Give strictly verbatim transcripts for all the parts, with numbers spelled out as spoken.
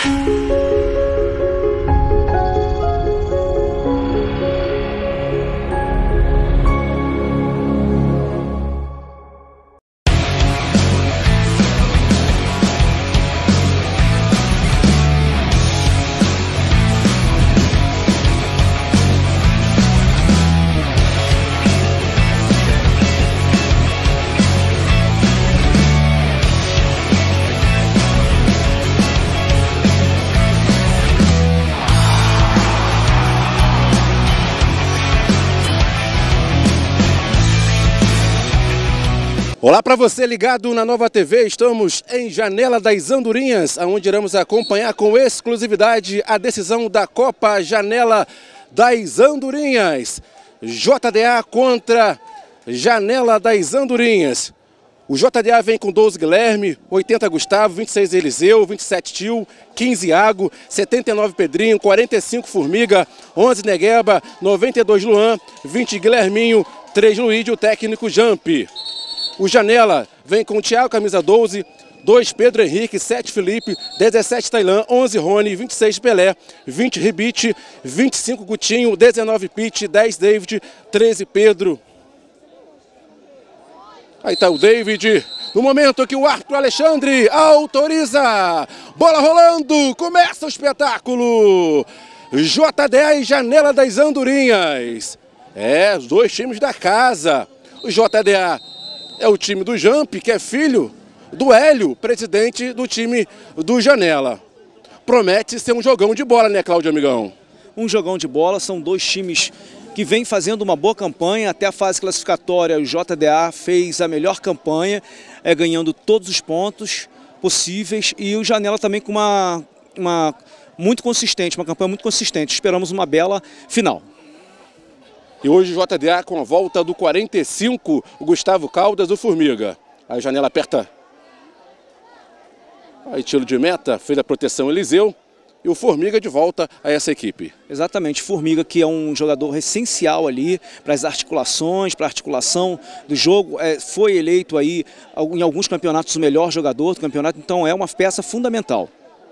Olá para você ligado na Nova T V, estamos em Janela das Andorinhas, onde iremos acompanhar com exclusividade a decisão da Copa Janela das Andorinhas. J D A contra Janela das Andorinhas. O J D A vem com doze Guilherme, oitenta Gustavo, vinte e seis Eliseu, vinte e sete Tio, quinze Iago, setenta e nove Pedrinho, quarenta e cinco Formiga, onze Negueba, noventa e dois Luan, vinte Guilherminho, três Luíde, o técnico Jamp. O Janela vem com o Thiago, camisa doze, dois Pedro Henrique, sete Felipe, dezessete Tailã, onze Rony, vinte e seis Pelé, vinte Ribite, vinte e cinco Gutinho, dezenove Pete, dez David, treze Pedro. Aí está o David, no momento que o árbitro Alexandre autoriza. Bola rolando, começa o espetáculo. J D A e Janela das Andorinhas. É, os dois times da casa. O J D A é o time do Jamp, que é filho do Hélio, presidente do time do Janela. Promete ser um jogão de bola, né, Cláudio Amigão? Um jogão de bola, são dois times que vêm fazendo uma boa campanha. Até a fase classificatória, o J D A fez a melhor campanha, é, ganhando todos os pontos possíveis. E o Janela também com uma, uma muito consistente, uma campanha muito consistente. Esperamos uma bela final. E hoje o J D A com a volta do quarenta e cinco, o Gustavo Caldas, o Formiga. A Janela aperta. Aí tiro de meta, fez a proteção Eliseu. E o Formiga de volta a essa equipe. Exatamente, Formiga, que é um jogador essencial ali para as articulações, para a articulação do jogo. É, foi eleito aí em alguns campeonatos o melhor jogador do campeonato, então é uma peça fundamental.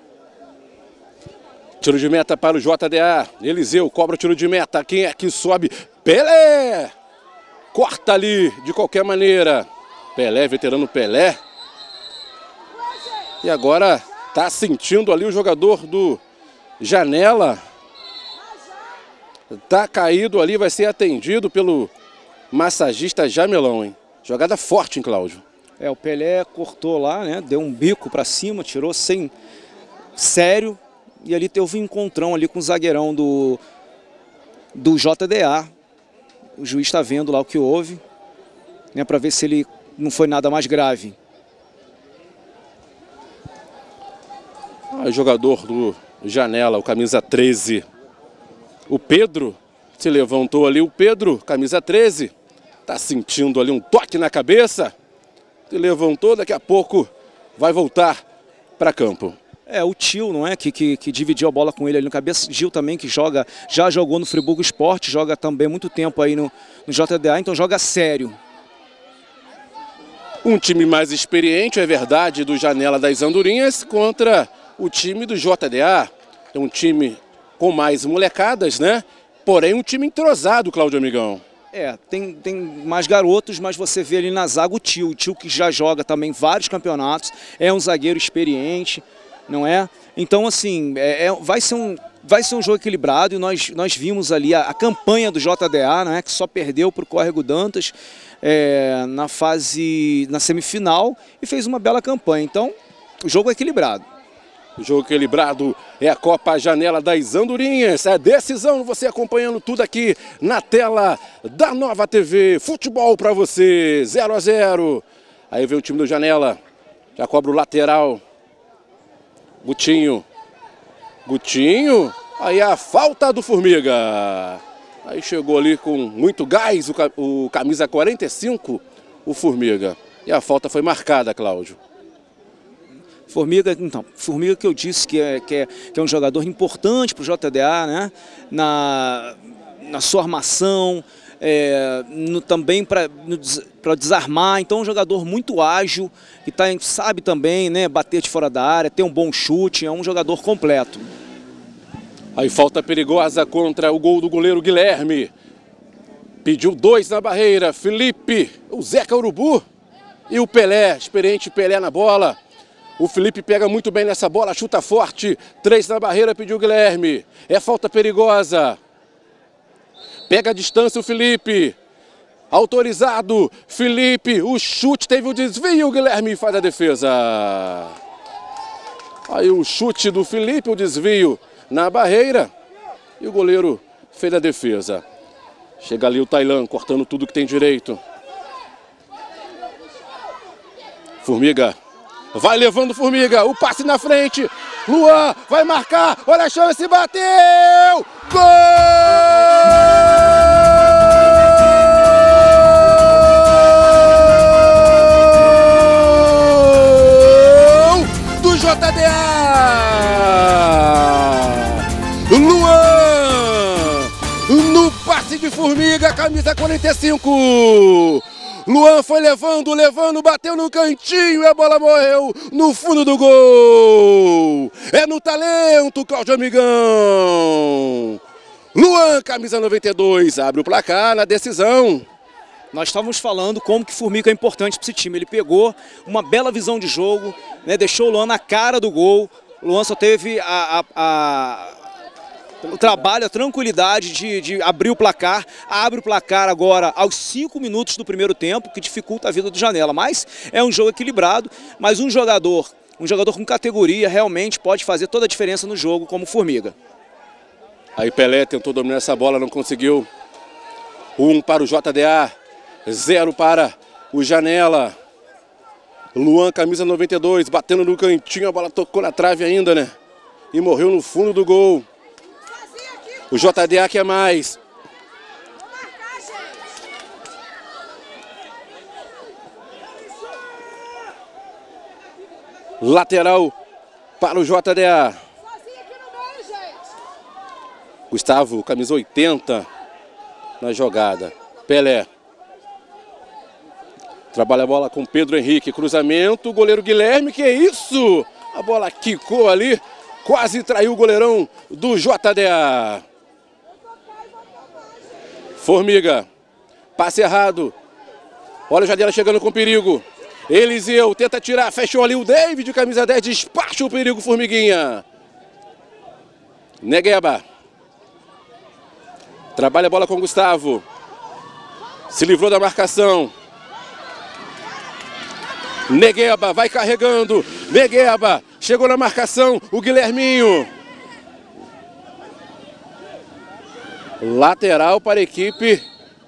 Tiro de meta para o J D A. Eliseu cobra o tiro de meta. Quem é que sobe? Pelé! Corta ali de qualquer maneira. Pelé, veterano Pelé. E agora está sentindo ali o jogador do Janela. Está caído ali, vai ser atendido pelo massagista Jamelão, hein? Jogada forte, hein, Cláudio? É, o Pelé cortou lá, né? Deu um bico para cima, tirou sem sério. E ali teve um encontrão ali com o zagueirão do, do J D A. O juiz está vendo lá o que houve, né, para ver se ele não foi nada mais grave. Ah, o jogador do Janela, o camisa treze, o Pedro, se levantou ali. O Pedro, camisa treze, está sentindo ali um toque na cabeça. Se levantou, daqui a pouco vai voltar para campo. É, o Tio, não é? Que, que, que dividiu a bola com ele ali no cabeça. Gil também, que joga, já jogou no Friburgo Sport, joga também muito tempo aí no, no J D A, então joga sério. Um time mais experiente, é verdade, do Janela das Andorinhas contra o time do J D A. É um time com mais molecadas, né? Porém, um time entrosado, Cláudio Amigão. É, tem, tem mais garotos, mas você vê ali na zaga o Tio. O Tio que já joga também vários campeonatos, é um zagueiro experiente. Não é? Então, assim, é, é, vai, ser um, vai ser um jogo equilibrado e nós, nós vimos ali a, a campanha do J D A, né, que só perdeu para o Córrego Dantas é, na fase, na semifinal e fez uma bela campanha. Então, o jogo é equilibrado. O jogo equilibrado é a Copa Janela das Andorinhas. É a decisão, você acompanhando tudo aqui na tela da Nova T V. Futebol para você, zero a zero. Aí vem o time do Janela, já cobra o lateral. Gutinho, Gutinho, aí a falta do Formiga. Aí chegou ali com muito gás o, o camisa quarenta e cinco, o Formiga. E a falta foi marcada, Cláudio. Formiga, então, Formiga que eu disse que é, que é, que é um jogador importante para o J D A, né? Na, na sua armação, é, no, também para desarmar. Então, é um jogador muito ágil, que tá, sabe também, né, bater de fora da área, tem um bom chute, é um jogador completo. Aí falta perigosa contra o gol do goleiro Guilherme. Pediu dois na barreira, Felipe, o Zeca Urubu e o Pelé, experiente Pelé na bola. O Felipe pega muito bem nessa bola, chuta forte. Três na barreira, pediu o Guilherme. É falta perigosa. Pega a distância o Felipe. Autorizado. Felipe, o chute teve o desvio. O Guilherme faz a defesa. Aí o chute do Felipe, o desvio na barreira. E o goleiro fez a defesa. Chega ali o Tailan, cortando tudo que tem direito. Formiga. Vai levando Formiga, o passe na frente, Luan vai marcar, olha a chance, bateu! Gol! Do J D A! Luan! No passe de Formiga, camisa quarenta e cinco! Luan foi levando, levando, bateu no cantinho e a bola morreu no fundo do gol. É no talento, Cláudio Amigão. Luan, camisa noventa e dois, abre o placar na decisão. Nós estávamos falando como que Formiga é importante para esse time. Ele pegou uma bela visão de jogo, né, deixou o Luan na cara do gol. O Luan só teve a... a, a... o trabalho, a tranquilidade de, de abrir o placar, abre o placar agora aos cinco minutos do primeiro tempo, que dificulta a vida do Janela, mas é um jogo equilibrado, mas um jogador, um jogador com categoria realmente pode fazer toda a diferença no jogo como Formiga. Aí Pelé tentou dominar essa bola, não conseguiu. Um para o J D A, zero para o Janela. Luan, camisa noventa e dois, batendo no cantinho, a bola tocou na trave ainda, né? E morreu no fundo do gol. O J D A quer mais. Lateral para o J D A. Gustavo, camisa oitenta na jogada. Pelé. Trabalha a bola com Pedro Henrique. Cruzamento, goleiro Guilherme, que é isso? A bola quicou ali, quase traiu o goleirão do J D A. Formiga, passe errado, olha o Janela chegando com perigo, Eliseu tenta tirar, fechou ali o David, camisa dez, despacha o perigo, Formiguinha. Negueba, trabalha a bola com Gustavo, se livrou da marcação. Negueba, vai carregando, Negueba, chegou na marcação, o Guilherminho. Lateral para a equipe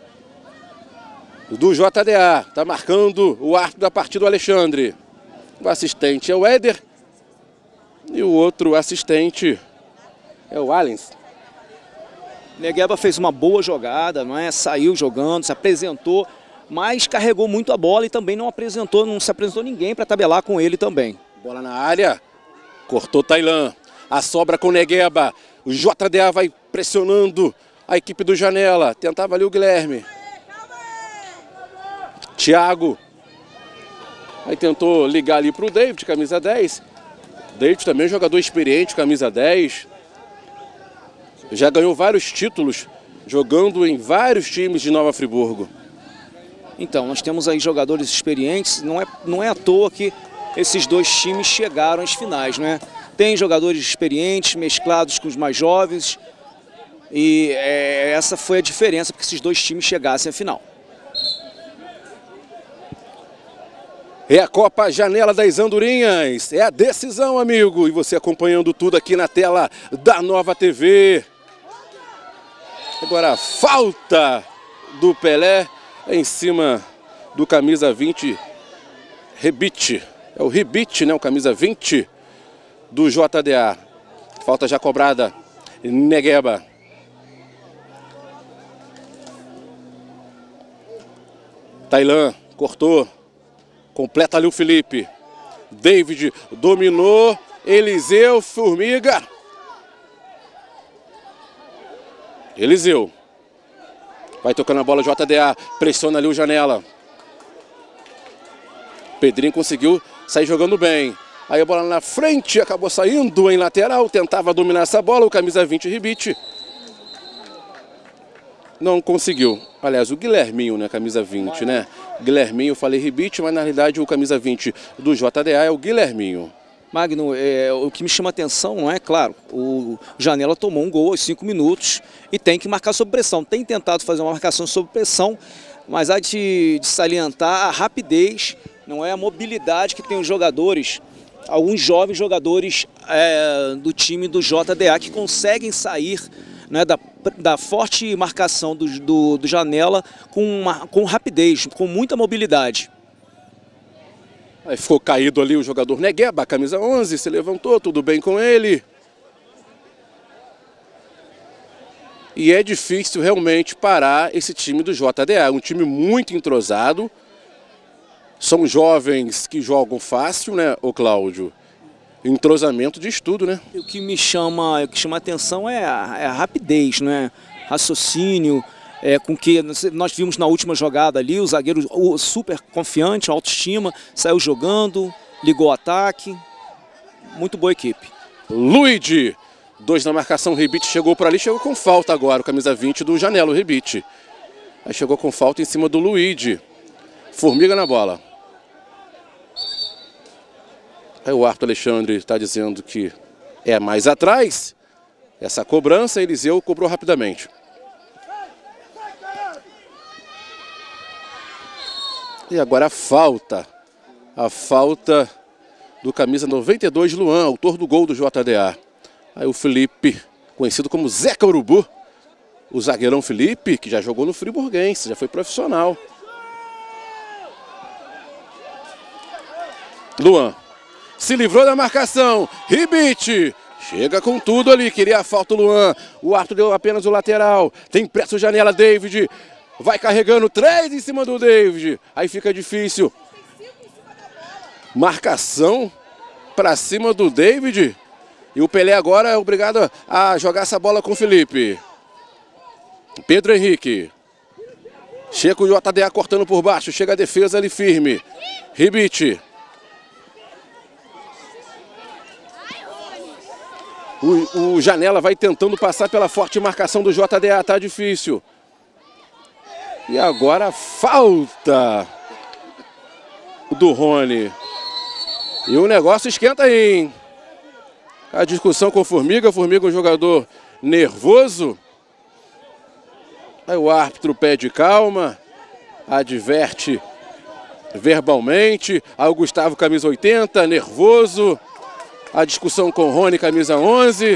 do J D A. Está marcando o árbitro da partida, o Alexandre. O assistente é o Éder. E o outro assistente é o Allens. Negueba fez uma boa jogada, não é? Saiu jogando, se apresentou, mas carregou muito a bola e também não apresentou, não se apresentou ninguém para tabelar com ele também. Bola na área. Cortou Tailan. A sobra com Negueba. O J D A vai pressionando a equipe do Janela, tentava ali o Guilherme. Thiago. Aí tentou ligar ali para o David, camisa dez. David também jogador experiente, camisa dez. Já ganhou vários títulos, jogando em vários times de Nova Friburgo. Então, nós temos aí jogadores experientes, não é, não é à toa que esses dois times chegaram às finais, não é? Tem jogadores experientes, mesclados com os mais jovens. E é, essa foi a diferença para que esses dois times chegassem à final. É a Copa Janela das Andorinhas. É a decisão, amigo. E você acompanhando tudo aqui na tela da Nova T V. Agora a falta do Pelé em cima do camisa vinte, Rebite. É o Rebite, né? O camisa vinte do J D A. Falta já cobrada. Negueba. Tailan cortou, completa ali o Felipe. David dominou, Eliseu, Formiga. Eliseu. Vai tocando a bola o J D A, pressiona ali o Janela. Pedrinho conseguiu sair jogando bem. Aí a bola na frente, acabou saindo em lateral, tentava dominar essa bola, o camisa vinte Ribite. Não conseguiu. Aliás, o Guilherminho, né, camisa vinte, né? Guilherminho, eu falei Ribite, mas na realidade o camisa vinte do J D A é o Guilherminho. Magno, é, o que me chama a atenção, não é? Claro, o Janela tomou um gol aos cinco minutos e tem que marcar sob pressão. Tem tentado fazer uma marcação sob pressão, mas há de, de salientar a rapidez, não é? A mobilidade que tem os jogadores, alguns jovens jogadores é, do time do J D A que conseguem sair, né, da, da forte marcação do, do, do Janela com, uma, com rapidez, com muita mobilidade. Aí ficou caído ali o jogador Negueba, camisa onze, se levantou, tudo bem com ele. E é difícil realmente parar esse time do J D A, um time muito entrosado. São jovens que jogam fácil, né, ô Cláudio? Entrosamento de estudo, né? O que me chama, o que chama a atenção é a, é a rapidez, né? Raciocínio. É, com que nós vimos na última jogada ali, o zagueiro o super confiante, autoestima, saiu jogando, ligou o ataque. Muito boa equipe. Luigi, dois na marcação, Ribite chegou por ali, chegou com falta agora, o camisa vinte do Janela, o Ribite. Aí chegou com falta em cima do Luigi. Formiga na bola. Aí o árbitro Alexandre está dizendo que é mais atrás. Essa cobrança, Eliseu cobrou rapidamente. E agora a falta, a falta do camisa noventa e dois, Luan, autor do gol do J D A. Aí o Felipe, conhecido como Zeca Urubu, o zagueirão Felipe, que já jogou no Friburguense, já foi profissional. Luan, se livrou da marcação, Ribite, chega com tudo ali, queria a falta o Luan, o árbitro deu apenas o lateral, tem pressa o Janela, David. Vai carregando, três em cima do David. Aí fica difícil. Marcação para cima do David. E o Pelé agora é obrigado a jogar essa bola com o Felipe. Pedro Henrique. Chega o J D A cortando por baixo. Chega a defesa ali firme. Ribite. O, o Janela vai tentando passar pela forte marcação do J D A. Tá difícil. E agora falta do Rony. E o negócio esquenta aí, hein? A discussão com o Formiga. Formiga é um jogador nervoso. Aí o árbitro pede calma. Adverte verbalmente. Aí o Gustavo, camisa oitenta, nervoso. A discussão com o Rony, camisa onze.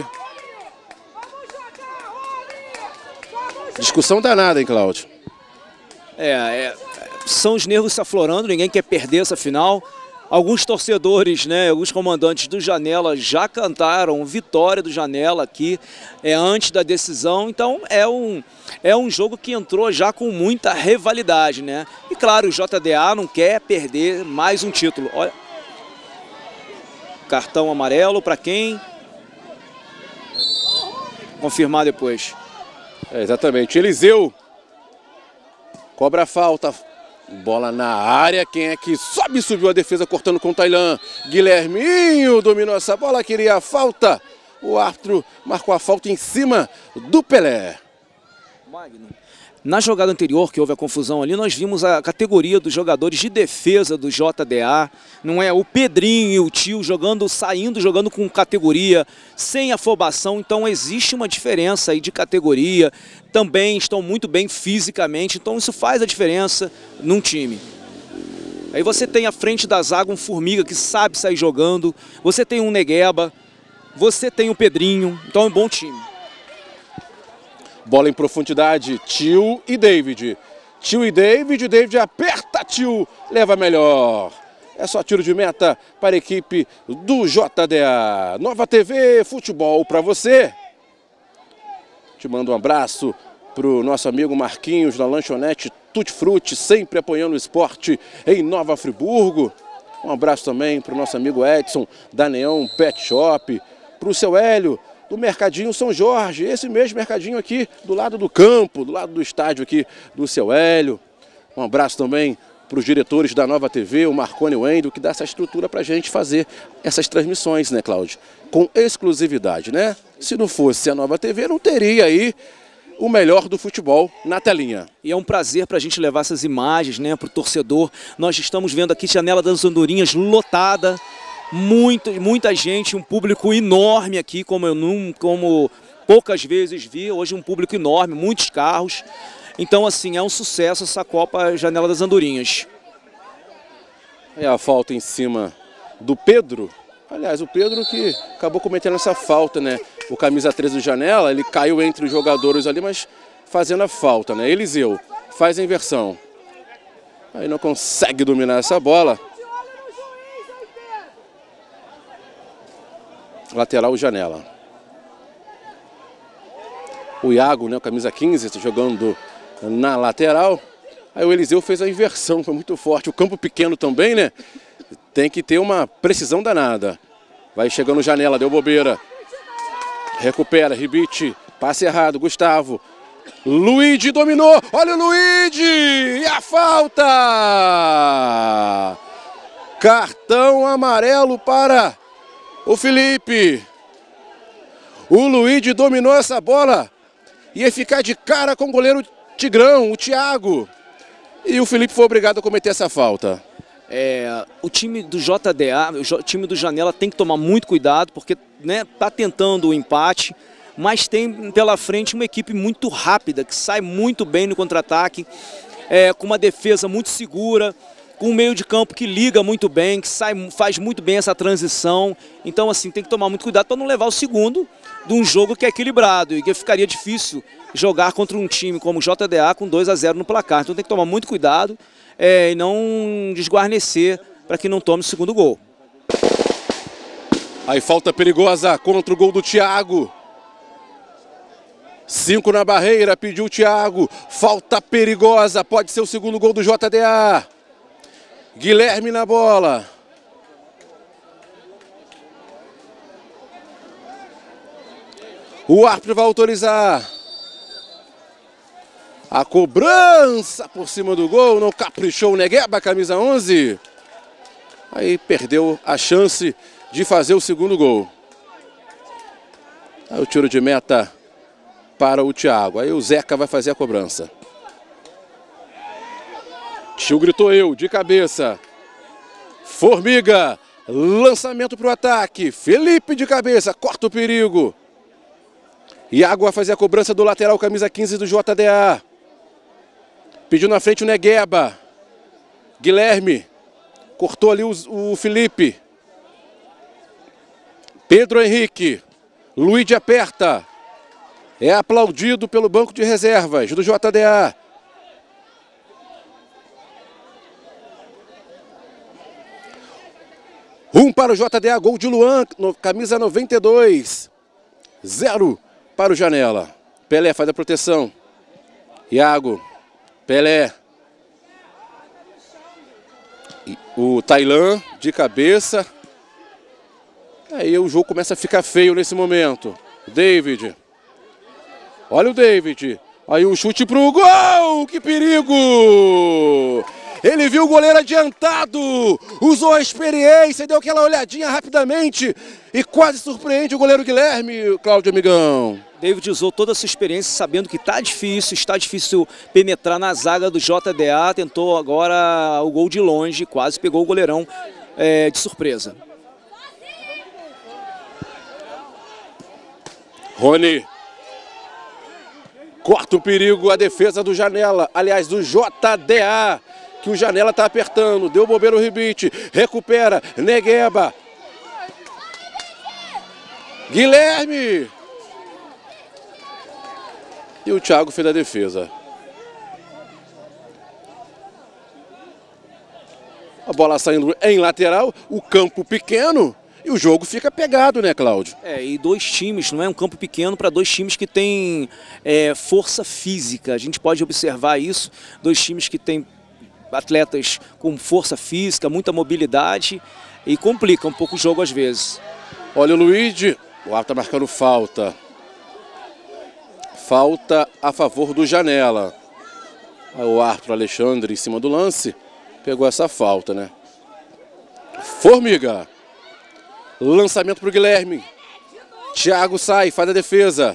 Discussão danada, hein, Cláudio? É, é, são os nervos se aflorando, ninguém quer perder essa final. Alguns torcedores, né, alguns comandantes do Janela já cantaram vitória do Janela aqui é, antes da decisão. Então é um, é um jogo que entrou já com muita rivalidade, né? E claro, o J D A não quer perder mais um título. Olha, cartão amarelo para quem? Confirmar depois. É, exatamente, Eliseu. Cobra a falta, bola na área, quem é que sobe e subiu a defesa cortando com o Tailan? Guilherminho dominou essa bola, queria a falta. O árbitro marcou a falta em cima do Pelé. Magno, na jogada anterior, que houve a confusão ali, nós vimos a categoria dos jogadores de defesa do J D A. Não é o Pedrinho e o Tio jogando, saindo, jogando com categoria, sem afobação. Então existe uma diferença aí de categoria. Também estão muito bem fisicamente, então isso faz a diferença num time. Aí você tem à frente da zaga um Formiga que sabe sair jogando, você tem um Negueba, você tem o Pedrinho, então é um bom time. Bola em profundidade, Tio e David. Tio e David, David aperta, Tio leva melhor. É só tiro de meta para a equipe do J D A. Nova T V, futebol para você. Te mando um abraço para o nosso amigo Marquinhos da lanchonete Tutti Frutti, sempre apoiando o esporte em Nova Friburgo. Um abraço também para o nosso amigo Edson da Neon Pet Shop, para o seu Hélio do Mercadinho São Jorge, esse mesmo mercadinho aqui do lado do campo, do lado do estádio aqui do Seu Hélio. Um abraço também para os diretores da Nova T V, o Marconi e o Wendel, que dá essa estrutura para a gente fazer essas transmissões, né, Cláudio? Com exclusividade, né? Se não fosse a Nova T V, não teria aí o melhor do futebol na telinha. E é um prazer para a gente levar essas imagens, né, para o torcedor. Nós estamos vendo aqui Janela das Andorinhas lotada, muito, muita gente, um público enorme aqui, como eu não, como poucas vezes vi. Hoje um público enorme, muitos carros. Então, assim, é um sucesso essa Copa Janela das Andorinhas. É a falta em cima do Pedro. Aliás, o Pedro que acabou cometendo essa falta, né? O camisa treze do Janela, ele caiu entre os jogadores ali, mas fazendo a falta, né? Eliseu faz a inversão. Aí não consegue dominar essa bola. Lateral o Janela. O Iago, né? O camisa quinze, jogando na lateral. Aí o Eliseu fez a inversão, foi muito forte. O campo pequeno também, né? Tem que ter uma precisão danada. Vai chegando Janela, deu bobeira. Recupera, Ribite, passe errado, Gustavo. Luigi dominou, olha o Luigi! E a falta! Cartão amarelo para o Felipe. O Luigi dominou essa bola. Ia ficar de cara com o goleiro Tigrão, o Thiago. E o Felipe foi obrigado a cometer essa falta. É, o time do J D A, o time do Janela tem que tomar muito cuidado, porque né, tá tentando o empate, mas tem pela frente uma equipe muito rápida, que sai muito bem no contra-ataque, é, com uma defesa muito segura, com um meio de campo que liga muito bem, que sai, faz muito bem essa transição. Então, assim, tem que tomar muito cuidado para não levar o segundo de um jogo que é equilibrado e que ficaria difícil jogar contra um time como o J D A com dois a zero no placar. Então tem que tomar muito cuidado é, e não desguarnecer para que não tome o segundo gol. Aí falta perigosa contra o gol do Thiago. Cinco na barreira, pediu o Thiago. Falta perigosa, pode ser o segundo gol do J D A. Guilherme na bola. O árbitro vai autorizar. A cobrança por cima do gol, não caprichou o Negueba, camisa onze. Aí perdeu a chance de fazer o segundo gol. Aí o tiro de meta para o Thiago. Aí o Zeca vai fazer a cobrança. Tio gritou eu, de cabeça. Formiga, lançamento para o ataque. Felipe de cabeça, corta o perigo. Iago vai fazer a cobrança do lateral, camisa quinze do J D A. Pediu na frente o Negueba. Guilherme. Cortou ali o, o Felipe. Pedro Henrique. Luigi aperta. É aplaudido pelo banco de reservas do J D A. Um para o J D A, gol de Luan, no, camisa noventa e dois. Zero para o Janela. Pelé faz a proteção. Iago. Pelé. O Tailan de cabeça. Aí o jogo começa a ficar feio nesse momento. David. Olha o David. Aí o chute pro gol. Que perigo! Ele viu o goleiro adiantado. Usou a experiência, deu aquela olhadinha rapidamente e quase surpreende o goleiro Guilherme, Cláudio Amigão. David usou toda a sua experiência, sabendo que está difícil, está difícil penetrar na zaga do J D A. Tentou agora o gol de longe, quase pegou o goleirão é, de surpresa. Rony. Corta o perigo, a defesa do Janela, aliás, do J D A, que o Janela está apertando. Deu bobeira o Ribite, recupera, Negueba. Guilherme. E o Thiago fez a defesa. A bola saindo em lateral, o campo pequeno e o jogo fica pegado, né, Cláudio? É, e dois times, não é um campo pequeno para dois times que têm é, força física. A gente pode observar isso, dois times que têm atletas com força física, muita mobilidade e complica um pouco o jogo às vezes. Olha o Luigi, O árbitro está marcando falta. Falta a favor do Janela. Aí o árbitro Alexandre, em cima do lance, pegou essa falta, né? Formiga. Lançamento para o Guilherme. Thiago sai, faz a defesa.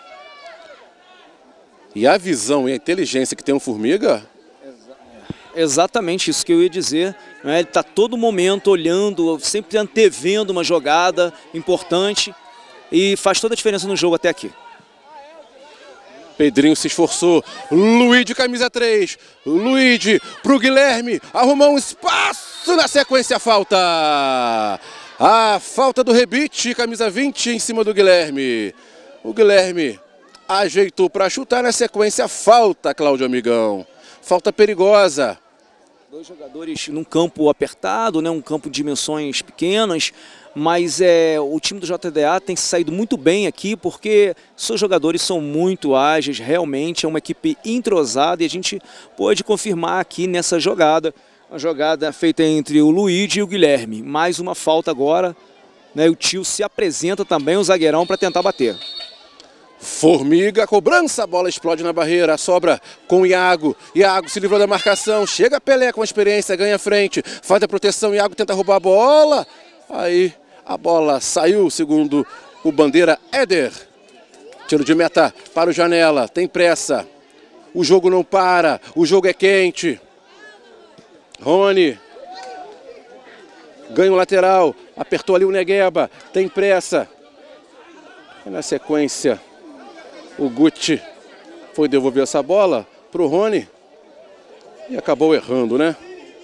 E a visão e a inteligência que tem o Formiga... Exatamente isso que eu ia dizer. Né? Ele está todo momento olhando, sempre antevendo uma jogada importante e faz toda a diferença no jogo até aqui. Pedrinho se esforçou. Luigi, camisa três. Luigi para o Guilherme. Arrumou um espaço na sequência. Falta. A falta do Rebite, camisa vinte, em cima do Guilherme. O Guilherme ajeitou para chutar na sequência. Falta, Cláudio Amigão. Falta perigosa. Dois jogadores num campo apertado, né, um campo de dimensões pequenas, mas é, o time do J D A tem saído muito bem aqui porque seus jogadores são muito ágeis, realmente é uma equipe entrosada e a gente pode confirmar aqui nessa jogada, a jogada feita entre o Luigi e o Guilherme. Mais uma falta agora, né, o Tio se apresenta também, o zagueirão, para tentar bater. Formiga, cobrança, a bola explode na barreira, sobra com o Iago. Iago se livrou da marcação, chega Pelé com a experiência, ganha frente, faz a proteção, Iago tenta roubar a bola. Aí a bola saiu, segundo o bandeira Éder. Tiro de meta para o Janela, tem pressa. O jogo não para, o jogo é quente. Rony. Ganha o lateral, apertou ali o Negueba, tem pressa. E na sequência... O Guti foi devolver essa bola para o Rony e acabou errando, né?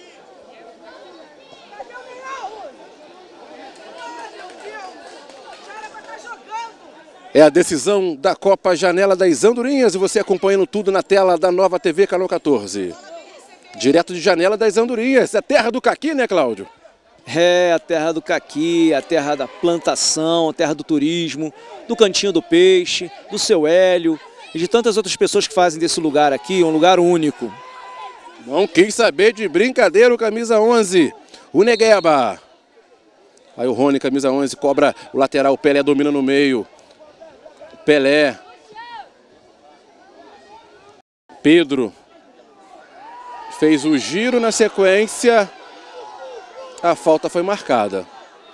É a decisão da Copa Janela das Andorinhas e você acompanhando tudo na tela da Nova T V Canal quatorze. Direto de Janela das Andorinhas, é terra do caqui, né, Cláudio? É, a terra do caqui, a terra da plantação, a terra do turismo, do Cantinho do Peixe, do Seu Hélio e de tantas outras pessoas que fazem desse lugar aqui um lugar único. Não quis saber de brincadeira o camisa onze, o Negueba. Aí o Rony, camisa onze, cobra o lateral, o Pelé domina no meio. Pelé. Pedro. Fez o giro na sequência. A falta foi marcada.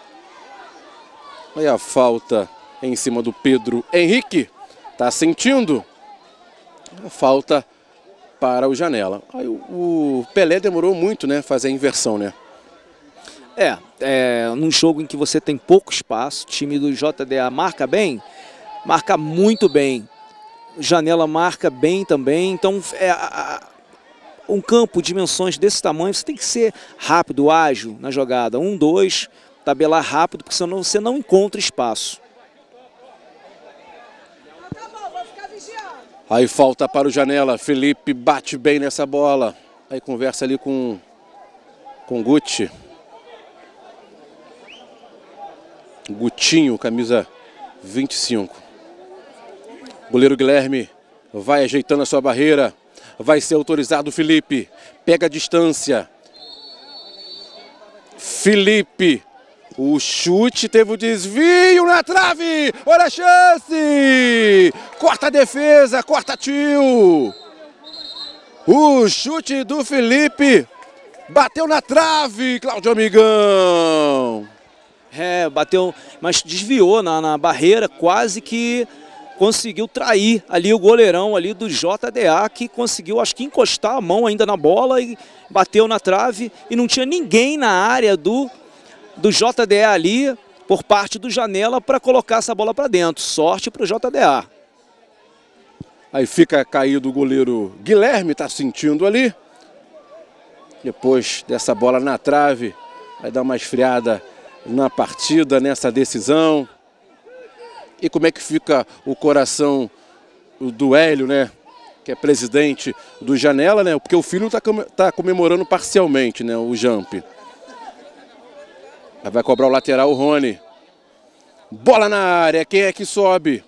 Aí a falta em cima do Pedro Henrique. Tá sentindo? A falta para o Janela. Aí o, o Pelé demorou muito, né? Fazer a inversão, né? É, é, num jogo em que você tem pouco espaço, o time do J D A marca bem, marca muito bem. Janela marca bem também, então é... A, um campo de dimensões desse tamanho, você tem que ser rápido, ágil na jogada. Um, dois, tabelar rápido, porque senão você não encontra espaço. Aí falta para o Janela. Felipe bate bem nessa bola. Aí conversa ali com com Guti. Gutinho, camisa vinte e cinco. Goleiro Guilherme vai ajeitando a sua barreira. Vai ser autorizado o Felipe. Pega a distância. Felipe. O chute teve o desvio na trave. Olha a chance. Corta a defesa. Corta Tio. O chute do Felipe. Bateu na trave, Cláudio Amigão. É, bateu, mas desviou na, na barreira, quase que... conseguiu trair ali o goleirão ali do J D A, que conseguiu, acho que, encostar a mão ainda na bola e bateu na trave. E não tinha ninguém na área do, do J D A ali, por parte do Janela, para colocar essa bola para dentro. Sorte para o J D A. Aí fica caído o goleiro Guilherme, tá sentindo ali. Depois dessa bola na trave, vai dar uma esfriada na partida, nessa decisão. E como é que fica o coração do Hélio, né? Que é presidente do Janela, né? Porque o filho está tá comemorando parcialmente, né? O jump. Aí vai cobrar o lateral, o Rony. Bola na área, quem é que sobe?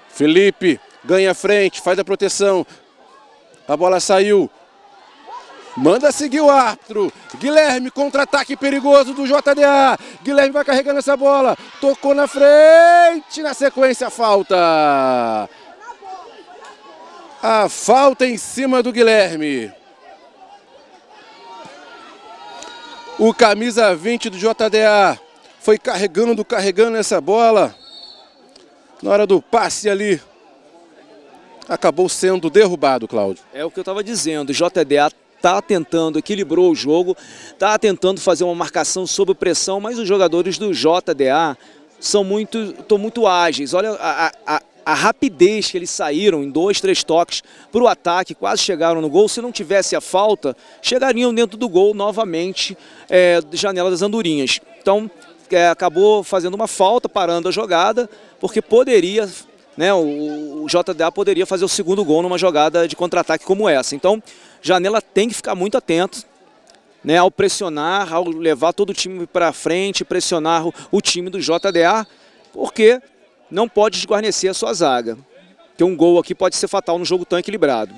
Felipe ganha a frente, faz a proteção. A bola saiu. Manda seguir o árbitro. Guilherme, contra-ataque perigoso do J D A. Guilherme vai carregando essa bola. Tocou na frente. Na sequência, falta. A falta em cima do Guilherme. O camisa vinte do J D A foi carregando, carregando essa bola. Na hora do passe ali, acabou sendo derrubado, Cláudio. É o que eu estava dizendo. O J D A está tentando, equilibrou o jogo, está tentando fazer uma marcação sob pressão, mas os jogadores do J D A são muito, estão muito ágeis. Olha a, a, a rapidez que eles saíram em dois, três toques para o ataque, quase chegaram no gol. Se não tivesse a falta, chegariam dentro do gol novamente, é, Janela das Andorinhas. Então, é, acabou fazendo uma falta, parando a jogada, porque poderia... Né, o, o J D A poderia fazer o segundo gol numa jogada de contra-ataque como essa. Então, Janela tem que ficar muito atento, né, ao pressionar, ao levar todo o time para frente, pressionar o, o time do J D A, porque não pode desguarnecer a sua zaga. Ter um gol aqui pode ser fatal no jogo tão equilibrado.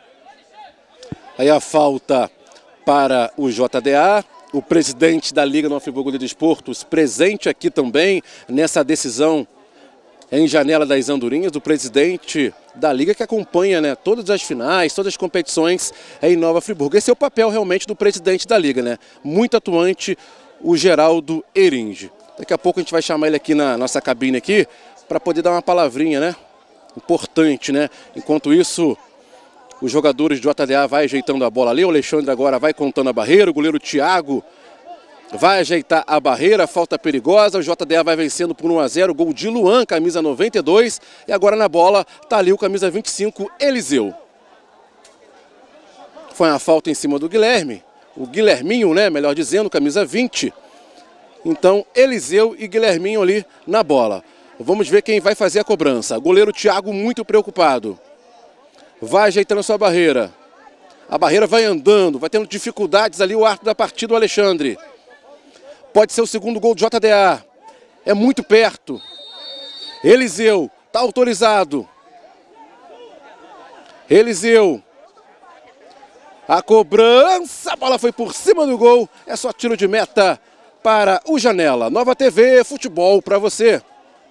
Aí a falta para o J D A. O presidente da Liga Nova Friburgo de Desportos presente aqui também nessa decisão em Janela das Andorinhas, do presidente da Liga que acompanha, né, todas as finais, todas as competições em Nova Friburgo. Esse é o papel realmente do presidente da Liga, né? Muito atuante, o Geraldo Eringe. Daqui a pouco a gente vai chamar ele aqui na nossa cabine aqui para poder dar uma palavrinha, né? Importante, né? Enquanto isso, os jogadores do J D A vai ajeitando a bola ali, o Alexandre agora vai contando a barreira, o goleiro Thiago vai ajeitar a barreira, falta perigosa, o J D A vai vencendo por um a zero, gol de Luan, camisa noventa e dois, e agora na bola tá ali o camisa vinte e cinco, Eliseu. Foi uma falta em cima do Guilherme, o Guilherminho, né, melhor dizendo, camisa vinte. Então, Eliseu e Guilherminho ali na bola. Vamos ver quem vai fazer a cobrança. Goleiro Thiago muito preocupado. Vai ajeitando a sua barreira. A barreira vai andando, vai tendo dificuldades ali o árbitro da partida, o Alexandre. Pode ser o segundo gol do J D A. É muito perto. Eliseu, está autorizado. Eliseu. A cobrança, a bola foi por cima do gol. É só tiro de meta para o Janela. Nova T V, futebol para você.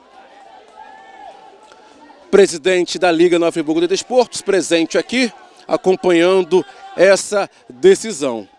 Presidente da Liga Nova Friburgo de Desportos, presente aqui, acompanhando essa decisão.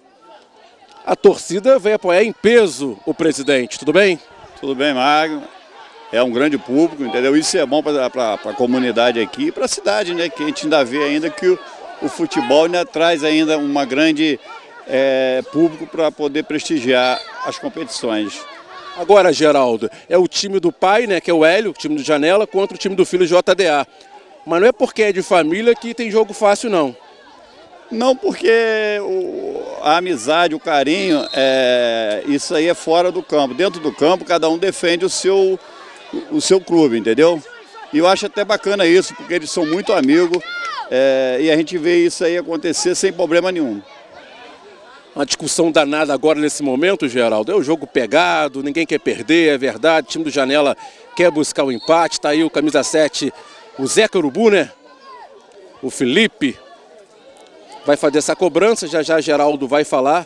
A torcida veio apoiar em peso o presidente, tudo bem? Tudo bem, Magno. É um grande público, entendeu? Isso é bom para a comunidade aqui e para a cidade, né? Que a gente ainda vê ainda que o, o futebol ainda traz ainda uma grande é, público para poder prestigiar as competições. Agora, Geraldo, é o time do pai, né? Que é o Hélio, o time do Janela, contra o time do filho J D A. Mas não é porque é de família que tem jogo fácil, não. Não, porque o, a amizade, o carinho, é, isso aí é fora do campo. Dentro do campo, cada um defende o seu, o seu clube, entendeu? E eu acho até bacana isso, porque eles são muito amigos é, e a gente vê isso aí acontecer sem problema nenhum. Uma discussão danada agora nesse momento, Geraldo. É o jogo pegado, ninguém quer perder, é verdade. O time do Janela quer buscar o empate. Está aí o camisa sete, o Zé Urubu, né? O Felipe vai fazer essa cobrança, já já Geraldo vai falar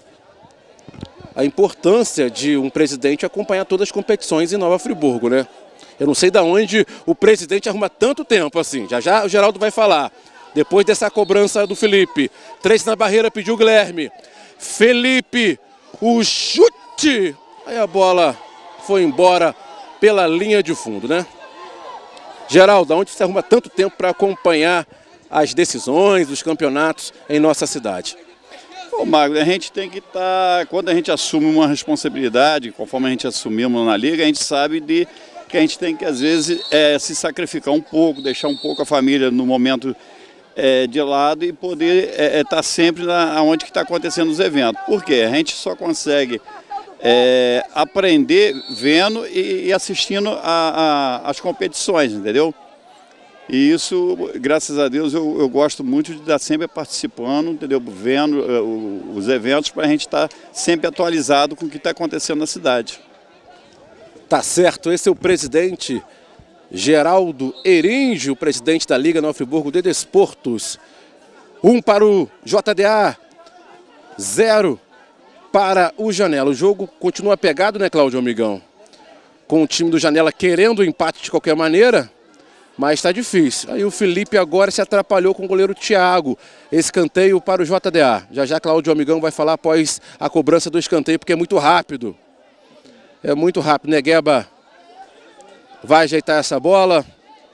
a importância de um presidente acompanhar todas as competições em Nova Friburgo, né? Eu não sei de onde o presidente arruma tanto tempo assim, já já o Geraldo vai falar. Depois dessa cobrança do Felipe, três na barreira, pediu o Guilherme. Felipe, o chute! Aí a bola foi embora pela linha de fundo, né? Geraldo, de onde você arruma tanto tempo para acompanhar as decisões dos campeonatos em nossa cidade? Ô, Magno, a gente tem que estar, tá, quando a gente assume uma responsabilidade, conforme a gente assumimos na Liga, a gente sabe de, que a gente tem que, às vezes, é, se sacrificar um pouco, deixar um pouco a família no momento é, de lado e poder estar é, é, tá sempre na, onde está acontecendo os eventos. Por quê? A gente só consegue é, aprender vendo e, e assistindo a, a, as competições, entendeu? E isso, graças a Deus, eu, eu gosto muito de estar sempre participando, entendeu? Vendo uh, os eventos para a gente estar sempre atualizado com o que está acontecendo na cidade. Tá certo, esse é o presidente Geraldo Eringe, o presidente da Liga Nova Friburgo de Desportos. Um para o J D A, zero para o Janela. O jogo continua pegado, né, Cláudio Amigão? Com o time do Janela querendo o empate de qualquer maneira, mas está difícil. Aí o Felipe agora se atrapalhou com o goleiro Thiago. Escanteio para o J D A. Já já Cláudio Amigão vai falar após a cobrança do escanteio, porque é muito rápido. É muito rápido. Negueba vai ajeitar essa bola.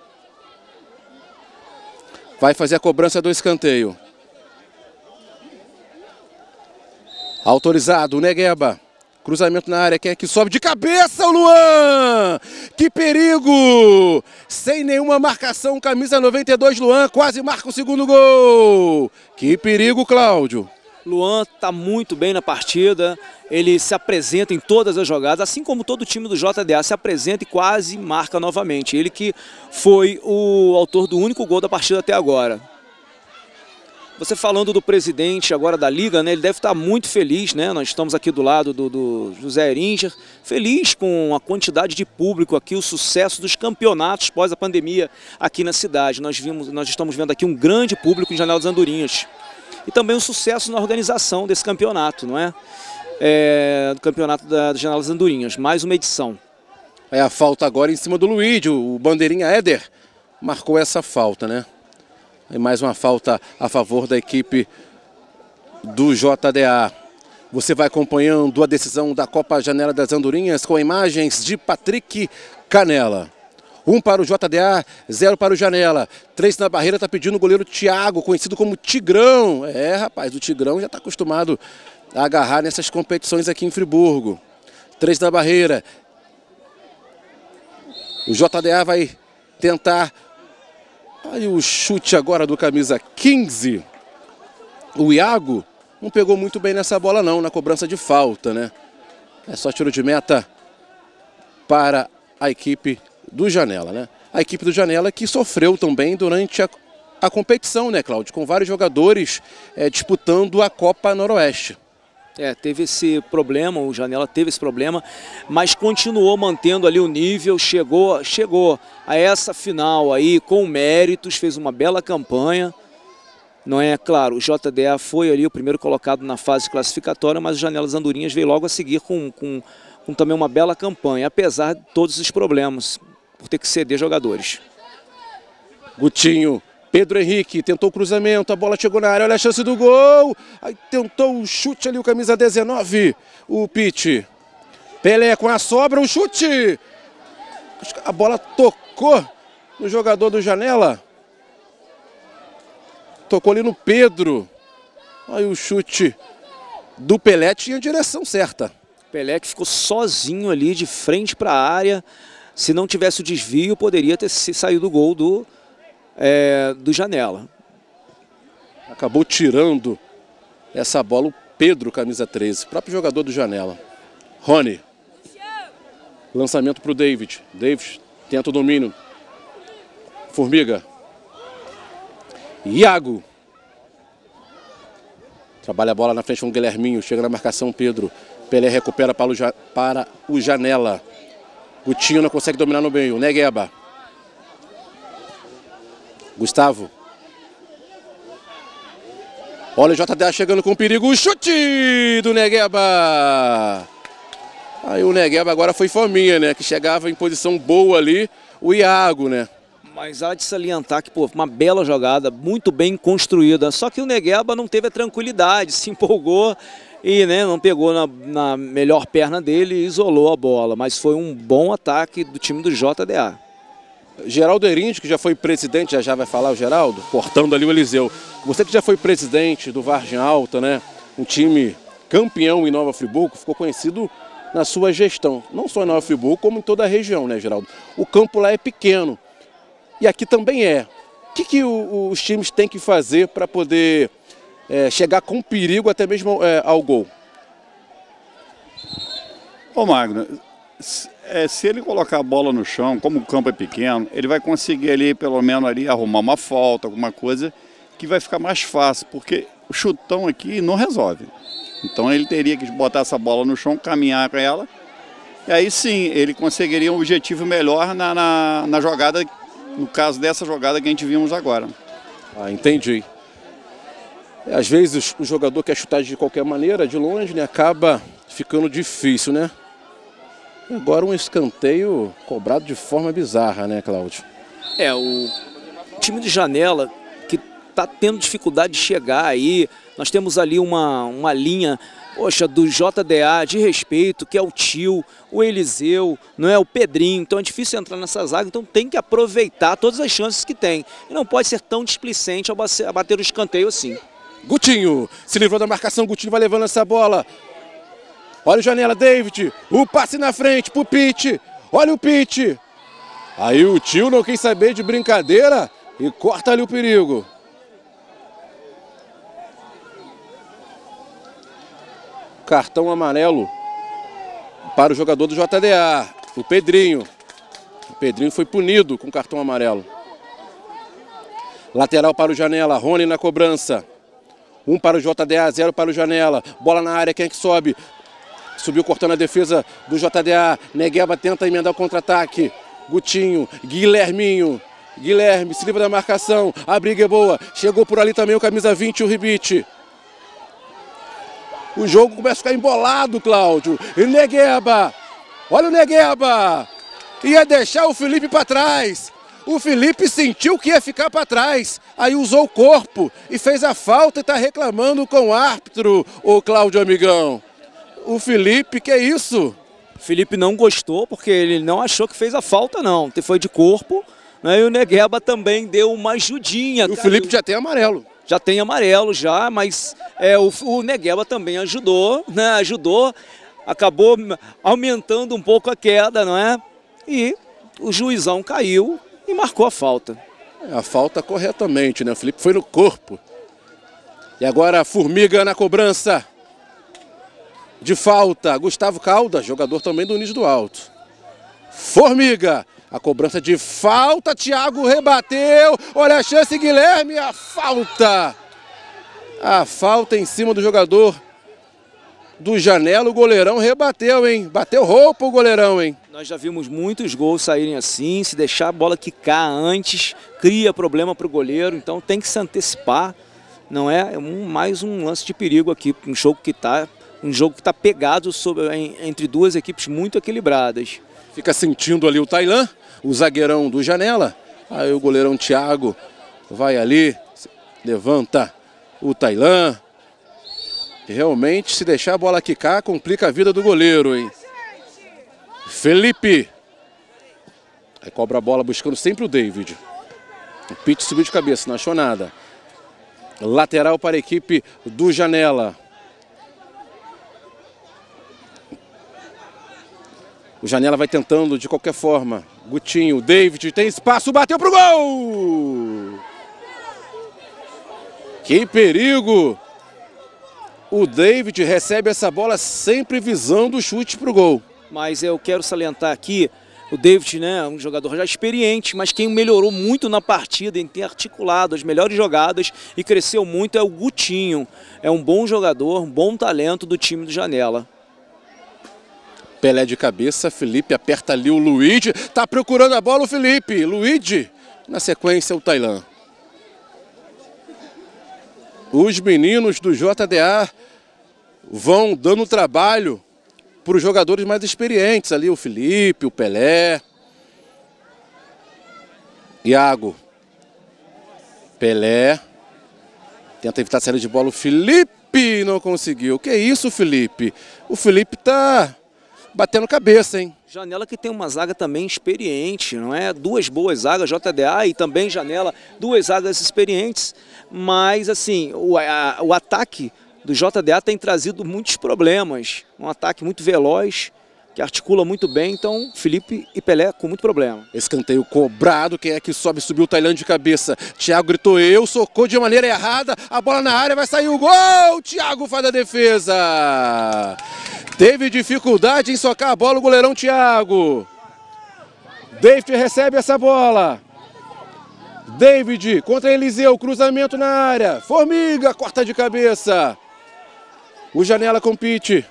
Vai fazer a cobrança do escanteio. Autorizado, o Negueba. Cruzamento na área, quem é que sobe? De cabeça, o Luan! Que perigo! Sem nenhuma marcação, camisa noventa e dois, Luan, quase marca o segundo gol. Que perigo, Cláudio. Luan está muito bem na partida, ele se apresenta em todas as jogadas, assim como todo o time do J D A se apresenta e quase marca novamente. Ele que foi o autor do único gol da partida até agora. Você falando do presidente agora da Liga, né, ele deve estar muito feliz, né? Nós estamos aqui do lado do, do José Eringer, feliz com a quantidade de público aqui, o sucesso dos campeonatos pós a pandemia aqui na cidade. Nós, vimos, nós estamos vendo aqui um grande público em Janela das Andorinhas. E também um sucesso na organização desse campeonato, não é? É do campeonato da Janela das Andorinhas, mais uma edição. É a falta agora em cima do Luigi, o bandeirinha Éder marcou essa falta, né? E mais uma falta a favor da equipe do J D A. Você vai acompanhando a decisão da Copa Janela das Andorinhas com imagens de Patrick Canela. Um para o J D A, zero para o Janela. Três na barreira, está pedindo o goleiro Thiago, conhecido como Tigrão. É, rapaz, o Tigrão já está acostumado a agarrar nessas competições aqui em Friburgo. Três na barreira. O J D A vai tentar... Aí o chute agora do camisa quinze. O Iago não pegou muito bem nessa bola não, na cobrança de falta, né? É só tiro de meta para a equipe do Janela, né? A equipe do Janela que sofreu também durante a, a competição, né, Cláudio? Com vários jogadores é, disputando a Copa Noroeste. É, teve esse problema, o Janela teve esse problema, mas continuou mantendo ali o nível, chegou, chegou a essa final aí com méritos, fez uma bela campanha. Não é, claro, o J D A foi ali o primeiro colocado na fase classificatória, mas o Janela das Andorinhas veio logo a seguir com, com, com também uma bela campanha, apesar de todos os problemas, por ter que ceder jogadores. Gutinho. Pedro Henrique tentou o cruzamento, a bola chegou na área, olha a chance do gol. Aí tentou o chute ali, o camisa dezenove, o Pitt. Pelé com a sobra, o chute. A bola tocou no jogador do Janela. Tocou ali no Pedro. Aí o chute do Pelé tinha a direção certa. Pelé que ficou sozinho ali de frente para a área. Se não tivesse o desvio, poderia ter saído o gol do... É, do Janela. Acabou tirando essa bola o Pedro, camisa treze, próprio jogador do Janela. Rony. Lançamento para o David. David tenta o domínio. Formiga. Iago. Trabalha a bola na frente com o Guilherminho. Chega na marcação Pedro. Pelé recupera para o, ja para o Janela. Gutinho não consegue dominar no meio. Negueba. Gustavo. Olha o J D A chegando com perigo. O chute do Negueba. Aí o Negueba agora foi fominha, né? Que chegava em posição boa ali. O Iago, né? Mas há de salientar que, pô, uma bela jogada, muito bem construída. Só que o Negueba não teve a tranquilidade, se empolgou e, né, não pegou na, na melhor perna dele e isolou a bola. Mas foi um bom ataque do time do J D A. Geraldo Erindio, que já foi presidente, já já vai falar o Geraldo, cortando ali o Eliseu. Você que já foi presidente do Vargem Alta, né? Um time campeão em Nova Friburgo, ficou conhecido na sua gestão. Não só em Nova Friburgo, como em toda a região, né, Geraldo? O campo lá é pequeno. E aqui também é. O que, que o, os times têm que fazer para poder é, chegar com perigo até mesmo é, ao gol? Ô Magno, É, se ele colocar a bola no chão, como o campo é pequeno, ele vai conseguir ali, pelo menos ali, arrumar uma falta, alguma coisa que vai ficar mais fácil, porque o chutão aqui não resolve. Então ele teria que botar essa bola no chão, caminhar com ela, e aí sim, ele conseguiria um objetivo melhor na, na, na jogada, no caso dessa jogada que a gente vimos agora. Ah, entendi. Às vezes o jogador quer chutar de qualquer maneira, de longe, né? Acaba ficando difícil, né? Agora um escanteio cobrado de forma bizarra, né, Cláudio? É, o time de Janela que está tendo dificuldade de chegar aí. Nós temos ali uma, uma linha, poxa, do J D A de respeito, que é o Tio, o Eliseu, não é o Pedrinho. Então é difícil entrar nessa zaga, então tem que aproveitar todas as chances que tem. E não pode ser tão displicente ao bater o escanteio assim. Gutinho, se livrou da marcação, Gutinho vai levando essa bola. Olha o Janela, David, o passe na frente pro Pitt, olha o Pitt. Aí o Tio não quis saber de brincadeira e corta ali o perigo. Cartão amarelo para o jogador do J D A, o Pedrinho. O Pedrinho foi punido com cartão amarelo. Lateral para o Janela, Rony na cobrança. Um para o J D A, zero para o Janela. Bola na área, quem é que sobe? Subiu cortando a defesa do J D A. Negueba tenta emendar o contra-ataque. Gutinho, Guilherminho. Guilherme se livra da marcação. A briga é boa. Chegou por ali também o camisa vinte, o Ribite. O jogo começa a ficar embolado, Cláudio. E Negueba. Olha o Negueba. Ia deixar o Felipe para trás. O Felipe sentiu que ia ficar para trás. Aí usou o corpo e fez a falta e está reclamando com o árbitro, o Cláudio Amigão. O Felipe, que é isso? O Felipe não gostou porque ele não achou que fez a falta, não. Foi de corpo, né? E o Negueba também deu uma ajudinha. E o Felipe já tem amarelo. Já tem amarelo, já, mas é, o, o Negueba também ajudou, né? Ajudou, acabou aumentando um pouco a queda, não é? E o juizão caiu e marcou a falta. É, a falta corretamente, né? O Felipe foi no corpo. E agora a Formiga na cobrança. De falta, Gustavo Caldas, jogador também do Unidos do Alto. Formiga, a cobrança de falta, Thiago rebateu, olha a chance, Guilherme, a falta. A falta em cima do jogador do Janela, o goleirão rebateu, hein? Bateu roupa o goleirão, hein? Nós já vimos muitos gols saírem assim, se deixar a bola quicar antes, cria problema para o goleiro, então tem que se antecipar, não é? É um, mais um lance de perigo aqui, um jogo que está... Um jogo que está pegado sobre, em, entre duas equipes muito equilibradas. Fica sentindo ali o Tailan, o zagueirão do Janela. Aí o goleirão Thiago vai ali, levanta o Tailan. E realmente, se deixar a bola quicar, complica a vida do goleiro, hein? Felipe. Aí cobra a bola buscando sempre o David. O Pitt subiu de cabeça, não achou nada. Lateral para a equipe do Janela. O Janela vai tentando de qualquer forma. Gutinho, David, tem espaço, bateu pro gol! Que perigo! O David recebe essa bola sempre visando o chute pro gol. Mas eu quero salientar aqui, o David, né, é um jogador já experiente, mas quem melhorou muito na partida em ter articulado as melhores jogadas e cresceu muito é o Gutinho. É um bom jogador, um bom talento do time do Janela. Pelé de cabeça, Felipe aperta ali o Luigi, tá procurando a bola o Felipe, Luigi, na sequência o Tailan. Os meninos do J D A vão dando trabalho para os jogadores mais experientes, ali o Felipe, o Pelé. Iago, Pelé, tenta evitar a saída de bola, o Felipe não conseguiu. Que isso, Felipe? O Felipe tá... batendo cabeça, hein? Janela que tem uma zaga também experiente, não é? Duas boas zagas, J D A e também Janela, duas zagas experientes. Mas, assim, o, a, o ataque do J D A tem trazido muitos problemas. Um ataque muito veloz, que articula muito bem. Então, Felipe e Pelé com muito problema. Escanteio cobrado, quem é que sobe? Subiu o Tailan de cabeça. Thiago gritou, eu, socou de maneira errada. A bola na área, vai sair o gol! Thiago faz a defesa! Teve dificuldade em socar a bola o goleirão Thiago. David recebe essa bola. David contra Eliseu, cruzamento na área. Formiga, corta de cabeça. O Janela com Pitt.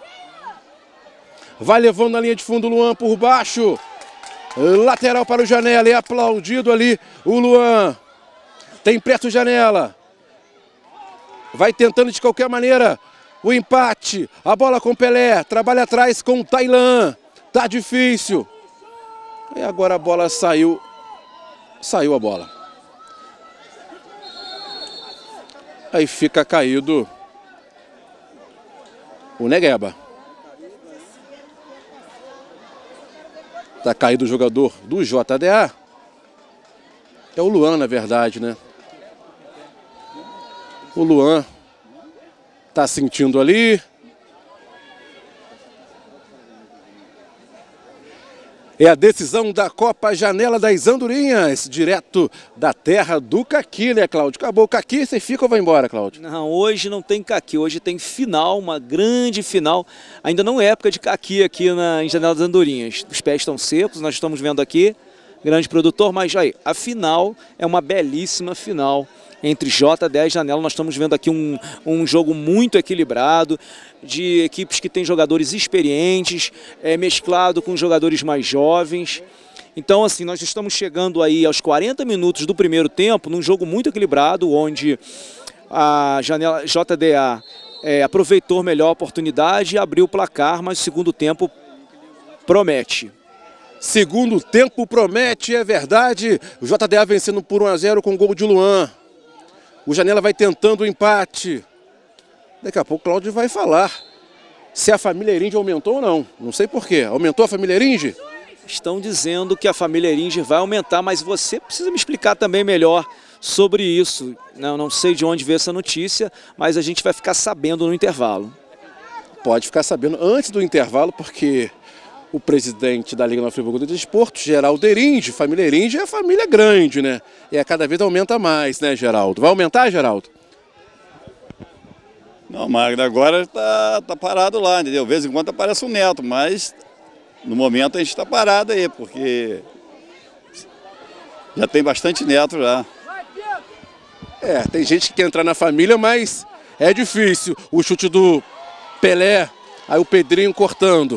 Vai levando na linha de fundo o Luan por baixo. Lateral para o Janela, é aplaudido ali o Luan. Tem perto o Janela. vai tentando de qualquer maneira o empate. A bola com Pelé, trabalha atrás com o Tailan. Tá difícil. E agora a bola saiu. Saiu a bola. Aí fica caído o Negueba. Tá caído o jogador do J D A. É o Luan, na verdade, né? O Luan tá sentindo ali. É a decisão da Copa Janela das Andorinhas, direto da terra do caqui, né, Cláudio? Acabou o caqui, você fica ou vai embora, Cláudio? Não, hoje não tem caqui, hoje tem final, uma grande final. Ainda não é época de caqui aqui na, em Janela das Andorinhas. Os pés estão secos, nós estamos vendo aqui, grande produtor, mas aí, a final é uma belíssima final entre J D A e Janela. Nós estamos vendo aqui um, um jogo muito equilibrado, de equipes que têm jogadores experientes, é, mesclado com jogadores mais jovens. Então, assim, nós estamos chegando aí aos quarenta minutos do primeiro tempo, num jogo muito equilibrado, onde a Janela, J D A é, aproveitou melhor a oportunidade e abriu o placar, mas o segundo tempo promete. Segundo tempo promete, é verdade. O J D A vencendo por um a zero com o gol de Luan. O Janela vai tentando o empate. Daqui a pouco o Cláudio vai falar se a família Eringe aumentou ou não. Não sei porquê. Aumentou a família Eringe? Estão dizendo que a família Eringe vai aumentar, mas você precisa me explicar também melhor sobre isso. Não, não sei de onde veio essa notícia, mas a gente vai ficar sabendo no intervalo. Pode ficar sabendo antes do intervalo, porque o presidente da Liga Nova Friburgo do Desporto, Geraldo Eringe, família Eringe é família grande, né? E a cada vez aumenta mais, né, Geraldo? Vai aumentar, Geraldo? Não, Magda, agora tá, tá parado lá, entendeu? De vez em quando aparece um neto, mas no momento a gente está parado aí, porque já tem bastante neto já. É, tem gente que quer entrar na família, mas é difícil. O chute do Pelé, aí o Pedrinho cortando.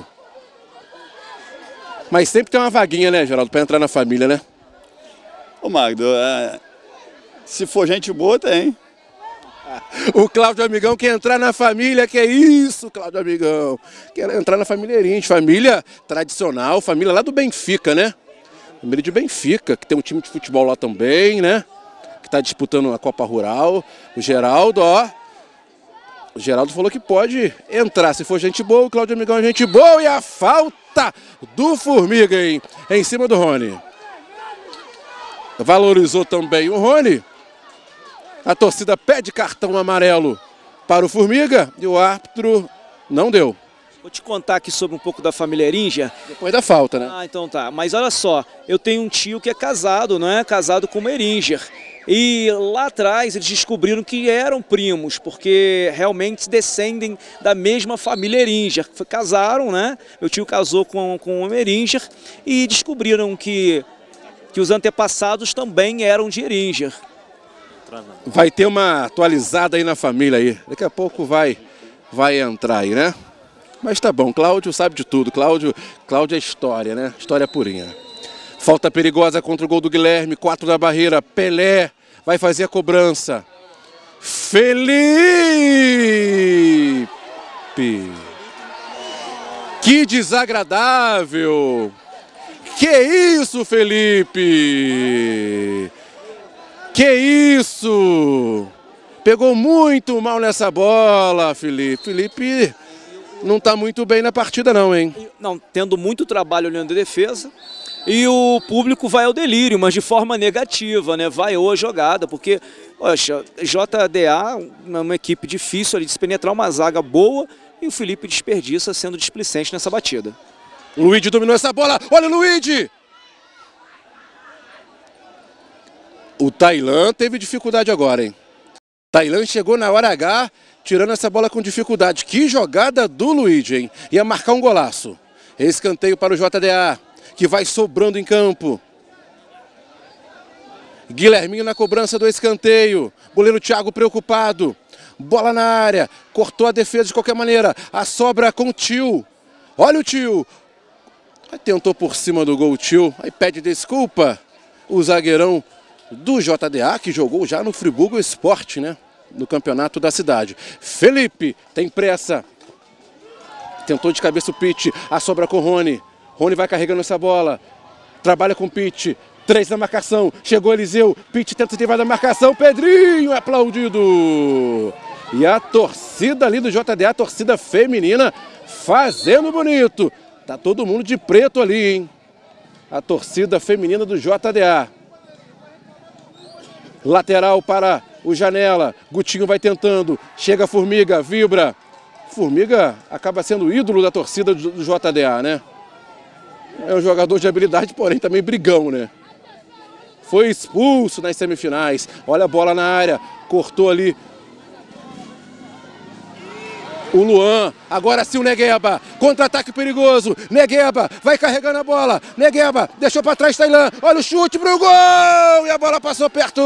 Mas sempre tem uma vaguinha, né, Geraldo, para entrar na família, né? Ô, Magdo, é... se for gente boa, tem. O Cláudio Amigão quer entrar na família, que é isso, Cláudio Amigão. Quer entrar na família Eringe, família tradicional, família lá do Benfica, né? Família de Benfica, que tem um time de futebol lá também, né? Que está disputando a Copa Rural. O Geraldo, ó. O Geraldo falou que pode entrar, se for gente boa. O Cláudio Amigão é gente boa. E a falta do Formiga, hein? Em cima do Rony. Valorizou também o Rony. A torcida pede cartão amarelo para o Formiga e o árbitro não deu. Vou te contar aqui sobre um pouco da família Eringe. Depois da falta, né? Ah, então tá. Mas olha só, eu tenho um tio que é casado, não é? Casado com uma Eringer. E lá atrás eles descobriram que eram primos, porque realmente descendem da mesma família Eringer. Casaram, né? Meu tio casou com, com uma Eringer e descobriram que, que os antepassados também eram de Eringer. Vai ter uma atualizada aí na família aí. Daqui a pouco vai, vai entrar aí, né? Mas tá bom, Cláudio sabe de tudo. Cláudio, Cláudio é história, né? História purinha. Falta perigosa contra o gol do Guilherme. Quatro da barreira. Pelé vai fazer a cobrança. Felipe! Que desagradável! Que isso, Felipe! Que isso! Pegou muito mal nessa bola, Felipe. Felipe não está muito bem na partida não, hein? Não, tendo muito trabalho olhando a defesa. E o público vai ao delírio, mas de forma negativa, né? Vai ou a jogada, porque, poxa, J D A é uma equipe difícil ali de se penetrar, uma zaga boa, e o Felipe desperdiça sendo displicente nessa batida. Luigi dominou essa bola. Olha o Luigi! O Tailan teve dificuldade agora, hein? Tailan chegou na hora H, tirando essa bola com dificuldade. Que jogada do Luigi, hein? Ia marcar um golaço. Escanteio para o J D A, que vai sobrando em campo. Guilherminho na cobrança do escanteio. Goleiro Thiago preocupado. Bola na área. Cortou a defesa de qualquer maneira. A sobra com o Tio. Olha o Tio. Tentou por cima do gol o Tio. Aí pede desculpa o zagueirão do J D A, que jogou já no Friburgo Sport, né? no campeonato da cidade. Felipe tem pressa. Tentou de cabeça o Pitt, a sobra com o Rony. Rony vai carregando essa bola. Trabalha com o Pitt. Três na marcação. Chegou Eliseu. Pitt tenta levar da marcação. Pedrinho é aplaudido. E a torcida ali do J D A, a torcida feminina, fazendo bonito. Tá todo mundo de preto ali, hein? A torcida feminina do J D A. Lateral para o Janela. Gutinho vai tentando. Chega a Formiga, vibra. Formiga acaba sendo o ídolo da torcida do J D A, né? É um jogador de habilidade, porém também brigão, né? Foi expulso nas semifinais. Olha a bola na área. Cortou ali o Luan. Agora sim o Negueba. Contra-ataque perigoso. Negueba vai carregando a bola. Negueba deixou para trás Tailan. Olha o chute pro gol. E a bola passou perto.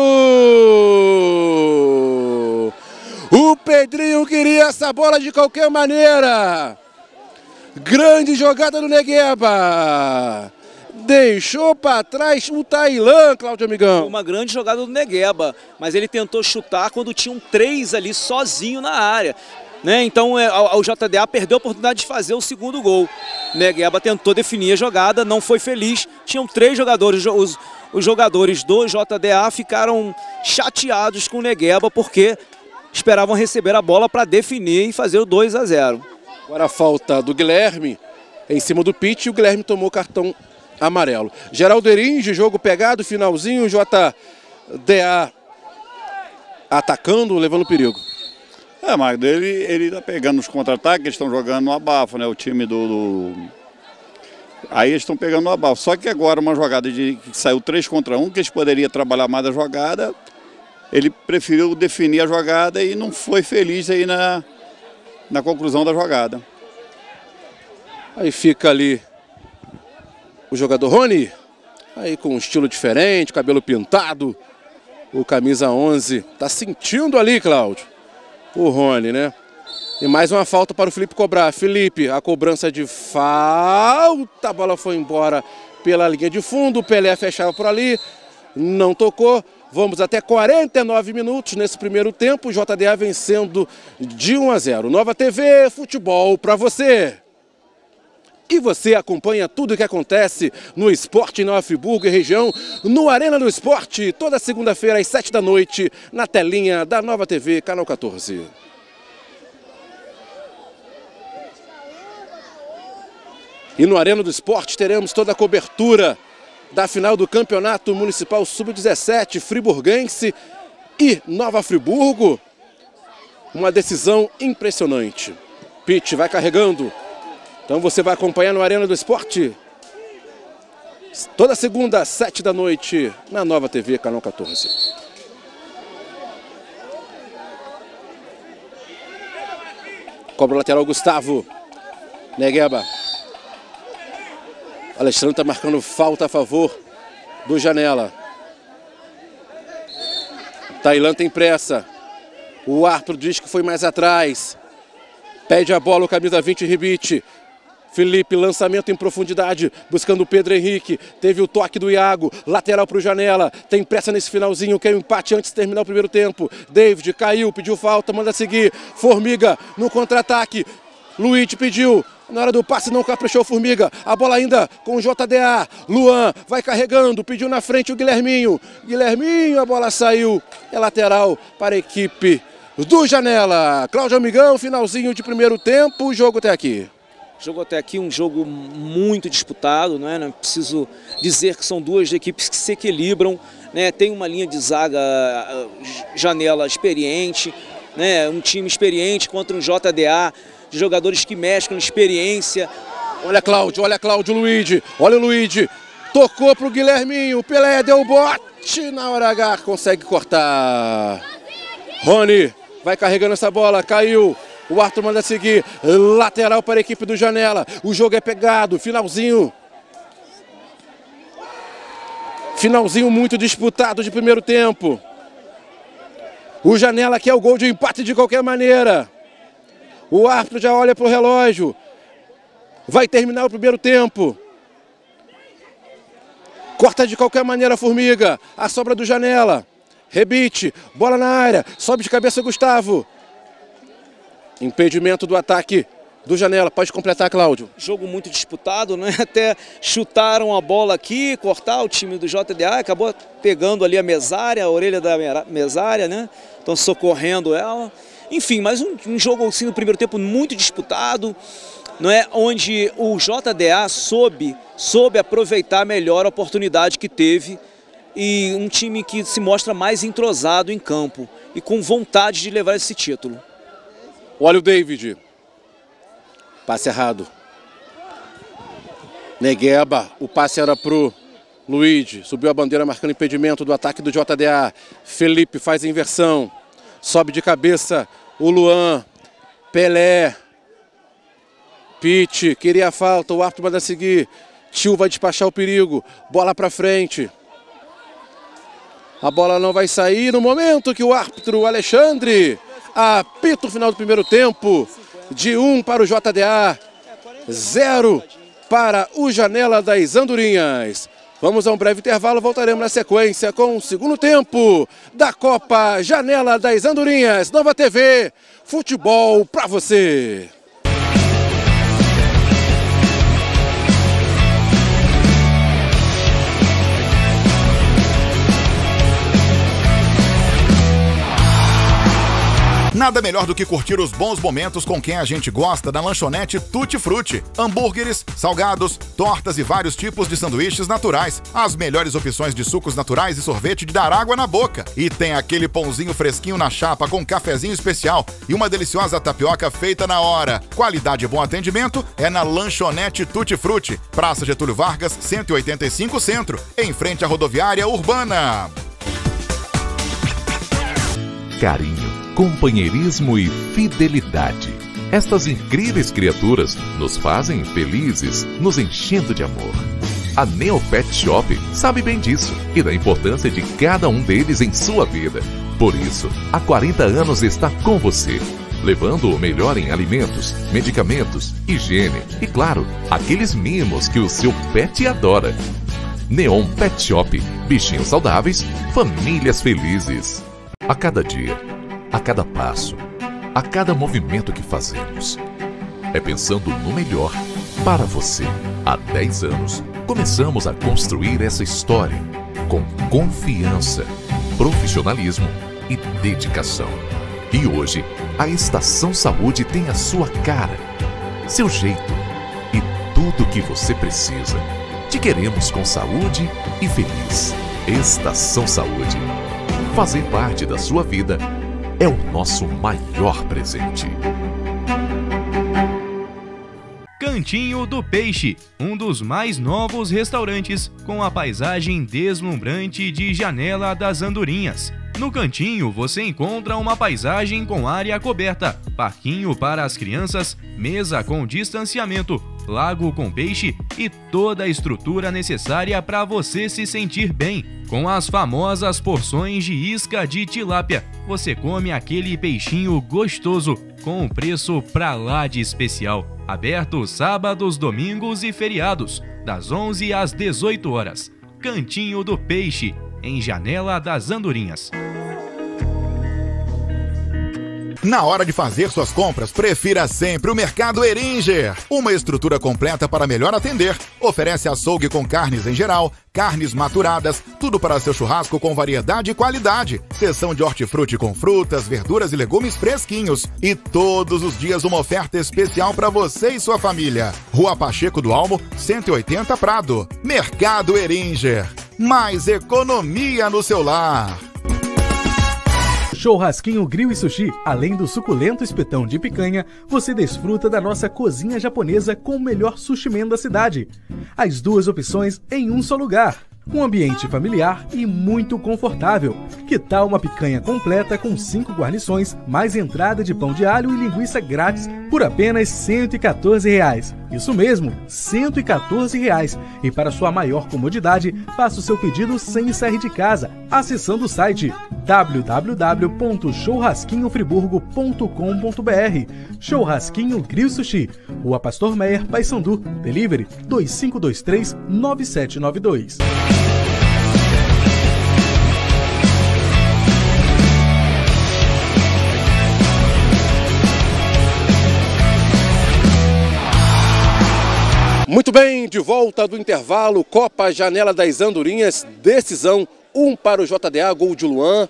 O Pedrinho queria essa bola de qualquer maneira. Grande jogada do Negueba. Deixou para trás o Tailan, Cláudio Amigão. Uma grande jogada do Negueba, mas ele tentou chutar quando tinham três ali sozinho na área. Né? Então é, o J D A perdeu a oportunidade de fazer o segundo gol. Negueba tentou definir a jogada, não foi feliz. Tinham três jogadores, os, os jogadores do J D A ficaram chateados com o Negueba porque esperavam receber a bola para definir e fazer o dois a zero. Agora a falta do Guilherme em cima do Pitt e o Guilherme tomou cartão amarelo. Geraldo Eringe, jogo pegado, finalzinho, J D A atacando, levando perigo. É, Magno, ele, ele tá pegando os contra-ataques, eles estão jogando no abafo, né? O time do... do... Aí eles estão pegando no abafo. Só que agora uma jogada de que saiu três contra um, que eles poderiam trabalhar mais a jogada, ele preferiu definir a jogada e não foi feliz aí na, na conclusão da jogada. Aí fica ali o jogador Rony, aí com um estilo diferente, cabelo pintado, o camisa onze, tá sentindo ali, Cláudio, o Rony, né? E mais uma falta para o Felipe cobrar. Felipe, a cobrança de falta, a bola foi embora pela linha de fundo, o Pelé fechava por ali, não tocou. Vamos até quarenta e nove minutos nesse primeiro tempo, o J D A vencendo de um a zero. Nova T V, futebol para você. E você acompanha tudo o que acontece no esporte em Nova Friburgo e região, no Arena do Esporte, toda segunda-feira às sete da noite, na telinha da Nova T V, canal quatorze. E no Arena do Esporte teremos toda a cobertura da final do Campeonato Municipal sub dezessete Friburguense e Nova Friburgo. Uma decisão impressionante. Pitt vai carregando. Então você vai acompanhar no Arena do Esporte toda segunda às sete da noite na Nova T V, canal quatorze. Cobra o lateral Gustavo. Negueba. Alexandre está marcando falta a favor do Janela. Tailan tem pressa. O árbitro diz que foi mais atrás. Pede a bola o camisa vinte, Ribite. Felipe, lançamento em profundidade, buscando o Pedro Henrique. Teve o toque do Iago, lateral para o Janela. Tem pressa nesse finalzinho, quer o empate antes de terminar o primeiro tempo. David caiu, pediu falta, manda seguir. Formiga no contra-ataque. Luiz pediu. Na hora do passe não caprichou Formiga. A bola ainda com o J D A. Luan vai carregando, pediu na frente o Guilherminho. Guilherminho, a bola saiu. É lateral para a equipe do Janela. Cláudio Amigão, finalzinho de primeiro tempo, o jogo até aqui. Jogo até aqui, um jogo muito disputado, não é? Não preciso dizer que são duas equipes que se equilibram, né? Tem uma linha de zaga, Janela experiente, né? Um time experiente contra um J D A, de jogadores que mesclam experiência. Olha Cláudio, olha Cláudio, Luigi, olha o Luigi, tocou pro Guilherminho, o Pelé deu o bote, na hora H consegue cortar. Rony vai carregando essa bola, caiu. O Arthur manda seguir, lateral para a equipe do Janela. O jogo é pegado, finalzinho. Finalzinho muito disputado de primeiro tempo. O Janela quer o gol de empate de qualquer maneira. O árbitro já olha para o relógio. Vai terminar o primeiro tempo. Corta de qualquer maneira a Formiga. A sobra do Janela. rebite, bola na área, sobe de cabeça Gustavo. Impedimento do ataque do Janela, pode completar, Cláudio. Jogo muito disputado, né? Até chutaram a bola aqui, cortar o time do J D A, acabou pegando ali a mesária, a orelha da mesária, né? Estão socorrendo ela. Enfim, mas um, um jogo assim no primeiro tempo muito disputado, não é? Onde o J D A soube, soube aproveitar melhor a oportunidade que teve e um time que se mostra mais entrosado em campo e com vontade de levar esse título. Olha o David. Passe errado. Negueba, o passe era pro Luigi. Subiu a bandeira marcando impedimento do ataque do J D A. Felipe faz a inversão. Sobe de cabeça o Luan. Pelé. Pitt, queria a falta, o árbitro manda seguir. Tio vai despachar o perigo. Bola pra frente. A bola não vai sair no momento que o árbitro Alexandre apita o final do primeiro tempo. De um para o J D A, zero para o Janela das Andorinhas. Vamos a um breve intervalo, voltaremos na sequência com o segundo tempo da Copa Janela das Andorinhas. Nova T V, futebol pra você. Nada melhor do que curtir os bons momentos com quem a gente gosta da lanchonete Tutti Frutti. Hambúrgueres, salgados, tortas e vários tipos de sanduíches naturais. As melhores opções de sucos naturais e sorvete de dar água na boca. E tem aquele pãozinho fresquinho na chapa com um cafezinho especial e uma deliciosa tapioca feita na hora. Qualidade e bom atendimento é na lanchonete Tutti Frutti. Praça Getúlio Vargas, cento e oitenta e cinco Centro, em frente à rodoviária urbana. Carinho, companheirismo e fidelidade. Estas incríveis criaturas nos fazem felizes, nos enchendo de amor. A Neo Pet Shop sabe bem disso e da importância de cada um deles em sua vida. Por isso, há quarenta anos está com você, levando o melhor em alimentos, medicamentos, higiene e, claro, aqueles mimos que o seu pet adora. Neon Pet Shop. Bichinhos saudáveis, famílias felizes. A cada dia, a cada passo, a cada movimento que fazemos, é pensando no melhor para você. Há dez anos, começamos a construir essa história com confiança, profissionalismo e dedicação. E hoje, a Estação Saúde tem a sua cara, seu jeito e tudo o que você precisa. Te queremos com saúde e feliz. Estação Saúde. Fazer parte da sua vida é o nosso maior presente. Cantinho do Peixe, um dos mais novos restaurantes com a paisagem deslumbrante de Janela das Andorinhas. No Cantinho você encontra uma paisagem com área coberta, parquinho para as crianças, mesa com distanciamento, lago com peixe e toda a estrutura necessária para você se sentir bem. Com as famosas porções de isca de tilápia, você come aquele peixinho gostoso com um preço pra lá de especial. Aberto sábados, domingos e feriados, das onze às dezoito horas. Cantinho do Peixe, em Janela das Andorinhas. Na hora de fazer suas compras, prefira sempre o Mercado Heringer. Uma estrutura completa para melhor atender. Oferece açougue com carnes em geral, carnes maturadas, tudo para seu churrasco com variedade e qualidade. Seção de hortifruti com frutas, verduras e legumes fresquinhos. E todos os dias uma oferta especial para você e sua família. Rua Pacheco do Almo, cento e oitenta Prado. Mercado Heringer. Mais economia no seu lar. Churrasquinho Grill e Sushi. Além do suculento espetão de picanha, você desfruta da nossa cozinha japonesa com o melhor sushi man da cidade. As duas opções em um só lugar. Um ambiente familiar e muito confortável. Que tal uma picanha completa com cinco guarnições, mais entrada de pão de alho e linguiça grátis por apenas cento e quatorze reais? Isso mesmo, cento e quatorze reais. E para sua maior comodidade, faça o seu pedido sem sair de casa, acessando o site w w w ponto churrasquinho friburgo ponto com ponto b r. Churrasquinho Grill e Sushi. Rua Pastor Meyer, Paissandu. Delivery dois cinco dois três, nove sete nove dois. Muito bem, de volta do intervalo, Copa Janela das Andorinhas, decisão, um para o J D A, gol de Luan,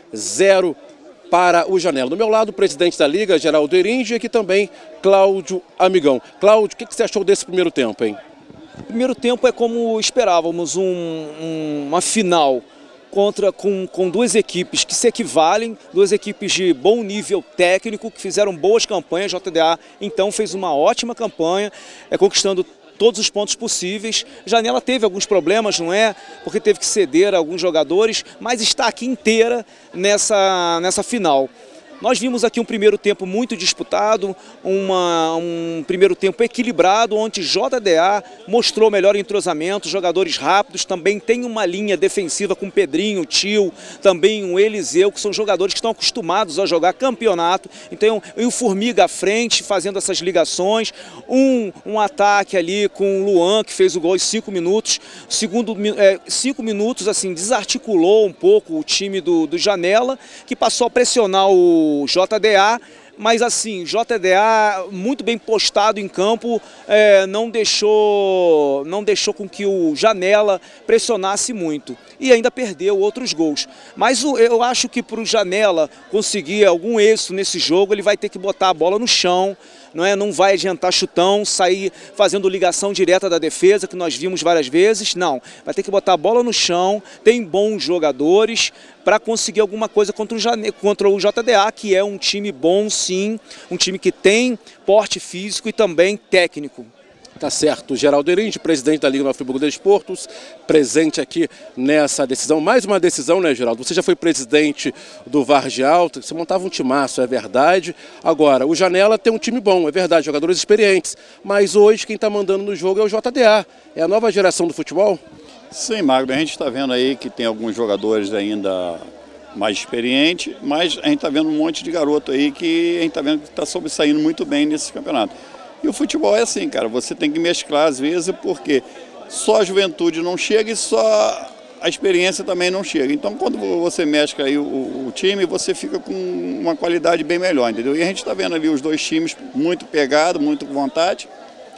zero para o Janela. Do meu lado, o presidente da Liga, Geraldo Eringe, e aqui também Cláudio Amigão. Cláudio, o que, que você achou desse primeiro tempo, hein? Primeiro tempo é como esperávamos, um, um, uma final contra, com, com duas equipes que se equivalem, duas equipes de bom nível técnico, que fizeram boas campanhas. J D A, então, fez uma ótima campanha, é, conquistando todos os pontos possíveis. Janela teve alguns problemas, não é? Porque teve que ceder a alguns jogadores, mas está aqui inteira nessa, nessa final. Nós vimos aqui um primeiro tempo muito disputado, uma, um primeiro tempo equilibrado, onde J D A mostrou melhor entrosamento, jogadores rápidos, também tem uma linha defensiva com Pedrinho, Tio, também um Eliseu, que são jogadores que estão acostumados a jogar campeonato. Então, e o Formiga à frente, fazendo essas ligações, um, um ataque ali com o Luan, que fez o gol em cinco minutos, segundo, é, cinco minutos, assim, desarticulou um pouco o time do, do Janela, que passou a pressionar o o J D A, mas assim, J D A muito bem postado em campo, é, não deixou, não deixou com que o Janela pressionasse muito e ainda perdeu outros gols. Mas o, eu acho que para o Janela conseguir algum êxito nesse jogo, ele vai ter que botar a bola no chão, não é? Não vai adiantar chutão, sair fazendo ligação direta da defesa, que nós vimos várias vezes, não. Vai ter que botar a bola no chão, tem bons jogadores para conseguir alguma coisa contra o, Jane... contra o J D A, que é um time bom sim, um time que tem porte físico e também técnico. Tá certo, Geraldo Eringe, presidente da Liga Nova Friburgo Desportos, presente aqui nessa decisão. Mais uma decisão, né, Geraldo? Você já foi presidente do Vargem Alta, você montava um timaço, é verdade. Agora, o Janela tem um time bom, é verdade, jogadores experientes. Mas hoje quem está mandando no jogo é o J D A. É a nova geração do futebol? Sim, Magno, a gente está vendo aí que tem alguns jogadores ainda mais experientes, mas a gente está vendo um monte de garoto aí que a gente está vendo que está sobressaindo muito bem nesse campeonato. E o futebol é assim, cara, você tem que mesclar às vezes, porque só a juventude não chega e só a experiência também não chega. Então, quando você mescla aí o, o time, você fica com uma qualidade bem melhor, entendeu? E a gente está vendo ali os dois times muito pegados, muito com vontade.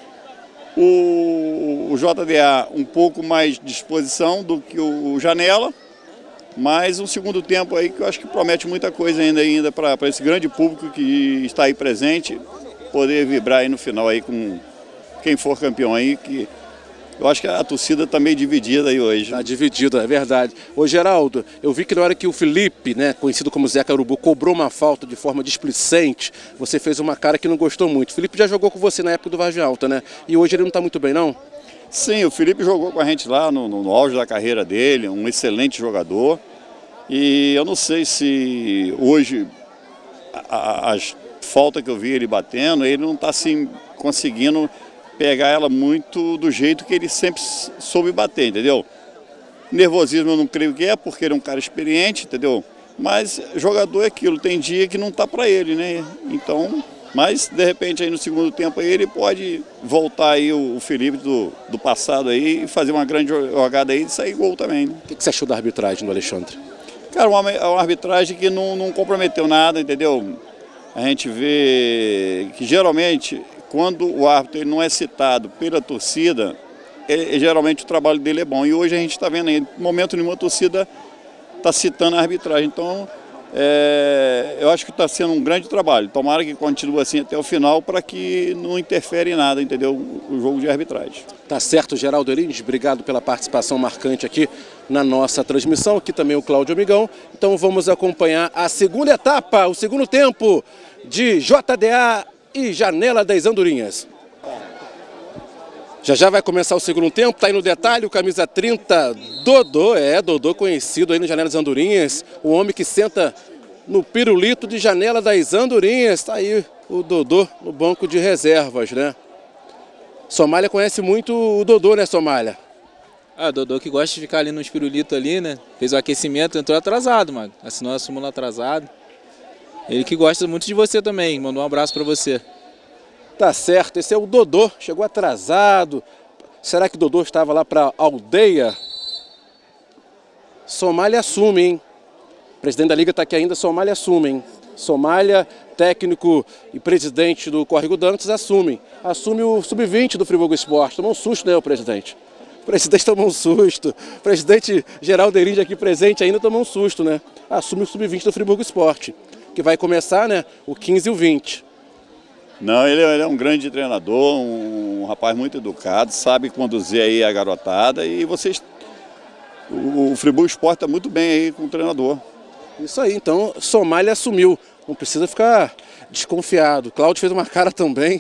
O, o J D A um pouco mais de disposição do que o Janela, mas um segundo tempo aí que eu acho que promete muita coisa ainda, ainda para esse grande público que está aí presente, poder vibrar aí no final aí com quem for campeão aí, que eu acho que a torcida está meio dividida aí hoje. Está dividida, é verdade. Ô Geraldo, eu vi que na hora que o Felipe, né, conhecido como Zeca Urubu, cobrou uma falta de forma displicente, você fez uma cara que não gostou muito. O Felipe já jogou com você na época do Vargem Alta, né? E hoje ele não está muito bem, não? Sim, o Felipe jogou com a gente lá no, no auge da carreira dele, um excelente jogador. E eu não sei se hoje a, a, as falta que eu vi ele batendo, ele não está assim conseguindo pegar ela muito do jeito que ele sempre soube bater, entendeu? Nervosismo eu não creio que é, porque ele é um cara experiente, entendeu? Mas jogador é aquilo, tem dia que não tá para ele, né? Então, mas de repente aí no segundo tempo aí ele pode voltar aí o Felipe do, do passado aí e fazer uma grande jogada aí e sair gol também. Né? O que, que você achou da arbitragem do Alexandre? Cara, uma, uma arbitragem que não, não comprometeu nada, entendeu? A gente vê que geralmente, quando o árbitro ele não é citado pela torcida, ele, geralmente o trabalho dele é bom. E hoje a gente está vendo aí, no momento nenhum a torcida está citando a arbitragem. Então, é, eu acho que está sendo um grande trabalho. Tomara que continue assim até o final para que não interfere em nada, entendeu? O jogo de arbitragem. Tá certo, Geraldo Eringe, obrigado pela participação marcante aqui na nossa transmissão. Aqui também o Cláudio Amigão. Então vamos acompanhar a segunda etapa, o segundo tempo de J D A e Janela das Andorinhas. Já já vai começar o segundo tempo, tá aí no detalhe, o camisa trinta, Dodô, é, Dodô conhecido aí no Janela das Andorinhas, o homem que senta no pirulito de Janela das Andorinhas, tá aí o Dodô no banco de reservas, né? Somália conhece muito o Dodô, né, Somália? Ah, Dodô que gosta de ficar ali no espirulito ali, né? Fez o aquecimento, entrou atrasado, mano. Assinou a súmula atrasado. Ele que gosta muito de você também, mandou um abraço pra você. Tá certo, esse é o Dodô, chegou atrasado. Será que o Dodô estava lá pra aldeia? Somália assume, hein? O presidente da Liga tá aqui ainda, Somália assume, hein? Somália, técnico e presidente do Córrego Dantas, assumem. Assume o sub vinte do Friburgo Esporte. Tomou um susto, né, o presidente? O presidente tomou um susto. O presidente Geraldo Eringe aqui presente ainda tomou um susto, né? Assume o sub vinte do Friburgo Esporte, que vai começar, né, o quinze e o vinte. Não, ele, ele é um grande treinador, um, um rapaz muito educado, sabe conduzir aí a garotada e vocês... O, o Friburgo Esporte está muito bem aí com o treinador. Isso aí, então Somália assumiu. Não precisa ficar desconfiado. Cláudio fez uma cara também.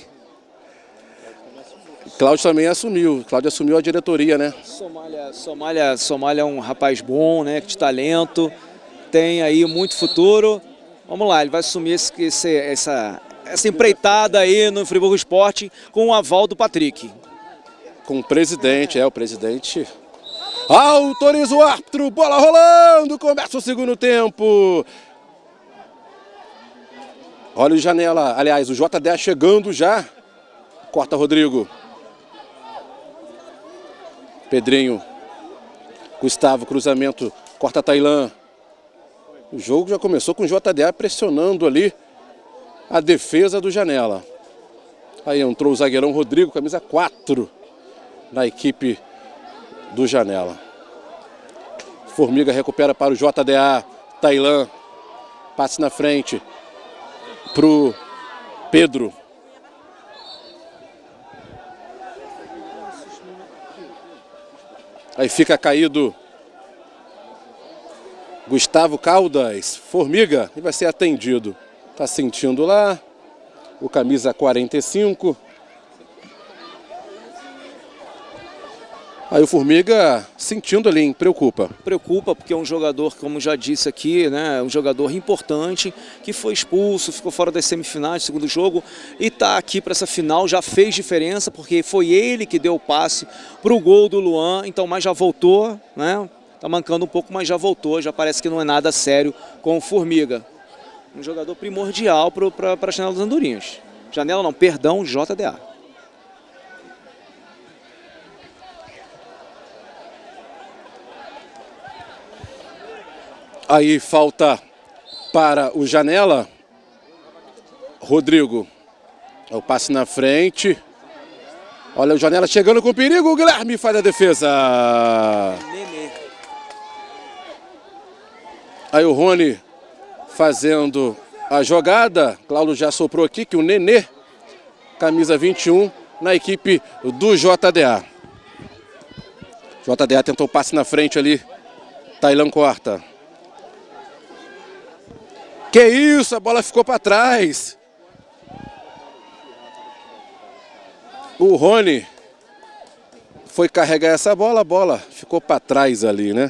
Cláudio também assumiu. Cláudio assumiu a diretoria, né? Somália, Somália, Somália é um rapaz bom, né? De talento. Tem aí muito futuro. Vamos lá, ele vai assumir esse, esse, essa, essa empreitada aí no Friburgo Esporte com o aval do Patrick. Com o presidente, é, o presidente... Autoriza o árbitro, bola rolando, começa o segundo tempo. Olha o Janela, aliás, o J D A chegando já. Corta Rodrigo. Pedrinho. Gustavo, cruzamento, corta Tailã. O jogo já começou com o J D A pressionando ali a defesa do Janela. Aí entrou o zagueirão Rodrigo, camisa quatro, na equipe do Janela. Formiga recupera para o J D A. Tailã. Passe na frente para o Pedro. Aí fica caído Gustavo Caldas. Formiga. E vai ser atendido. Está sentindo lá. O camisa quarenta e cinco. Aí o Formiga sentindo ali, hein? Preocupa. Preocupa porque é um jogador, como já disse aqui, né, um jogador importante, que foi expulso, ficou fora das semifinais do segundo jogo e está aqui para essa final, já fez diferença porque foi ele que deu o passe para o gol do Luan, então mas já voltou, né? Tá mancando um pouco, mas já voltou, já parece que não é nada sério com o Formiga. Um jogador primordial para a Janela das Andorinhas. Janela não, perdão, J D A. Aí falta para o Janela. Rodrigo. É o passe na frente. Olha o Janela chegando com perigo. O Guilherme faz a defesa. Nenê. Aí o Rony fazendo a jogada. Cláudio já soprou aqui que o Nenê, camisa vinte e um, na equipe do J D A. J D A tentou o passe na frente ali. Tailã corta. Que isso, a bola ficou para trás. O Rony foi carregar essa bola, a bola ficou para trás ali, né?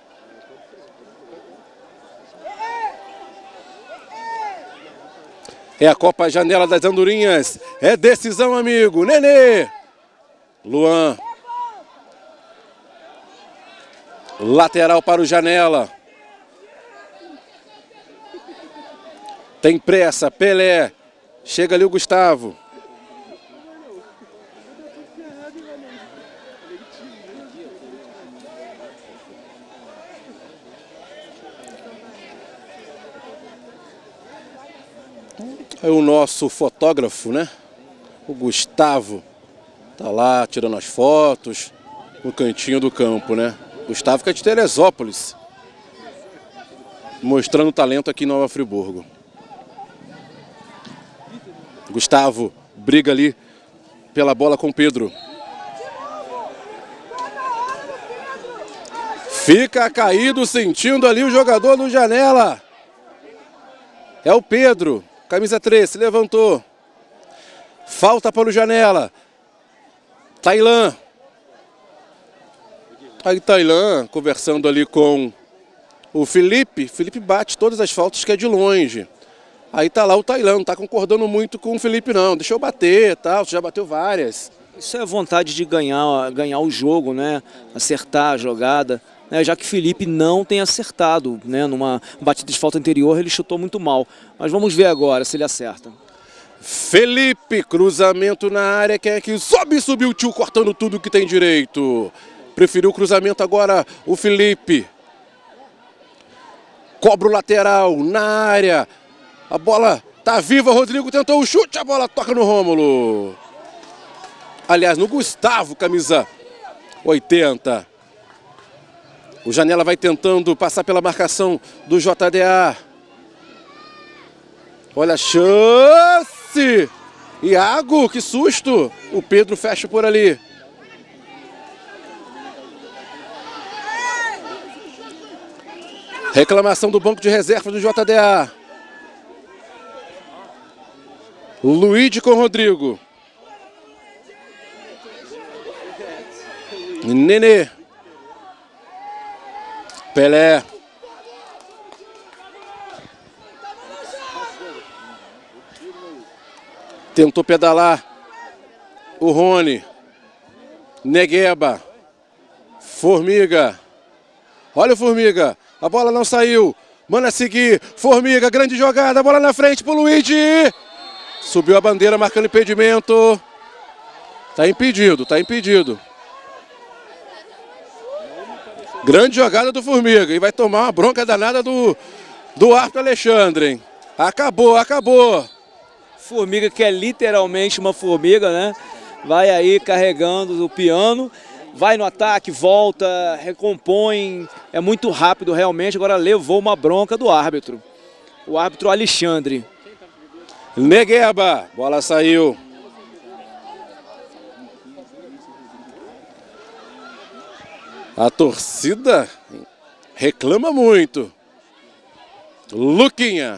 É a Copa Janela das Andorinhas. É decisão, amigo. Nenê. Luan. Lateral para o Janela. Tem pressa, Pelé. Chega ali o Gustavo. É o nosso fotógrafo, né? O Gustavo. Tá lá tirando as fotos no cantinho do campo, né? Gustavo que é de Teresópolis. Mostrando talento aqui em Nova Friburgo. Gustavo briga ali pela bola com Pedro. Fica caído, sentindo ali o jogador do Janela. É o Pedro, camisa três, se levantou. Falta para o Janela. Tailã. Aí Tailã conversando ali com o Felipe. Felipe bate todas as faltas que é de longe. Aí tá lá o Tailã, não tá concordando muito com o Felipe não. Deixa eu bater, tal, você já bateu várias. Isso é vontade de ganhar, ganhar o jogo, né? Acertar a jogada. Né? Já que Felipe não tem acertado, né? Numa batida de falta anterior ele chutou muito mal. Mas vamos ver agora se ele acerta. Felipe, cruzamento na área, quem é que sobe, subiu o tio, cortando tudo que tem direito. Preferiu o cruzamento agora o Felipe. Cobra o lateral na área. A bola tá viva, Rodrigo tentou o chute, a bola toca no Rômulo. Aliás, no Gustavo, camisa oitenta. O Janela vai tentando passar pela marcação do J D A. Olha a chance! Iago, que susto! O Pedro fecha por ali. Reclamação do banco de reserva do J D A. Luigi com Rodrigo. Nenê. Pelé. Tentou pedalar o Rony. Negueba. Formiga. Olha o Formiga. A bola não saiu. Manda seguir. Formiga, grande jogada. Bola na frente pro Luigi. Subiu a bandeira marcando impedimento. Tá impedido, tá impedido. Grande jogada do Formiga. E vai tomar uma bronca danada do, do árbitro Alexandre, hein? Acabou, acabou. Formiga, que é literalmente uma formiga, né? Vai aí carregando o piano. Vai no ataque, volta, recompõe. É muito rápido realmente. Agora levou uma bronca do árbitro. O árbitro Alexandre. Negueba. Bola saiu. A torcida reclama muito. Luquinha.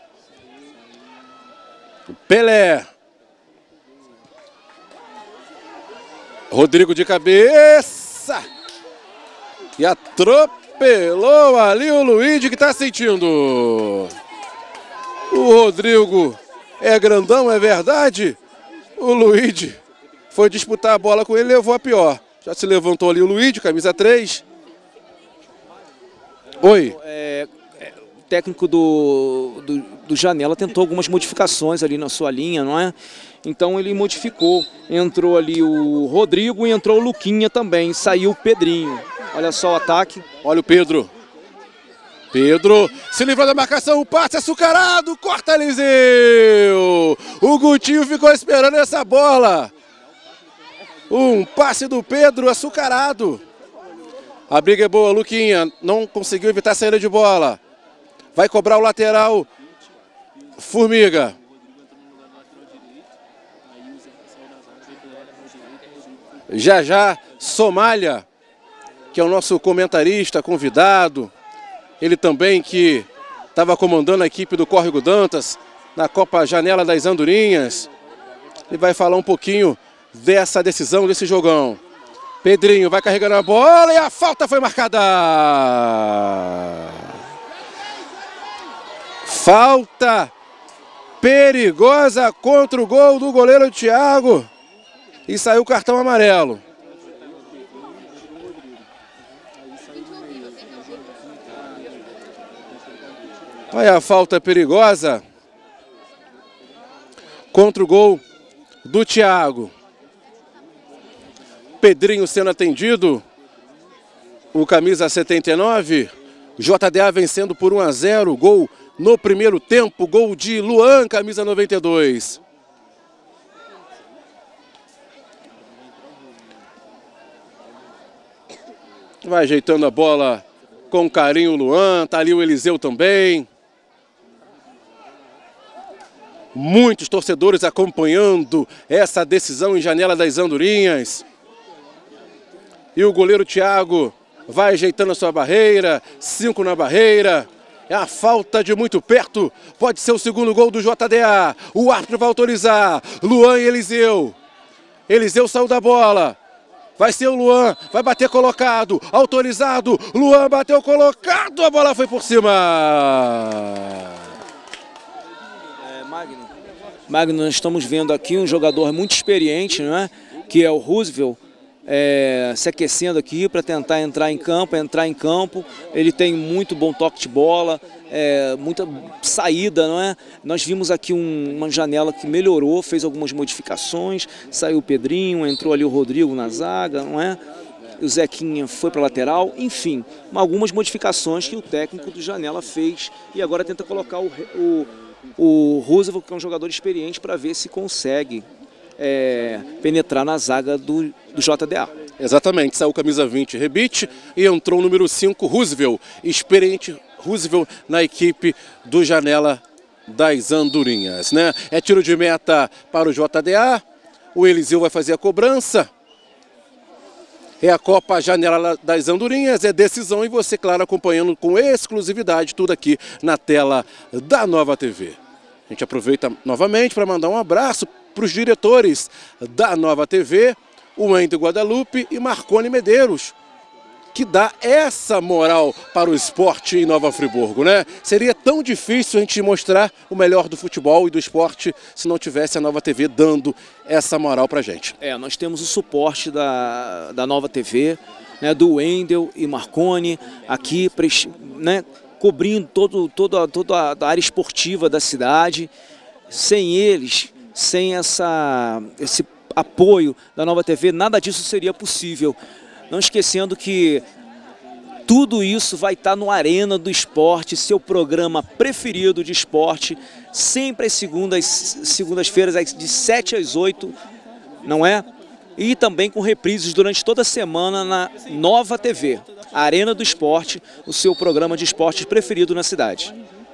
Pelé. Rodrigo de cabeça. E atropelou ali o Luigi, que está sentindo. O Rodrigo é grandão, é verdade? O Luigi foi disputar a bola com ele e levou a pior. Já se levantou ali o Luigi, camisa três. Oi. É, é, o técnico do, do, do Janela tentou algumas modificações ali na sua linha, não é? Então ele modificou. Entrou ali o Rodrigo e entrou o Luquinha também. Saiu o Pedrinho. Olha só o ataque. Olha o Pedro. Pedro se livrou da marcação, o passe açucarado, corta Eliseu. O Gutinho ficou esperando essa bola. Um passe do Pedro açucarado. A briga é boa, Luquinha não conseguiu evitar a saída de bola. Vai cobrar o lateral Formiga. Já já Somália, que é o nosso comentarista convidado. Ele também que estava comandando a equipe do Córrego Dantas na Copa Janela das Andorinhas. Ele vai falar um pouquinho dessa decisão, desse jogão. Pedrinho vai carregando a bola e a falta foi marcada. Falta perigosa contra o gol do goleiro Thiago. E saiu o cartão amarelo. Olha a falta perigosa contra o gol do Thiago. Pedrinho sendo atendido. O camisa setenta e nove. J D A vencendo por um a zero. Gol no primeiro tempo. Gol de Luan, camisa noventa e dois. Vai ajeitando a bola com carinho o Luan. Tá ali o Eliseu também. Muitos torcedores acompanhando essa decisão em Janela das Andorinhas. E o goleiro Thiago vai ajeitando a sua barreira. Cinco na barreira. É a falta de muito perto. Pode ser o segundo gol do J D A. O árbitro vai autorizar. Luan e Eliseu. Eliseu saiu da bola. Vai ser o Luan. Vai bater colocado. Autorizado. Luan bateu colocado. A bola foi por cima. Magno. Magno, nós estamos vendo aqui um jogador muito experiente, não é? Que é o Roosevelt, é, se aquecendo aqui para tentar entrar em campo, entrar em campo. Ele tem muito bom toque de bola, é, muita saída, não é? Nós vimos aqui um, uma janela que melhorou, fez algumas modificações, saiu o Pedrinho, entrou ali o Rodrigo na zaga, não é? O Zequinha foi para a lateral, enfim, algumas modificações que o técnico do Janela fez e agora tenta colocar o, o o Roosevelt, que é um jogador experiente, para ver se consegue é, penetrar na zaga do, do J D A. Exatamente, saiu camisa vinte, Rebite, e entrou o número cinco, Roosevelt, experiente Roosevelt na equipe do Janela das Andorinhas, né? É tiro de meta para o J D A, o Eliseu vai fazer a cobrança. É a Copa Janela das Andorinhas, é decisão e você, claro, acompanhando com exclusividade tudo aqui na tela da Nova T V. A gente aproveita novamente para mandar um abraço para os diretores da Nova T V, o Wendel Guadalupe e Marconi Medeiros, que dá essa moral para o esporte em Nova Friburgo, né? Seria tão difícil a gente mostrar o melhor do futebol e do esporte se não tivesse a Nova T V dando essa moral pra gente. É, nós temos o suporte da, da Nova T V, né, do Wendel e Marconi, aqui, né, cobrindo todo, toda, toda a área esportiva da cidade. Sem eles, sem essa, esse apoio da Nova T V, nada disso seria possível. Não esquecendo que tudo isso vai estar no Arena do Esporte, seu programa preferido de esporte, sempre às segundas, segundas-feiras, de sete às oito, não é? E também com reprises durante toda a semana na Nova T V, Arena do Esporte, o seu programa de esportes preferido na cidade.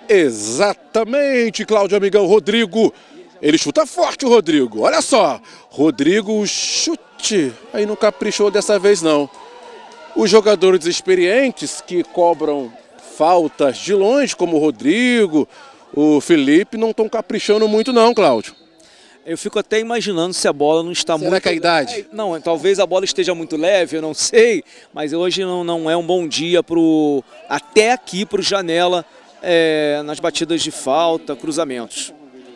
Exatamente, Cláudio Amigão. Rodrigo, ele chuta forte, o Rodrigo, olha só, Rodrigo chute, aí não caprichou dessa vez não. Os jogadores experientes que cobram faltas de longe, como o Rodrigo, o Felipe, não estão caprichando muito não, Cláudio. Eu fico até imaginando se a bola não está Será muito... que a idade? Não, talvez a bola esteja muito leve, eu não sei, mas hoje não, não é um bom dia pro, até aqui para o Janela, é, nas batidas de falta, cruzamentos.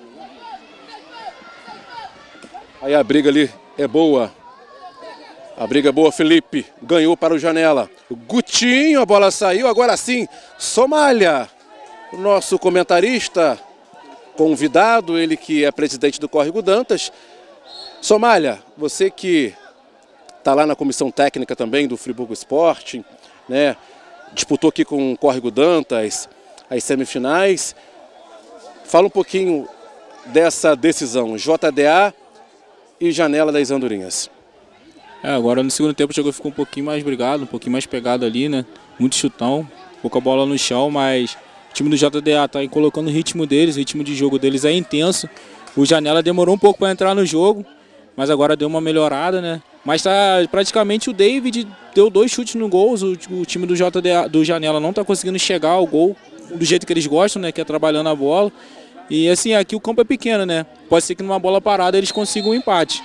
Aí a briga ali é boa. A briga é boa, Felipe ganhou para o Janela. Gutinho, a bola saiu, agora sim, Somália. O nosso comentarista convidado, ele que é presidente do Córrego Dantas. Somália, você que está lá na comissão técnica também do Friburgo Esporte, né? Disputou aqui com o Córrego Dantas as semifinais. Fala um pouquinho dessa decisão, J D A e Janela das Andorinhas. É, agora no segundo tempo o jogo ficou um pouquinho mais brigado, um pouquinho mais pegado ali, né? Muito chutão, pouca bola no chão, mas o time do J D A está colocando o ritmo deles, o ritmo de jogo deles é intenso. O Janela demorou um pouco para entrar no jogo, mas agora deu uma melhorada, né? Mas tá praticamente o David deu dois chutes no gol, o, o time do J D A, do Janela não está conseguindo chegar ao gol do jeito que eles gostam, né? Que é trabalhando a bola. E assim, aqui o campo é pequeno, né? Pode ser que numa bola parada eles consigam um empate.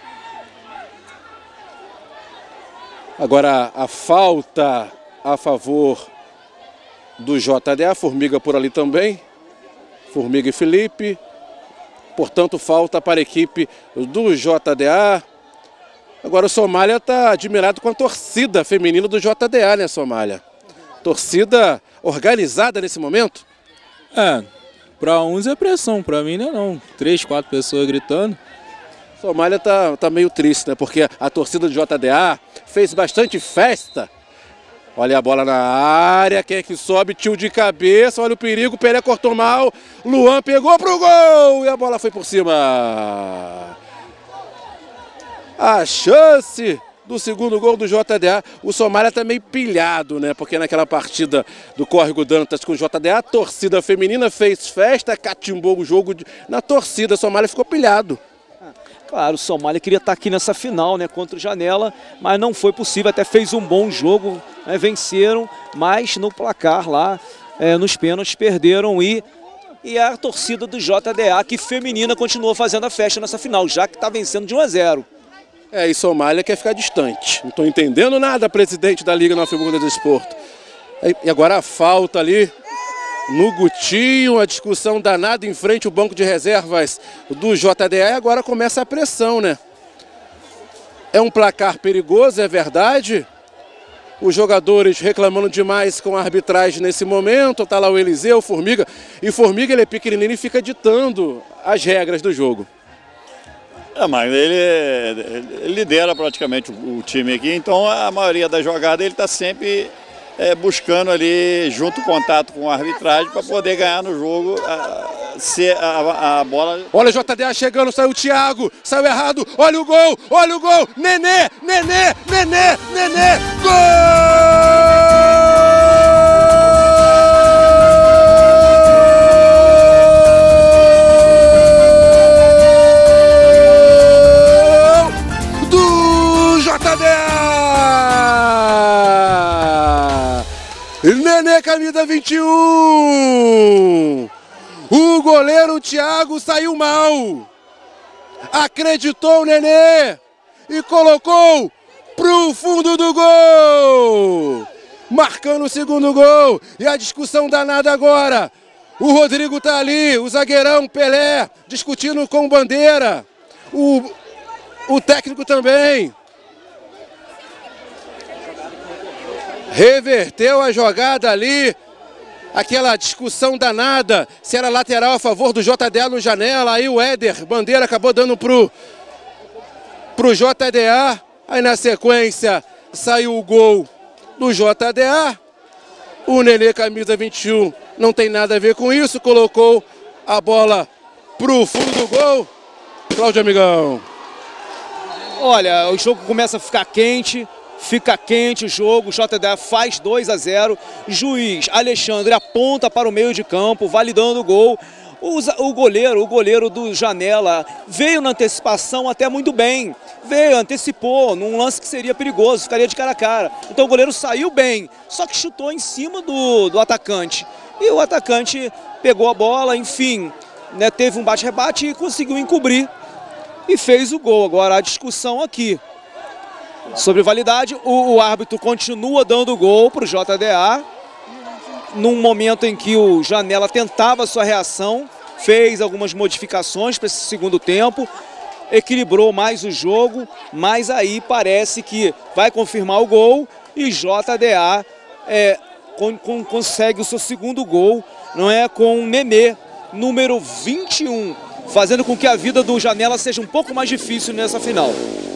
Agora a falta a favor do J D A, Formiga por ali também, Formiga e Felipe, portanto falta para a equipe do J D A. Agora o Somália está admirado com a torcida feminina do J D A, né, Somália? Torcida organizada nesse momento? É, para uns é pressão, para mim não é não, três, quatro pessoas gritando. Somália tá, tá meio triste, né? Porque a torcida do J D A fez bastante festa. Olha a bola na área, quem é que sobe? Tio de cabeça, olha o perigo, Pelé cortou mal, Luan pegou pro gol e a bola foi por cima. A chance do segundo gol do J D A, o Somália tá meio pilhado, né? Porque naquela partida do Córrego Dantas com o J D A, a torcida feminina fez festa, catimbou o jogo na torcida, o Somália ficou pilhado. Claro, o Somália queria estar aqui nessa final, né, contra o Janela, mas não foi possível, até fez um bom jogo, né, venceram, mas no placar lá, é, nos pênaltis, perderam e, e a torcida do J D A, que feminina, continuou fazendo a festa nessa final, já que está vencendo de um a zero. É, e Somália quer ficar distante. Não estou entendendo nada, presidente da Liga Nova Friburgo do Desporto. E agora a falta ali no Gutinho, a discussão danada em frente ao banco de reservas do J D A e agora começa a pressão, né? É um placar perigoso, é verdade. Os jogadores reclamando demais com a arbitragem nesse momento. Tá lá o Eliseu, o Formiga. E Formiga, ele é pequenininho e fica ditando as regras do jogo. É, mas ele, ele lidera praticamente o, o time aqui, então a maioria da jogada ele está sempre é, buscando ali, junto contato com a arbitragem, para poder ganhar no jogo, a, se a, a bola... Olha o J D A chegando, saiu o Thiago, saiu errado, olha o gol, olha o gol, Nenê, Nenê, Nenê, Nenê, gol! Nenê, camisa vinte e um. O goleiro Thiago saiu mal. Acreditou o Nenê e colocou pro fundo do gol. Marcando o segundo gol. E a discussão danada agora. O Rodrigo tá ali, o zagueirão Pelé, discutindo com Bandeira. O, o técnico também. Reverteu a jogada ali, aquela discussão danada, se era lateral a favor do J D A no Janela, aí o Éder Bandeira acabou dando pro, pro J D A, aí na sequência saiu o gol do J D A, o Nenê, camisa vinte e um, não tem nada a ver com isso, colocou a bola pro fundo do gol. Cláudio Amigão. Olha, o jogo começa a ficar quente. Fica quente o jogo, o J D A faz dois a zero, juiz Alexandre aponta para o meio de campo, validando o gol. O, o goleiro, o goleiro do Janela veio na antecipação até muito bem, veio, antecipou num lance que seria perigoso, ficaria de cara a cara. Então o goleiro saiu bem, só que chutou em cima do, do atacante. E o atacante pegou a bola, enfim, né, teve um bate-rebate e conseguiu encobrir e fez o gol. Agora a discussão aqui sobre validade, o, o árbitro continua dando gol para o J D A, num momento em que o Janela tentava sua reação, fez algumas modificações para esse segundo tempo, equilibrou mais o jogo, mas aí parece que vai confirmar o gol e J D A é, con, con, consegue o seu segundo gol, não é, com o Nenê, número vinte e um, fazendo com que a vida do Janela seja um pouco mais difícil nessa final.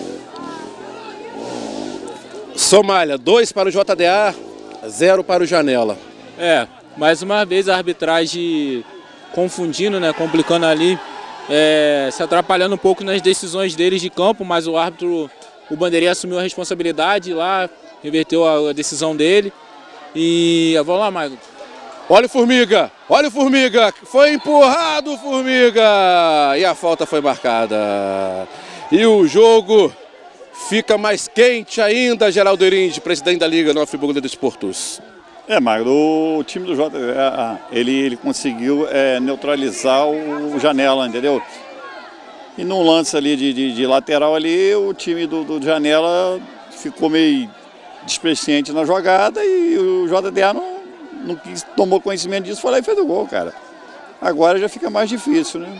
Somália, dois para o J D A, zero para o Janela. É, mais uma vez a arbitragem confundindo, né, complicando ali, é, se atrapalhando um pouco nas decisões deles de campo, mas o árbitro, o Bandeirinha assumiu a responsabilidade lá, reverteu a, a decisão dele. E vamos lá, Maicon. Olha o Formiga, olha o Formiga, foi empurrado o Formiga e a falta foi marcada. E o jogo fica mais quente ainda, Geraldo Eringe, presidente da Liga Nova Friburgo de Desportos. É, Magno, o time do J D A, ele, ele conseguiu é, neutralizar o Janela, entendeu? E num lance ali de, de, de lateral ali, o time do, do Janela ficou meio despreciante na jogada e o J D A não, não quis, tomou conhecimento disso, foi lá e fez o gol, cara. Agora já fica mais difícil, né?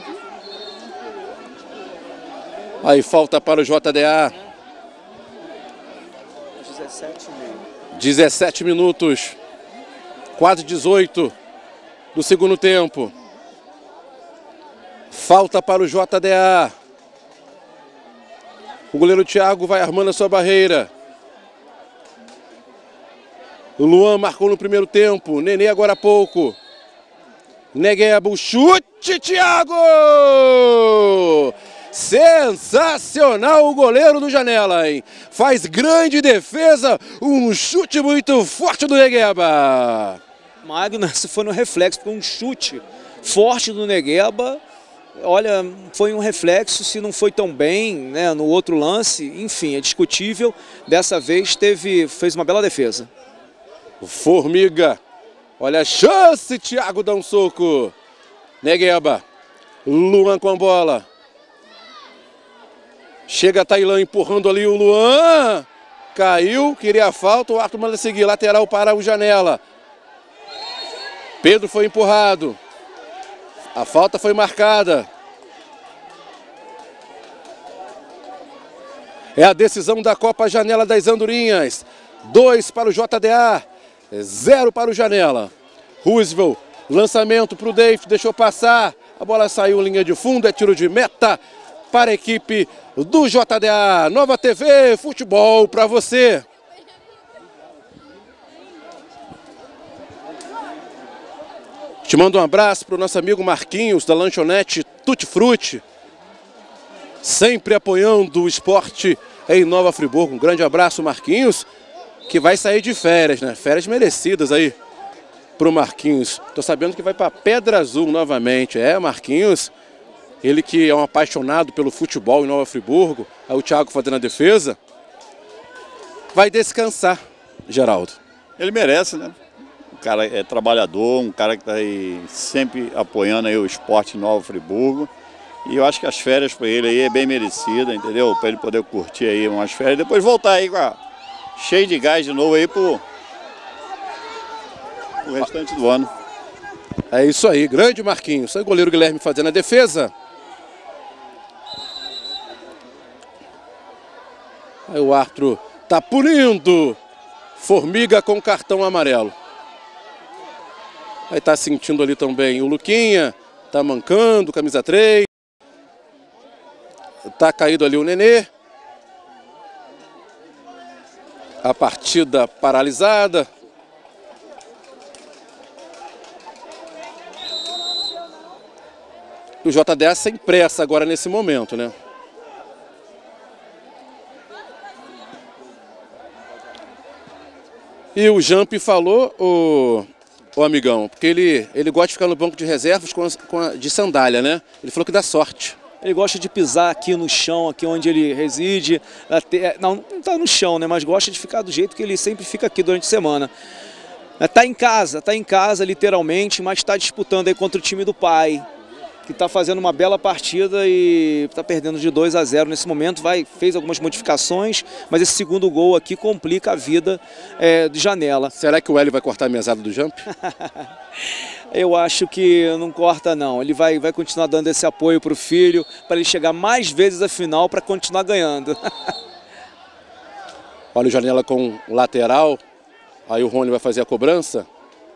Aí falta para o J D A. dezessete minutos, quase dezoito do segundo tempo. Falta para o J D A. O goleiro Thiago vai armando a sua barreira. O Luan marcou no primeiro tempo. Nenê agora há pouco. Negueba, o chute, Thiago! Sensacional o goleiro do Janela, hein? Faz grande defesa, um chute muito forte do Negueba. Magno, se foi no reflexo, foi um chute forte do Negueba. Olha, foi um reflexo, se não foi tão bem, né, no outro lance, enfim, é discutível. Dessa vez teve, fez uma bela defesa. Formiga, olha a chance, Thiago dá um soco. Negueba, Luan com a bola. Chega Tailã empurrando ali o Luan. Caiu, queria a falta, o árbitro manda seguir, lateral para o Janela. Pedro foi empurrado. A falta foi marcada. É a decisão da Copa Janela das Andorinhas. Dois para o J D A, zero para o Janela. Roosevelt, lançamento para o Dave, deixou passar. A bola saiu em linha de fundo, é tiro de meta para a equipe do J D A. Nova T V, futebol para você. Te mando um abraço para o nosso amigo Marquinhos, da lanchonete Tutti Frutti, sempre apoiando o esporte em Nova Friburgo. Um grande abraço, Marquinhos, que vai sair de férias, né? Férias merecidas aí para o Marquinhos. Tô sabendo que vai para Pedra Azul novamente. É, Marquinhos, ele que é um apaixonado pelo futebol em Nova Friburgo, aí o Thiago fazendo a defesa, vai descansar, Geraldo. Ele merece, né? Um cara é trabalhador, um cara que está aí sempre apoiando aí o esporte em Nova Friburgo. E eu acho que as férias para ele aí é bem merecida, entendeu? Para ele poder curtir aí umas férias, depois voltar aí com a, cheio de gás de novo aí pro, pro restante do ano. É isso aí, grande Marquinhos. Aí o goleiro Guilherme fazendo a defesa. Aí o árbitro tá punindo Formiga com cartão amarelo. Aí tá sentindo ali também o Luquinha, tá mancando, camisa três. Tá caído ali o Nenê. A partida paralisada. O J D A sem pressa agora nesse momento, né? E o Jamp falou, o, o amigão, porque ele, ele gosta de ficar no banco de reservas com a, com a, de sandália, né? Ele falou que dá sorte. Ele gosta de pisar aqui no chão, aqui onde ele reside. Até, não, não está no chão, né? Mas gosta de ficar do jeito que ele sempre fica aqui durante a semana. Está em casa, está em casa literalmente, mas está disputando aí contra o time do pai, que está fazendo uma bela partida e está perdendo de dois a zero nesse momento. Vai, fez algumas modificações, mas esse segundo gol aqui complica a vida é, de Janela. Será que o Hélio vai cortar a mesada do Jamp? Eu acho que não corta não, ele vai, vai continuar dando esse apoio para o filho, para ele chegar mais vezes à final para continuar ganhando. Olha o Janela com o lateral, aí o Rony vai fazer a cobrança.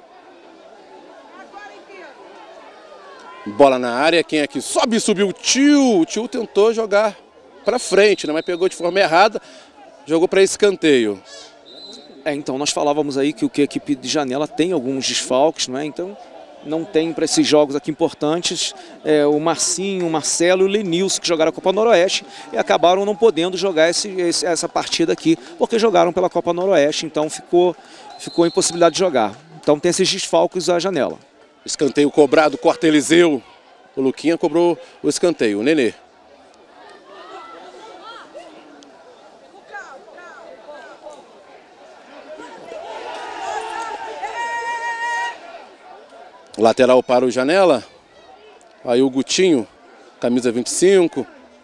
Bola na área, quem é que sobe, subiu o Tio, o Tio tentou jogar para frente, né? Mas pegou de forma errada, jogou para escanteio. É, então nós falávamos aí que o que a equipe de Janela tem alguns desfalques, não é? Então não tem para esses jogos aqui importantes é, o Marcinho, o Marcelo e o Lenilson, que jogaram a Copa Noroeste e acabaram não podendo jogar esse, esse, essa partida aqui, porque jogaram pela Copa Noroeste, então ficou, ficou impossibilidade de jogar. Então tem esses desfalques a Janela. Escanteio cobrado, corta Eliseu. O Luquinha cobrou o escanteio, o Nenê. Lateral para o Janela. Aí o Gutinho, camisa vinte e cinco.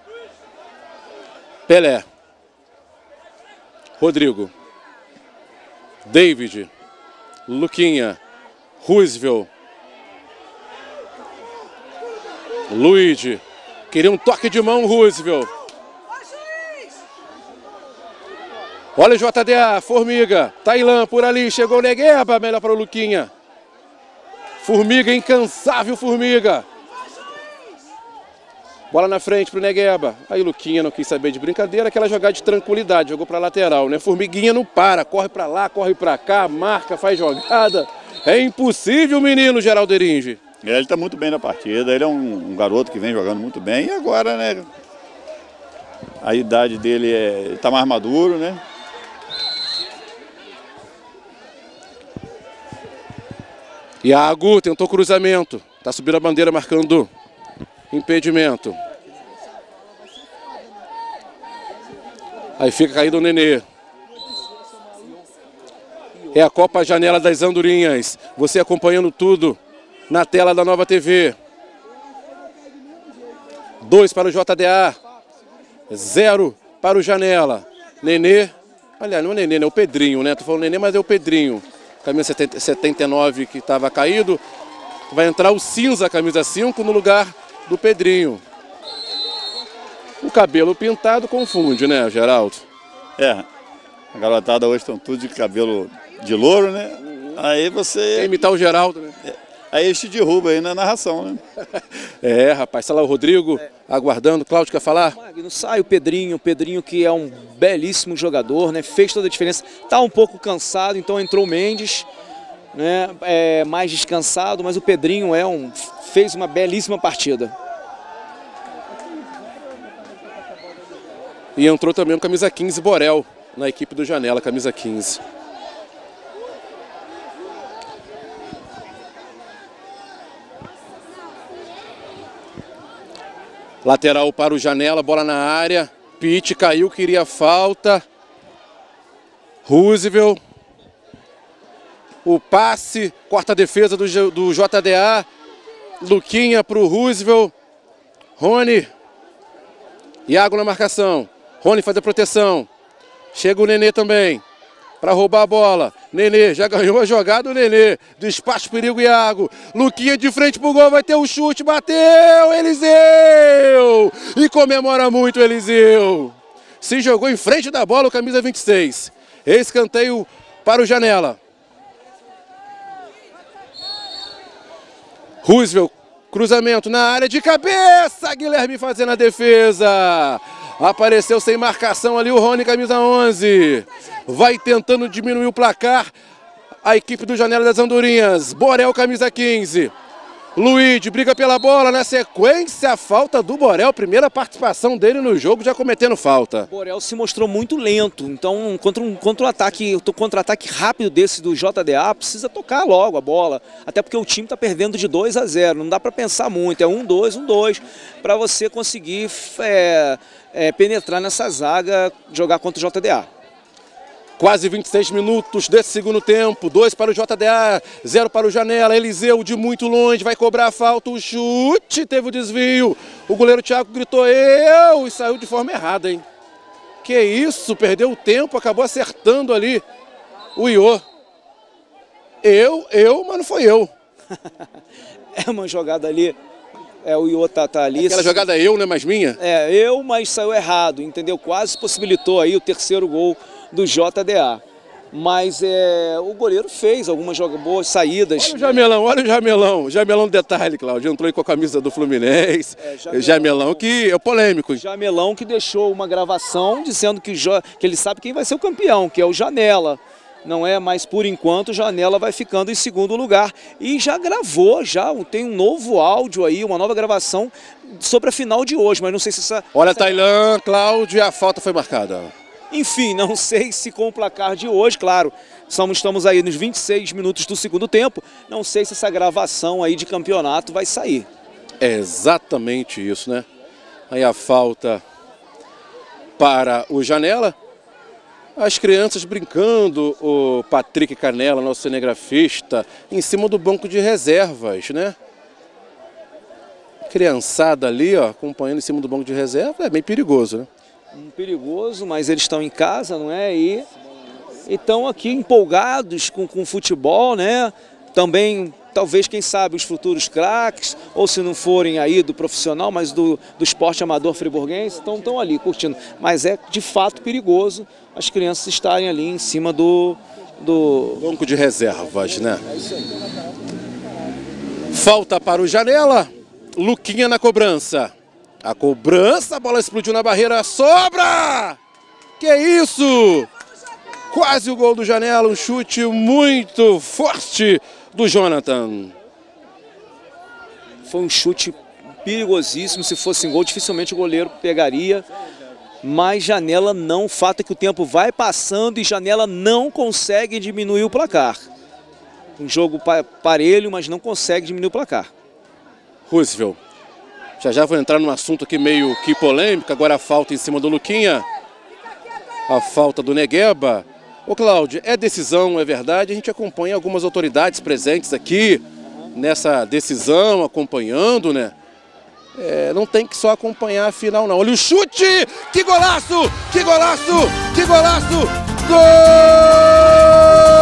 Pelé. Rodrigo. David. Luquinha. Roosevelt. Luigi. Queria um toque de mão, Roosevelt. Olha o J D A, Formiga. Tailã por ali, chegou o Negueba, melhor para o Luquinha. Formiga, incansável Formiga. Bola na frente para o Negueba. Aí o Luquinha não quis saber de brincadeira, aquela jogada de tranquilidade, jogou para a lateral, né? Formiguinha não para, corre para lá, corre para cá, marca, faz jogada. É impossível, menino Geraldo Eringe. Ele está muito bem na partida, ele é um, um garoto que vem jogando muito bem e agora, né, a idade dele é, está mais maduro, né? Iago tentou cruzamento, está subindo a bandeira marcando impedimento. Aí fica caído o Nenê. É a Copa Janela das Andorinhas, você acompanhando tudo na tela da Nova T V. Dois para o J D A. Zero para o Janela. Nenê. Aliás, não é Nenê, é o Pedrinho, né? Tô falando Nenê, mas é o Pedrinho. Camisa setenta e nove que estava caído. Vai entrar o cinza, camisa cinco, no lugar do Pedrinho. O cabelo pintado confunde, né, Geraldo? É. A garotada hoje estão tudo de cabelo de louro, né? Aí você... Quer imitar o Geraldo, né? É. Aí eles te derrubam aí na narração, né? É, rapaz, tá lá o Rodrigo é. aguardando. Cláudio, quer falar? Magno, sai o Pedrinho, o Pedrinho que é um belíssimo jogador, né? Fez toda a diferença. Tá um pouco cansado, então entrou o Mendes. né, é, mais descansado, mas o Pedrinho é um, fez uma belíssima partida. E entrou também o camisa quinze, Borel, na equipe do Janela, camisa quinze. Lateral para o Janela, bola na área. Pitt caiu, queria falta. Roosevelt. O passe, corta a defesa do, do J D A. Luquinha para o Roosevelt. Rony. Iago na marcação. Rony faz a proteção. Chega o Nenê também. Para roubar a bola. Nenê, já ganhou a jogada o Nenê. Despacho, perigo, Iago. Luquinha de frente pro gol, vai ter o chute. Bateu, Eliseu! E comemora muito Eliseu. Se jogou em frente da bola o camisa vinte e seis. Escanteio para o Janela. Roosevelt, cruzamento na área de cabeça. Guilherme fazendo a defesa. Apareceu sem marcação ali o Rony, camisa onze. Vai tentando diminuir o placar a equipe do Janela das Andorinhas. Borel, camisa quinze. Luiz briga pela bola, na sequência a falta do Borel, primeira participação dele no jogo, já cometendo falta. O Borel se mostrou muito lento, então contra um contra-ataque contra-ataque rápido desse do J D A, precisa tocar logo a bola, até porque o time está perdendo de dois a zero, não dá para pensar muito, é um dois, um dois, para você conseguir é, é, penetrar nessa zaga, jogar contra o J D A. Quase vinte e seis minutos desse segundo tempo, dois para o J D A, zero para o Janela. Eliseu de muito longe, vai cobrar a falta, o chute, teve o desvio. O goleiro Thiago gritou eu e saiu de forma errada, hein? Que isso, perdeu o tempo, acabou acertando ali o Iô. Eu, eu, mas não foi eu. É uma jogada ali, é, o Iô tá, tá ali. Aquela jogada eu, não é mais minha? É, eu, mas saiu errado, entendeu? Quase possibilitou aí o terceiro gol do J D A. Mas é, o goleiro fez algumas boas saídas. Olha o Jamelão, olha o Jamelão. Jamelão, detalhe, Cláudio. Entrou aí com a camisa do Fluminense. É, Jamelão, Jamelão que é polêmico. Jamelão que deixou uma gravação dizendo que, que ele sabe quem vai ser o campeão, que é o Janela. Não é, mas por enquanto o Janela vai ficando em segundo lugar. E já gravou, já tem um novo áudio aí, uma nova gravação sobre a final de hoje. Mas não sei se essa... Olha, Tailã, Cláudio, a falta foi marcada. Enfim, não sei se com o placar de hoje, claro, somos, estamos aí nos vinte e seis minutos do segundo tempo, não sei se essa gravação aí de campeonato vai sair. É exatamente isso, né? Aí a falta para o Janela. As crianças brincando, o Patrick Canela, nosso cinegrafista, em cima do banco de reservas, né? Criançada ali, ó, acompanhando em cima do banco de reserva, é bem perigoso, né? Um perigoso, mas eles estão em casa, não é? E estão aqui empolgados com, com o futebol, né? Também, talvez, quem sabe, os futuros craques, ou se não forem aí do profissional, mas do, do esporte amador friburguense, estão, estão ali curtindo. Mas é, de fato, perigoso as crianças estarem ali em cima do... do... banco de reservas, né? É isso aí. Falta para o Janela, Luquinha na cobrança. A cobrança, a bola explodiu na barreira, sobra! Que isso! Quase o gol do Janela, um chute muito forte do Jonathan. Foi um chute perigosíssimo, se fosse em gol dificilmente o goleiro pegaria. Mas Janela não, o fato é que o tempo vai passando e Janela não consegue diminuir o placar. Um jogo parelho, mas não consegue diminuir o placar. Roosevelt. Já já vou entrar num assunto aqui meio que polêmico, agora a falta em cima do Luquinha. A falta do Negueba. Ô Cláudio, é decisão, é verdade, a gente acompanha algumas autoridades presentes aqui nessa decisão, acompanhando, né? É, não tem que só acompanhar a final não. Olha o chute! Que golaço! Que golaço! Que golaço! Gol!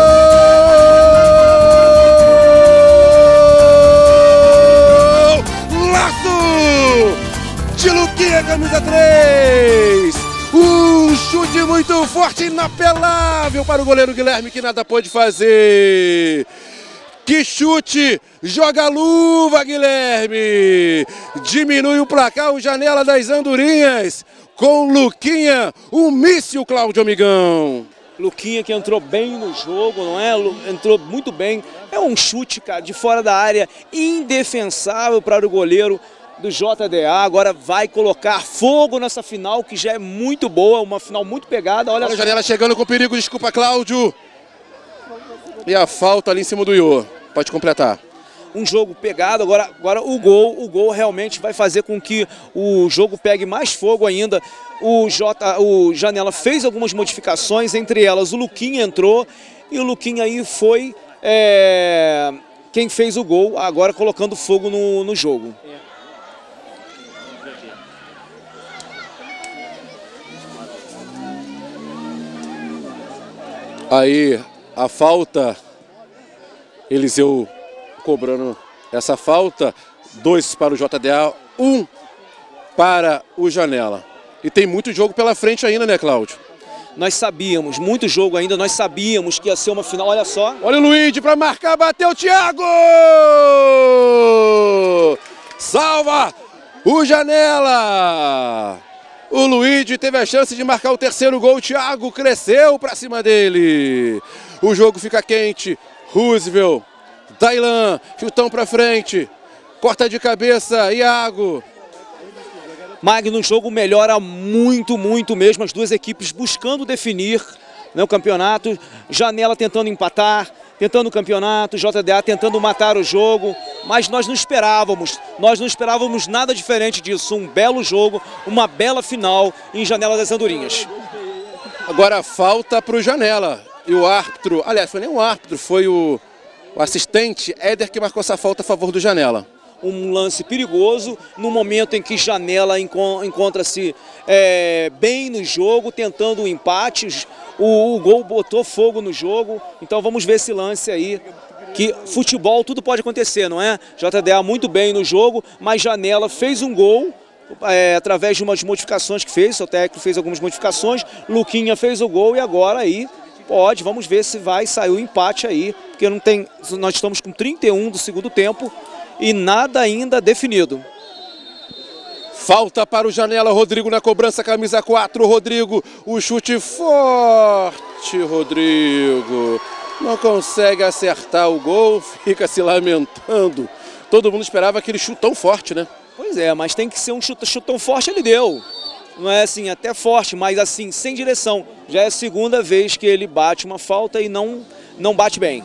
De Luquinha, camisa três. Um chute muito forte, inapelável para o goleiro Guilherme, que nada pôde fazer. Que chute! Joga a luva, Guilherme! Diminui o placar, o Janela das Andorinhas. Com Luquinha, um míssil, Cláudio Amigão. Luquinha que entrou bem no jogo, não é? Entrou muito bem. É um chute, cara, de fora da área, indefensável para o goleiro do J D A. Agora vai colocar fogo nessa final, que já é muito boa, uma final muito pegada. Olha, Olha a Janela chegando com perigo, desculpa, Cláudio. E a falta ali em cima do Iô. Pode completar. Um jogo pegado, agora, agora o gol, o gol realmente vai fazer com que o jogo pegue mais fogo ainda. O, J, o Janela fez algumas modificações, entre elas o Luquinha entrou e o Luquinha aí foi é, quem fez o gol, agora colocando fogo no, no jogo. Aí a falta, Eliseu cobrando essa falta, dois para o J D A, um para o Janela. E tem muito jogo pela frente ainda, né, Cláudio? Nós sabíamos, muito jogo ainda, nós sabíamos que ia ser uma final, olha só. Olha o Luigi para marcar, bateu o Thiago! Salva o Janela! O Luigi teve a chance de marcar o terceiro gol, o Thiago cresceu para cima dele. O jogo fica quente, Roosevelt, Tailan, chutão para frente, corta de cabeça, Iago. Magno, o jogo melhora muito, muito mesmo, as duas equipes buscando definir, né, o campeonato, Janela tentando empatar, tentando o campeonato, J D A tentando matar o jogo, mas nós não esperávamos, nós não esperávamos nada diferente disso, um belo jogo, uma bela final em Janela das Andorinhas. Agora falta para o Janela, e o árbitro, aliás, foi nem o árbitro, foi o, o assistente Éder que marcou essa falta a favor do Janela. Um lance perigoso, no momento em que Janela encontra-se é, bem no jogo, tentando o empate, o, o gol botou fogo no jogo, então vamos ver esse lance aí, que futebol tudo pode acontecer, não é? J D A muito bem no jogo, mas Janela fez um gol, é, através de umas modificações que fez, o técnico fez algumas modificações, Luquinha fez o gol e agora aí pode, vamos ver se vai sair o empate aí, porque não tem, nós estamos com trinta e um do segundo tempo, e nada ainda definido. Falta para o Janela, Rodrigo na cobrança, camisa quatro, Rodrigo, o chute forte, Rodrigo. Não consegue acertar o gol, fica se lamentando. Todo mundo esperava aquele chutão forte, né? Pois é, mas tem que ser um chute, chutão forte, ele deu. Não é assim, até forte, mas assim, sem direção. Já é a segunda vez que ele bate uma falta e não, não bate bem.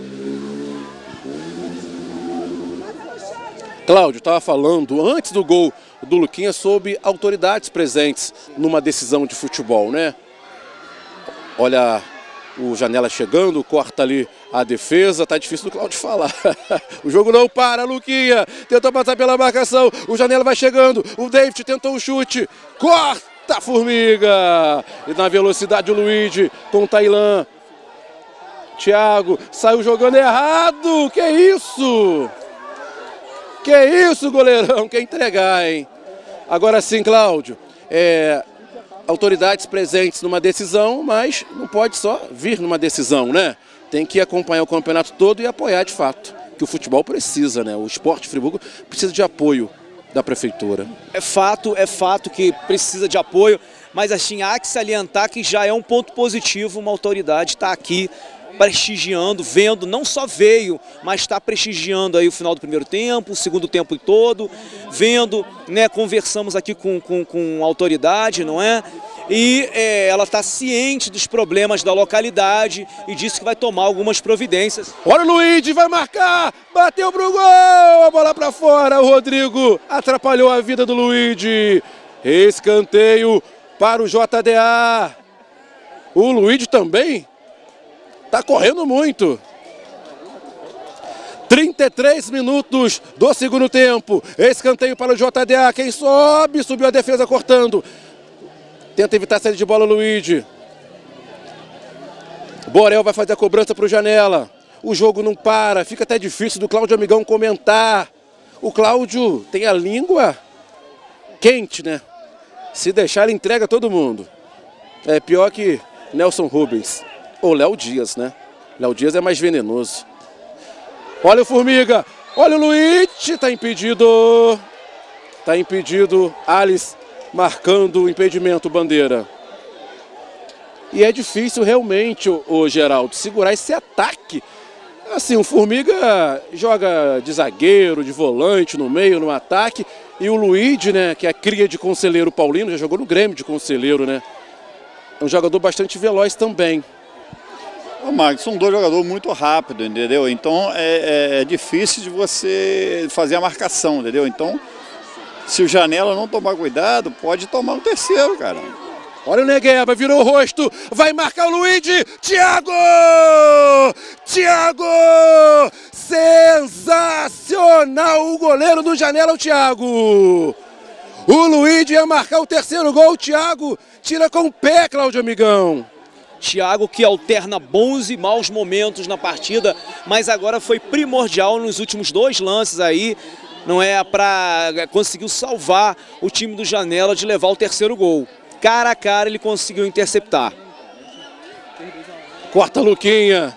Cláudio estava falando antes do gol do Luquinha sobre autoridades presentes numa decisão de futebol, né? Olha o Janela chegando, corta ali a defesa, tá difícil do Cláudio falar. O jogo não para, Luquinha tentou passar pela marcação, o Janela vai chegando, o David tentou o chute, corta a Formiga! E na velocidade o Luigi com o Tailan. Thiago saiu jogando errado, que isso? Que isso, goleirão, quer entregar, hein? Agora sim, Cláudio, é, autoridades presentes numa decisão, mas não pode só vir numa decisão, né? Tem que acompanhar o campeonato todo e apoiar de fato, que o futebol precisa, né? O Esporte Friburgo precisa de apoio da prefeitura. É fato, é fato que precisa de apoio, mas assim, há que salientar que já é um ponto positivo uma autoridade estar aqui prestigiando, vendo, não só veio, mas está prestigiando aí o final do primeiro tempo, o segundo tempo todo, vendo, né, conversamos aqui com, com, com a autoridade, não é? E é, ela está ciente dos problemas da localidade e disse que vai tomar algumas providências. Olha o Luigi, vai marcar, bateu pro gol, a bola para fora, o Rodrigo atrapalhou a vida do Luigi, escanteio para o J D A, o Luigi também tá correndo muito. trinta e três minutos do segundo tempo. Escanteio para o J D A. Quem sobe, subiu a defesa cortando. Tenta evitar a saída de bola, Luigi. Borel vai fazer a cobrança para o Janela. O jogo não para. Fica até difícil do Cláudio Amigão comentar. O Cláudio tem a língua quente, né? Se deixar, ele entrega todo mundo. É pior que Nelson Rubens. Ou Léo Dias, né? Léo Dias é mais venenoso. Olha o Formiga. Olha o Luigi. Tá impedido. Tá impedido. Alice marcando o impedimento, bandeira. E é difícil realmente, o, o Geraldo, segurar esse ataque. Assim, o Formiga joga de zagueiro, de volante no meio, no ataque. E o Luigi, né, que é a cria de Conselheiro Paulino, já jogou no Grêmio de Conselheiro, né? É um jogador bastante veloz também. Ô, Marcos, são dois jogadores muito rápidos, entendeu? Então é, é, é difícil de você fazer a marcação, entendeu? Então, se o Janela não tomar cuidado, pode tomar um terceiro, cara. Olha o Negueba, virou o rosto, vai marcar o Luigi, Thiago! Thiago! Sensacional o goleiro do Janela, o Thiago! O Luigi ia marcar o terceiro gol, o Thiago tira com o pé, Cláudio Amigão. Thiago que alterna bons e maus momentos na partida, mas agora foi primordial nos últimos dois lances aí, não é, para conseguiu salvar o time do Janela de levar o terceiro gol. Cara a cara ele conseguiu interceptar. Corta Luquinha.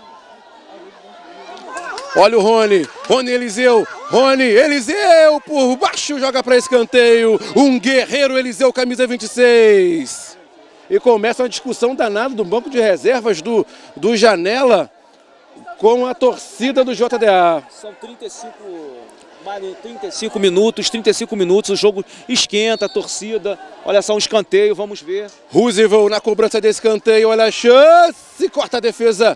Olha o Rony. Rony Eliseu. Rony Eliseu por baixo joga para escanteio. Um guerreiro Eliseu, camisa vinte e seis. E começa uma discussão danada do banco de reservas do, do Janela com a torcida do J D A. São trinta e cinco, trinta e cinco minutos, trinta e cinco minutos, o jogo esquenta, a torcida. Olha só um escanteio, vamos ver. Roosevelt na cobrança desse escanteio, olha a chance, corta a defesa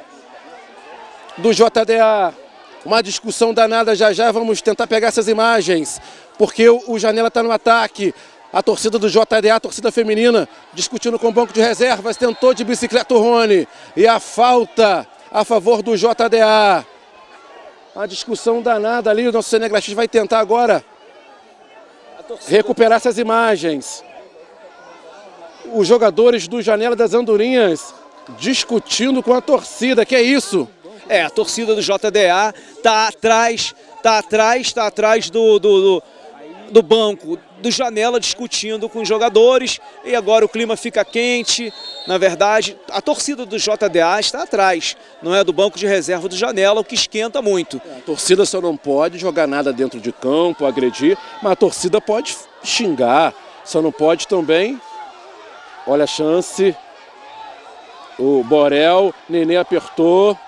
do J D A. Uma discussão danada já já, vamos tentar pegar essas imagens, porque o, o Janela está no ataque. A torcida do J D A, a torcida feminina, discutindo com o banco de reservas, tentou de bicicleta o Rony. E a falta a favor do J D A. Uma discussão danada ali, o nosso cinegrafista vai tentar agora recuperar essas imagens. Os jogadores do Janela das Andorinhas discutindo com a torcida, que é isso? É, a torcida do J D A tá atrás, tá atrás, tá atrás do, do, do, do banco do Janela discutindo com os jogadores e agora o clima fica quente. Na verdade, a torcida do J D A está atrás, não é do banco de reserva do Janela, o que esquenta muito. A torcida só não pode jogar nada dentro de campo, agredir, mas a torcida pode xingar, só não pode também. Olha a chance, o Borel, Nenê apertou,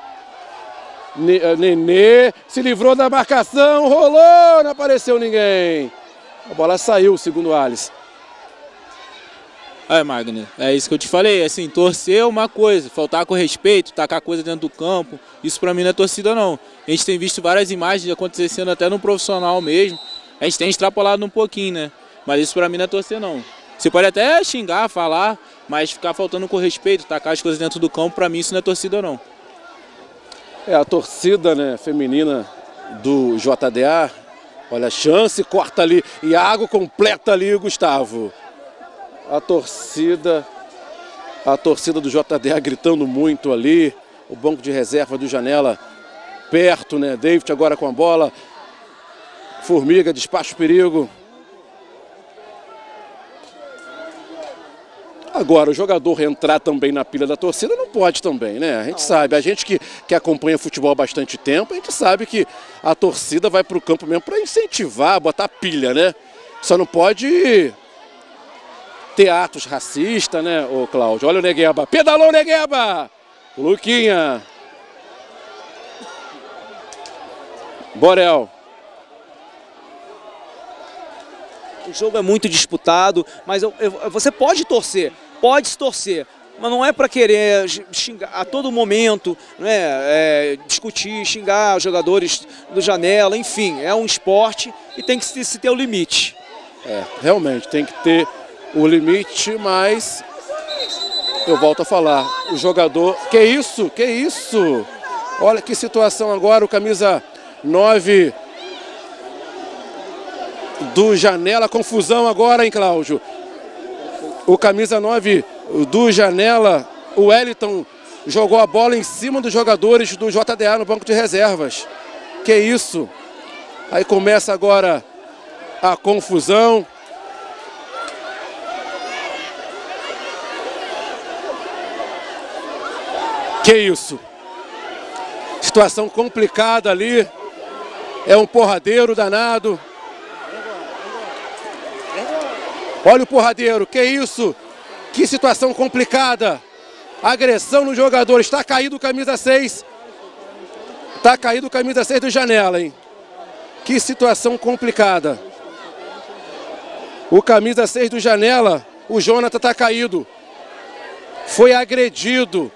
Nenê se livrou da marcação, rolou, não apareceu ninguém. A bola saiu, segundo o Alisson. É, Magno, é isso que eu te falei, assim, torcer é uma coisa, faltar com respeito, tacar coisa dentro do campo, isso pra mim não é torcida não. A gente tem visto várias imagens acontecendo até no profissional mesmo, a gente tem extrapolado um pouquinho, né? Mas isso pra mim não é torcer não. Você pode até xingar, falar, mas ficar faltando com respeito, tacar as coisas dentro do campo, pra mim isso não é torcida não. É, a torcida, né, feminina do J D A, olha a chance, corta ali, Iago completa ali, Gustavo. A torcida, a torcida do J D A gritando muito ali, o banco de reserva do Janela perto, né, David agora com a bola, Formiga, despacha o perigo. Agora, o jogador entrar também na pilha da torcida não pode também, né? A gente sabe, a gente que, que acompanha futebol há bastante tempo, a gente sabe que a torcida vai para o campo mesmo para incentivar, botar pilha, né? Só não pode ter atos racistas, né, ô Cláudio? Olha o Negueba, pedalou o Negueba! Luquinha. Borel. O jogo é muito disputado, mas eu, eu, você pode torcer, pode se torcer, mas não é para querer xingar a todo momento, né, é, discutir, xingar os jogadores do Janela, enfim, é um esporte e tem que se, se ter o limite. É, realmente, tem que ter o limite, mas eu volto a falar, o jogador, que isso, que isso, olha que situação agora, o camisa nove do Janela, confusão agora, hein, Cláudio? O camisa nove do Janela, o Wellington, jogou a bola em cima dos jogadores do J D A no banco de reservas. Que isso? Aí começa agora a confusão. Que isso? Situação complicada ali. É um porradeiro danado. Olha o porradeiro, que isso? Que situação complicada. Agressão no jogador, está caído o camisa seis. Está caído o camisa seis do Janela, hein? Que situação complicada. O camisa seis do Janela, o Jonathan está caído. Foi agredido.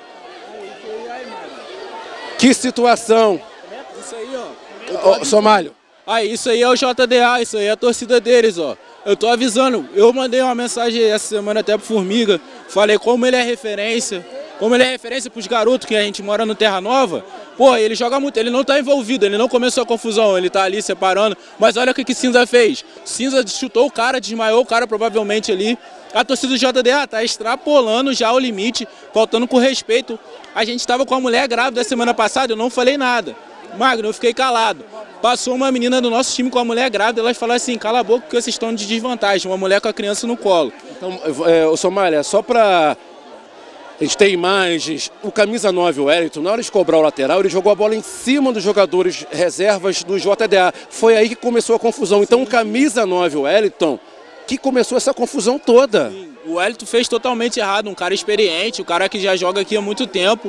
Que situação. Isso aí, ó. Ô, Somália. Ah, isso aí é o J D A, isso aí é a torcida deles, ó. Eu tô avisando, eu mandei uma mensagem essa semana até pro Formiga, falei como ele é referência, como ele é referência pros garotos que a gente mora no Terra Nova. Pô, ele joga muito, ele não tá envolvido, ele não começou a confusão, ele tá ali separando, mas olha o que que Cinza fez. Cinza chutou o cara, desmaiou o cara provavelmente ali. A torcida do J D A tá extrapolando já o limite, faltando com respeito. A gente tava com a mulher grávida semana passada, eu não falei nada. Magno, eu fiquei calado. Passou uma menina do nosso time com a mulher grávida, elas falaram assim, cala a boca porque vocês estão de desvantagem, uma mulher com a criança no colo. Então, é, ô Somália, só pra a gente ter imagens, o camisa nove, o Wellington, na hora de cobrar o lateral, ele jogou a bola em cima dos jogadores reservas do J D A. Foi aí que começou a confusão. Então o camisa nove, o Wellington, que começou essa confusão toda. Sim. O Wellington fez totalmente errado, um cara experiente, um cara que já joga aqui há muito tempo.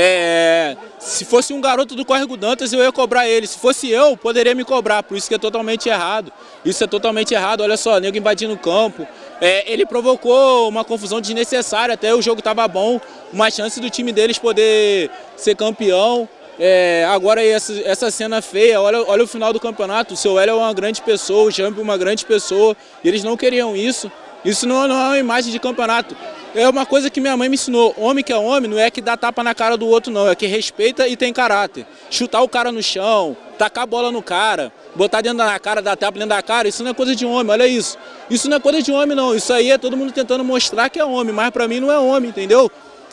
É, se fosse um garoto do Córrego Dantas, eu ia cobrar ele. Se fosse eu, poderia me cobrar. Por isso que é totalmente errado. Isso é totalmente errado. Olha só, nego invadindo o campo. É, ele provocou uma confusão desnecessária. Até o jogo estava bom. Uma chance do time deles poder ser campeão. É, agora essa, essa cena feia, olha, olha o final do campeonato. O seu Hélio é uma grande pessoa, o Jamp é uma grande pessoa. E eles não queriam isso. Isso não, não é uma imagem de campeonato. É uma coisa que minha mãe me ensinou. Homem que é homem não é que dá tapa na cara do outro, não. É que respeita e tem caráter. Chutar o cara no chão, tacar a bola no cara, botar dentro da cara, dar tapa dentro da cara, isso não é coisa de homem, olha isso. Isso não é coisa de homem, não. Isso aí é todo mundo tentando mostrar que é homem, mas pra mim não é homem, entendeu?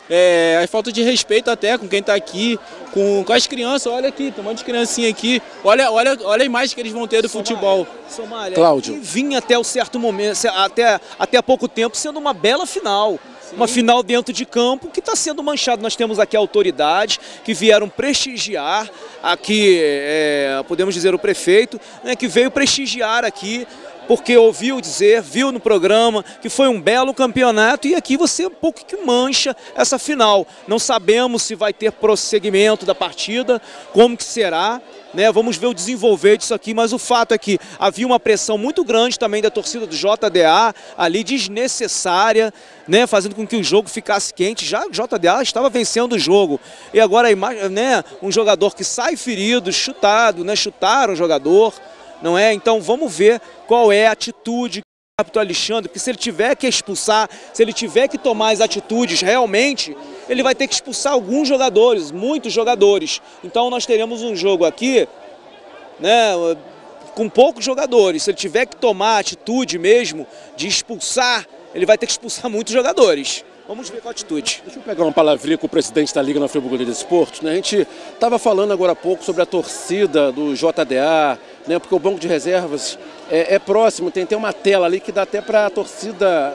É, é falta de respeito até com quem tá aqui, com, com as crianças. Olha aqui, tem um monte de criancinha aqui. Olha, olha, olha a imagem que eles vão ter do Somália, futebol. Somália, Cláudio. Vinha até um certo momento, até, até há pouco tempo, sendo uma bela final. Sim. Uma final dentro de campo que está sendo manchado. Nós temos aqui autoridades que vieram prestigiar, aqui, é, podemos dizer, o prefeito, né, que veio prestigiar aqui, porque ouviu dizer, viu no programa que foi um belo campeonato e aqui você um pouco que mancha essa final. Não sabemos se vai ter prosseguimento da partida, como que será, né? Vamos ver o desenvolver disso aqui, mas o fato é que havia uma pressão muito grande também da torcida do J D A, ali desnecessária, né? Fazendo com que o jogo ficasse quente. Já o J D A estava vencendo o jogo e agora, né? Um jogador que sai ferido, chutado, né? Chutaram o jogador. Não é? Então vamos ver qual é a atitude do árbitro Alexandre, porque se ele tiver que expulsar, se ele tiver que tomar as atitudes realmente, ele vai ter que expulsar alguns jogadores, muitos jogadores. Então nós teremos um jogo aqui, né, com poucos jogadores. Se ele tiver que tomar a atitude mesmo de expulsar, ele vai ter que expulsar muitos jogadores. Vamos ver qual a atitude. Deixa eu pegar uma palavrinha com o presidente da Liga na Friburgo de Desportos, né? A gente estava falando agora há pouco sobre a torcida do J D A, né? Porque o banco de reservas é, é próximo, tem, tem uma tela ali que dá até para a torcida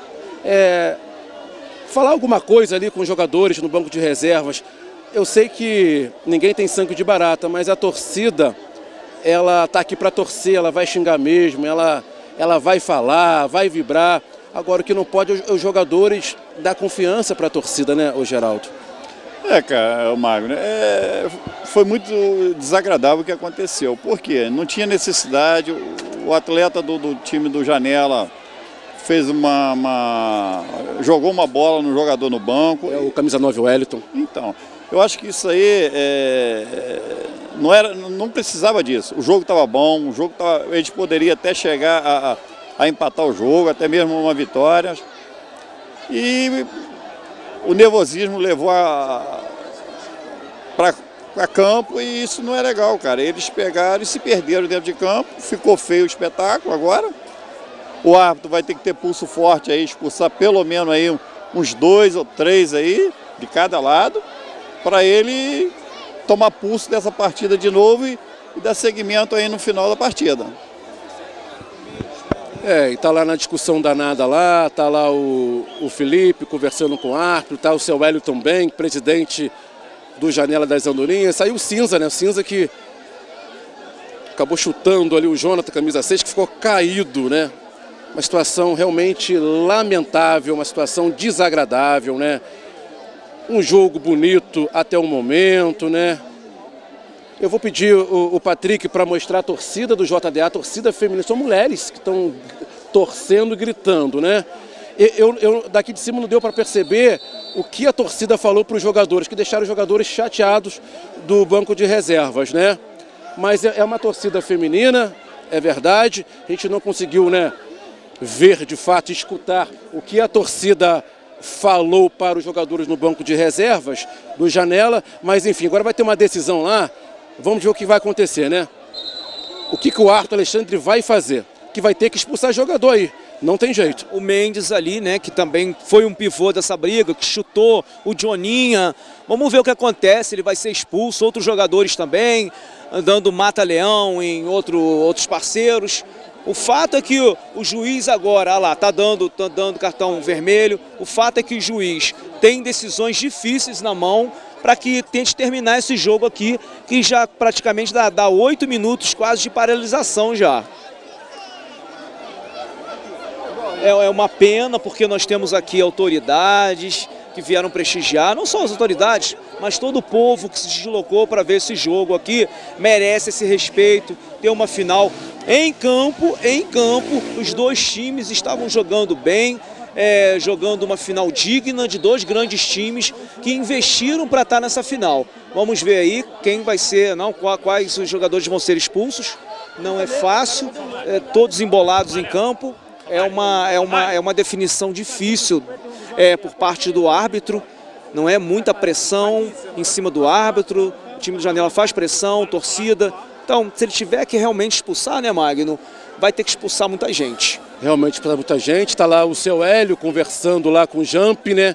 é, falar alguma coisa ali com os jogadores no banco de reservas. Eu sei que ninguém tem sangue de barata, mas a torcida, ela está aqui para torcer, ela vai xingar mesmo, ela, ela vai falar, vai vibrar. Agora, o que não pode é os jogadores dar confiança para a torcida, né, ô Geraldo? É, cara, Magno, é, foi muito desagradável o que aconteceu. Por quê? Não tinha necessidade, o atleta do, do time do Janela fez uma, uma... jogou uma bola no jogador no banco. É o camisa nove, o Wellington. Então, eu acho que isso aí é, não, era, não precisava disso. O jogo estava bom, o jogo tava, a gente poderia até chegar a... a a empatar o jogo, até mesmo uma vitória. E o nervosismo levou para campo e isso não é legal, cara. Eles pegaram e se perderam dentro de campo, ficou feio o espetáculo agora. O árbitro vai ter que ter pulso forte aí, expulsar pelo menos aí uns dois ou três aí, de cada lado, para ele tomar pulso dessa partida de novo e, e dar seguimento aí no final da partida. É, e tá lá na discussão danada lá, tá lá o, o Felipe conversando com o árbitro, tá o seu Wellington também, presidente do Janela das Andorinhas. Saiu o Cinza, né? O Cinza que acabou chutando ali o Jonathan, camisa seis, que ficou caído, né? Uma situação realmente lamentável, uma situação desagradável, né? um jogo bonito até o momento, né? Eu vou pedir o, o Patrick para mostrar a torcida do J D A, a torcida feminina. São mulheres que estão torcendo e gritando, né? Eu, eu, daqui de cima não deu para perceber o que a torcida falou para os jogadores, que deixaram os jogadores chateados do banco de reservas, né? Mas é, é uma torcida feminina, é verdade. A gente não conseguiu, né, ver de fato, escutar o que a torcida falou para os jogadores no banco de reservas do Janela, mas enfim, agora vai ter uma decisão lá. Vamos ver o que vai acontecer, né? O que, que o Arthur Alexandre vai fazer? Que vai ter que expulsar jogador aí. Não tem jeito. O Mendes ali, né, que também foi um pivô dessa briga, que chutou o Joninha. Vamos ver o que acontece, ele vai ser expulso, outros jogadores também, dando mata-leão em outro, outros parceiros. O fato é que o, o juiz agora, ah lá, tá dando, tá dando cartão vermelho. O fato é que o juiz tem decisões difíceis na mão para que tente terminar esse jogo aqui, que já praticamente dá, dá oito minutos quase de paralisação já. É uma pena, porque nós temos aqui autoridades que vieram prestigiar, não só as autoridades, mas todo o povo que se deslocou para ver esse jogo aqui, merece esse respeito, ter uma final em campo, em campo, os dois times estavam jogando bem, é, jogando uma final digna de dois grandes times que investiram para estar nessa final. Vamos ver aí quem vai ser, não, quais os jogadores vão ser expulsos, não é fácil, é, todos embolados em campo. É uma, é, uma, é uma definição difícil é, por parte do árbitro, não é muita pressão em cima do árbitro, o time do Janela faz pressão, torcida. Então, se ele tiver que realmente expulsar, né, Magno, vai ter que expulsar muita gente. Realmente expulsar muita gente, está lá o seu Hélio conversando lá com o Jamp, né?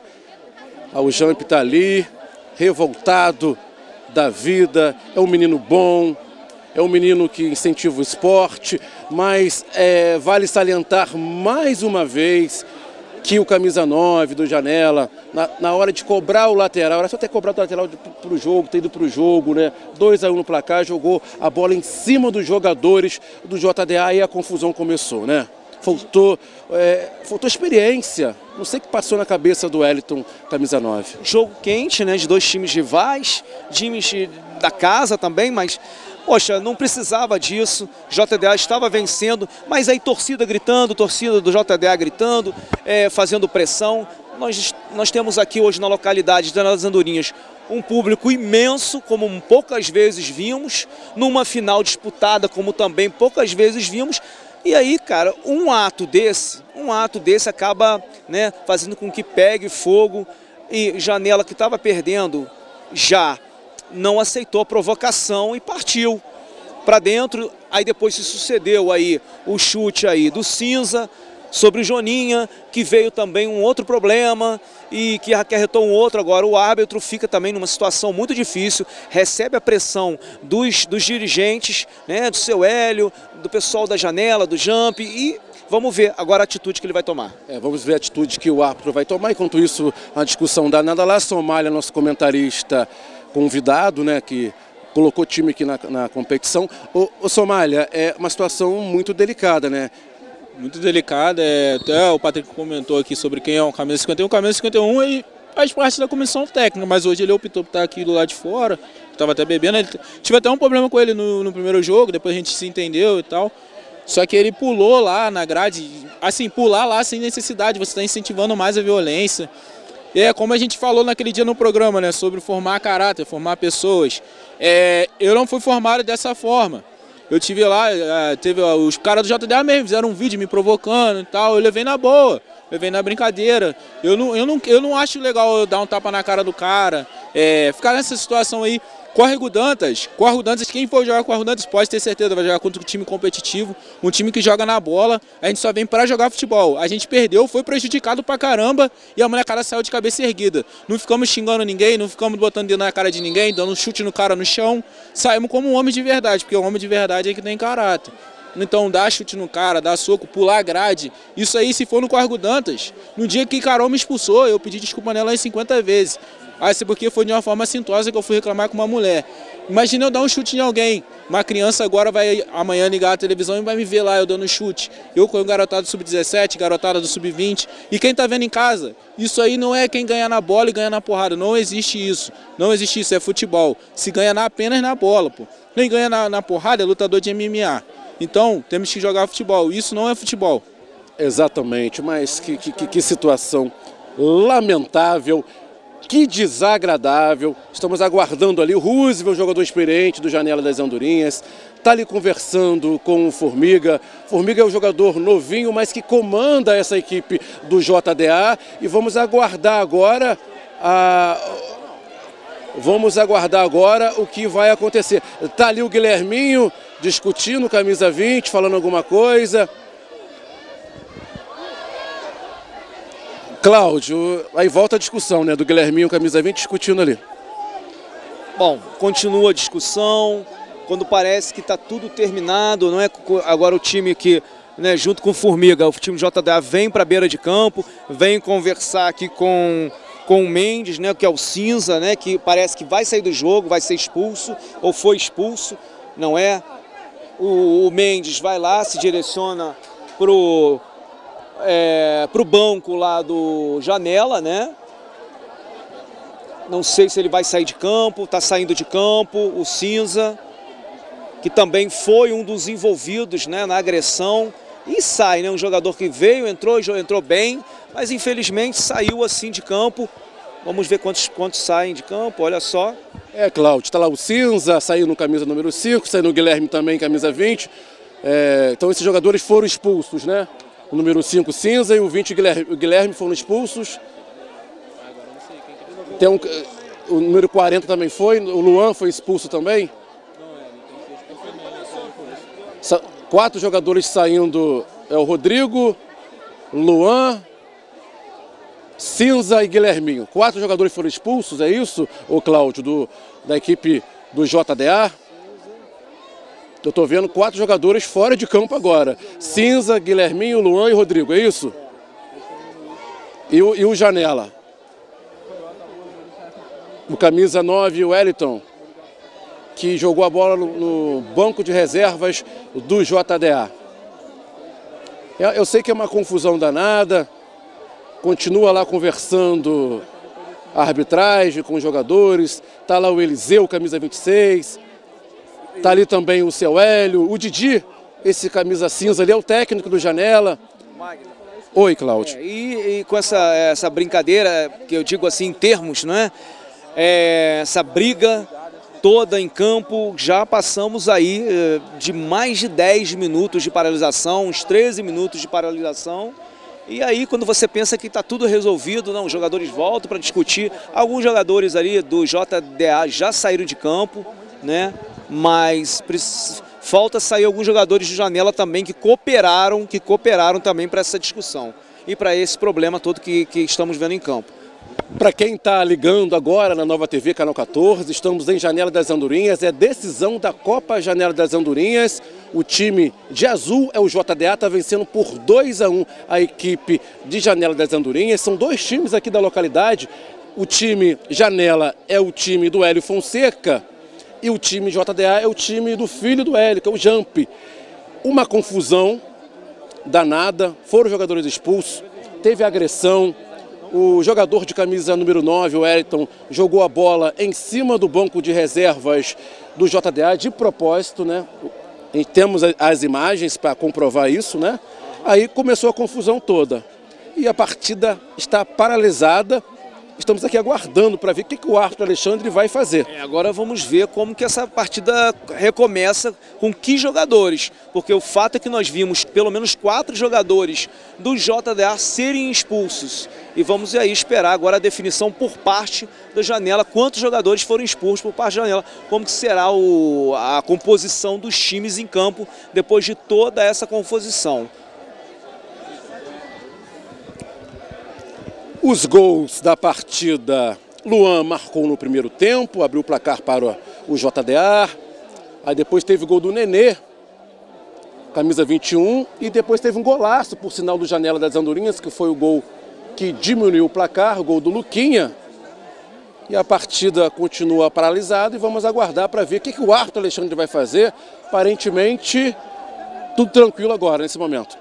O Jamp está ali, revoltado da vida, é um menino bom. É um menino que incentiva o esporte, mas é, vale salientar mais uma vez que o camisa nove do Janela, na, na hora de cobrar o lateral, era só ter cobrado o lateral para o jogo, ter ido para o jogo, né? dois a um no placar, jogou a bola em cima dos jogadores do J D A e a confusão começou, né? Faltou, é, faltou experiência, não sei o que passou na cabeça do Wellington, camisa nove. Jogo quente, né? De dois times rivais, times da casa também, mas... Poxa, não precisava disso, J D A estava vencendo, mas aí torcida gritando, torcida do J D A gritando, é, fazendo pressão. Nós, nós temos aqui hoje na localidade de Janela das Andorinhas um público imenso, como poucas vezes vimos, numa final disputada, como também poucas vezes vimos. E aí, cara, um ato desse, um ato desse acaba, né, fazendo com que pegue fogo, e Janela, que estava perdendo já, não aceitou a provocação e partiu para dentro. Aí depois se sucedeu aí o chute aí do Cinza sobre o Joninha, que veio também um outro problema e que acarretou um outro. Agora o árbitro fica também numa situação muito difícil, recebe a pressão dos, dos dirigentes, né, do seu Hélio, do pessoal da Janela, do Jamp, e vamos ver agora a atitude que ele vai tomar. É, vamos ver a atitude que o árbitro vai tomar. Enquanto isso, a discussão danada lá. Somália, nosso comentarista convidado, né, que colocou o time aqui na, na competição. Ô, ô Somália, é uma situação muito delicada, né? Muito delicada, é, até o Patrick comentou aqui sobre quem é o camisa cinquenta e um. O camisa cinquenta e um ele faz parte da comissão técnica, mas hoje ele optou por estar aqui do lado de fora, estava até bebendo. Ele, tive até um problema com ele no, no primeiro jogo, depois a gente se entendeu e tal. Só que ele pulou lá na grade, assim, pular lá sem necessidade, você está incentivando mais a violência. É, como a gente falou naquele dia no programa, né, sobre formar caráter, formar pessoas. É, eu não fui formado dessa forma. Eu tive lá, teve os caras do J D A mesmo, fizeram um vídeo me provocando e tal, eu levei na boa, levei na brincadeira. Eu não, eu não, eu não acho legal eu dar um tapa na cara do cara, é, ficar nessa situação aí. Córrego Dantas, Córrego Dantas, quem for jogar com o Córrego Dantas pode ter certeza, vai jogar contra um time competitivo, um time que joga na bola, a gente só vem para jogar futebol. A gente perdeu, foi prejudicado pra caramba e a molecada saiu de cabeça erguida. Não ficamos xingando ninguém, não ficamos botando dedo na cara de ninguém, dando um chute no cara no chão, saímos como um homem de verdade, porque o homem de verdade é que tem caráter. Então dá chute no cara, dá soco, pular a grade, isso aí se for no Córrego Dantas. No dia que Carol me expulsou, eu pedi desculpa nela em cinquenta vezes. Ah, isso porque foi de uma forma assintosa que eu fui reclamar com uma mulher. Imagina eu dar um chute em alguém. Uma criança agora vai amanhã ligar a televisão e vai me ver lá eu dando chute. Eu com o garotado do sub dezessete, garotada do sub vinte. E quem tá vendo em casa, isso aí não é quem ganha na bola e ganha na porrada. Não existe isso. Não existe isso, é futebol. Se ganha na, apenas na bola, pô. Quem ganha na, na porrada é lutador de M M A. Então, temos que jogar futebol. Isso não é futebol. Exatamente, mas que, que, que situação lamentável. Que desagradável. Estamos aguardando ali o Roosevelt, jogador experiente do Janela das Andorinhas. Está ali conversando com o Formiga. Formiga é um jogador novinho, mas que comanda essa equipe do J D A. E vamos aguardar agora a... Vamos aguardar agora o que vai acontecer. Está ali o Guilherminho discutindo, camisa vinte, falando alguma coisa. Cláudio, aí volta a discussão, né, do Guilherminho, camisa vinte, discutindo ali. Bom, continua a discussão, quando parece que está tudo terminado, não é agora o time que, né, junto com o Formiga, o time J D A vem para a beira de campo, vem conversar aqui com, com o Mendes, né, que é o cinza, né, que parece que vai sair do jogo, vai ser expulso, ou foi expulso, não é? O, o Mendes vai lá, se direciona pro É, para o banco lá do Janela, né? Não sei se ele vai sair de campo, está saindo de campo, o cinza, que também foi um dos envolvidos, né, na agressão, e sai, né? Um jogador que veio, entrou, entrou bem, mas infelizmente saiu assim de campo. Vamos ver quantos, quantos saem de campo, olha só. É, Cláudio, está lá o cinza, saiu no camisa número cinco, saiu no Guilherme também, camisa vinte. É, então esses jogadores foram expulsos, né? O número cinco, cinza, e o vinte, Guilherme, o Guilherme foram expulsos. Tem um, o número quarenta também foi, o Luan foi expulso também. Sa quatro jogadores saindo, é o Rodrigo, Luan, Cinza e Guilherminho. Quatro jogadores foram expulsos, é isso, ô Cláudio, do, da equipe do J D A? Eu estou vendo quatro jogadores fora de campo agora. Cinza, Guilherminho, Luan e Rodrigo, é isso? E o, e o Janela. O camisa nove, o Wellington, que jogou a bola no, no banco de reservas do J D A. Eu, eu sei que é uma confusão danada. Continua lá conversando a arbitragem com os jogadores. Está lá o Eliseu, camisa vinte e seis. Está ali também o seu Hélio, o Didi, esse camisa cinza ali é o técnico do Janela. Oi, Cláudio. É, e, e com essa, essa brincadeira, que eu digo assim em termos, não é? É, essa briga toda em campo, já passamos aí é, de mais de dez minutos de paralisação, uns treze minutos de paralisação. E aí, quando você pensa que está tudo resolvido, não, os jogadores voltam para discutir. Alguns jogadores ali do J D A já saíram de campo, né? Mas falta sair alguns jogadores de Janela também que cooperaram, que cooperaram também para essa discussão e para esse problema todo que, que estamos vendo em campo. Para quem está ligando agora na Nova T V, Canal quatorze, estamos em Janela das Andorinhas, é decisão da Copa Janela das Andorinhas. O time de azul é o J D A, está vencendo por dois a um a equipe de Janela das Andorinhas. São dois times aqui da localidade. O time Janela é o time do Hélio Fonseca e o time J D A é o time do filho do Hélio, que é o Jamp. Uma confusão danada, foram jogadores expulsos, teve agressão. O jogador de camisa número nove, o Wellington, jogou a bola em cima do banco de reservas do J D A de propósito, né? E temos as imagens para comprovar isso, né? Aí começou a confusão toda. E a partida está paralisada. Estamos aqui aguardando para ver o que, que o árbitro Alexandre vai fazer. É, agora vamos ver como que essa partida recomeça, com que jogadores. Porque o fato é que nós vimos pelo menos quatro jogadores do J D A serem expulsos. E vamos aí esperar agora a definição por parte da Janela, quantos jogadores foram expulsos por parte da Janela, como que será o, a composição dos times em campo depois de toda essa composição. Os gols da partida, Luan marcou no primeiro tempo, abriu o placar para o J D A. Aí depois teve o gol do Nenê, camisa vinte e um, e depois teve um golaço, por sinal, do Janela das Andorinhas, que foi o gol que diminuiu o placar, o gol do Luquinha. E a partida continua paralisada e vamos aguardar para ver o que, que o árbitro Alexandre vai fazer. Aparentemente, tudo tranquilo agora, nesse momento.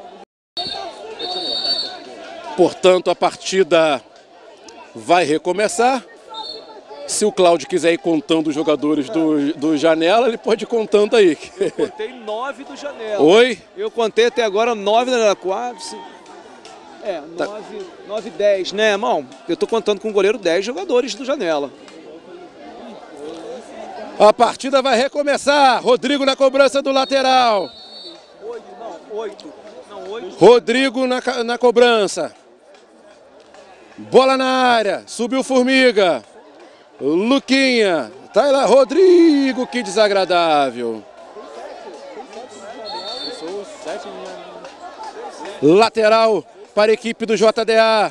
Portanto, a partida vai recomeçar. Se o Cláudio quiser ir contando os jogadores do, do Janela, ele pode ir contando aí. Eu contei nove do Janela. Oi? Eu contei até agora nove da Janela. Quatro, cinco... É, Tá. nove, nove, dez, né, irmão? Eu tô contando com o goleiro dez jogadores do Janela. A partida vai recomeçar. Rodrigo na cobrança do lateral. Oito, não, oito. Não, oito. Rodrigo na, ca- na cobrança. Bola na área. Subiu Formiga. Luquinha. Tá lá, Rodrigo, que desagradável. Lateral para a equipe do J D A.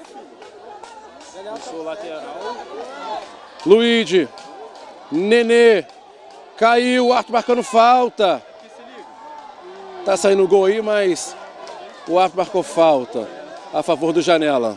Luigi. Nenê. Caiu, o árbitro marcando falta. Tá saindo o gol aí, mas o árbitro marcou falta a favor do Janela.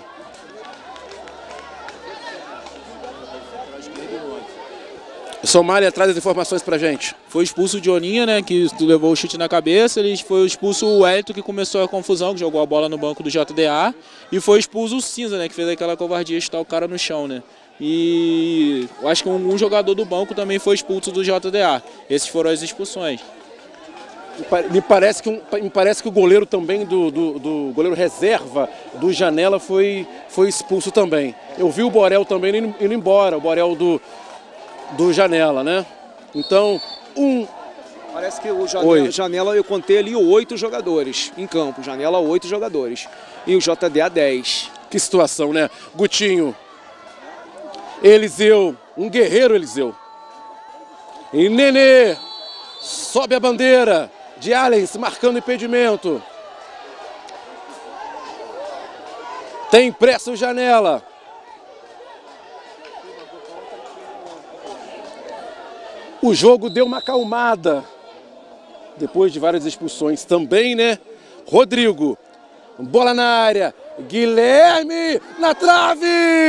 Somália traz as informações pra gente. Foi expulso o Dioninha, né, que levou o chute na cabeça. Ele foi expulso o Wellington, que começou a confusão, que jogou a bola no banco do J D A. E foi expulso o Cinza, né, que fez aquela covardia de chutar o cara no chão, né. E eu acho que um, um jogador do banco também foi expulso do J D A. Essas foram as expulsões. Me pa- Me parece que, um- me parece que o goleiro também, do, do, do goleiro reserva do Janela foi, foi expulso também. Eu vi o Borel também indo, indo embora, o Borel do, do Janela, né? Então, um... Parece que o Oi. Janela, Janela, eu contei ali oito jogadores em campo. Janela, oito jogadores. E o J D A, dez. Que situação, né? Gutinho. Eliseu, um guerreiro Eliseu. E Nenê. Sobe a bandeira de Allens, marcando impedimento. Tem pressa o Janela. O jogo deu uma acalmada. Depois de várias expulsões também, né? Rodrigo. Bola na área. Guilherme na trave!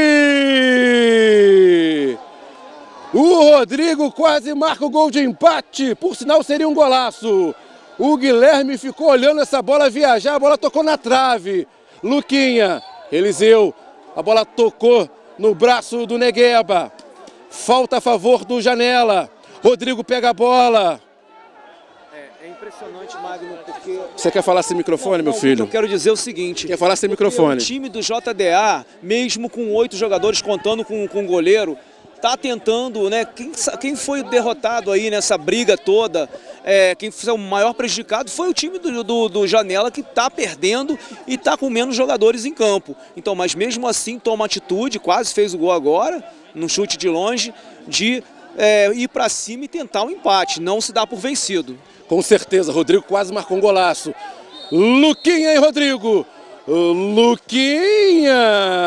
O Rodrigo quase marca o gol de empate. Por sinal, seria um golaço. O Guilherme ficou olhando essa bola viajar. A bola tocou na trave. Luquinha. Eliseu. A bola tocou no braço do Negueba. Falta a favor do Janela. Rodrigo pega a bola. É, é impressionante, Magno, porque... Você quer falar sem microfone, Não, meu não, filho? Eu quero dizer o seguinte... Quer falar sem porque microfone? O time do J D A, mesmo com oito jogadores, contando com, com o goleiro, tá tentando, né? Quem, sa- quem foi derrotado aí nessa briga toda, é, quem foi o maior prejudicado foi o time do, do, do Janela, que tá perdendo e tá com menos jogadores em campo. Então, mas mesmo assim toma atitude, quase fez o gol agora, num chute de longe, de é, ir para cima e tentar um empate, não se dá por vencido. Com certeza, Rodrigo quase marcou um golaço. Luquinha e Rodrigo. Luquinhas.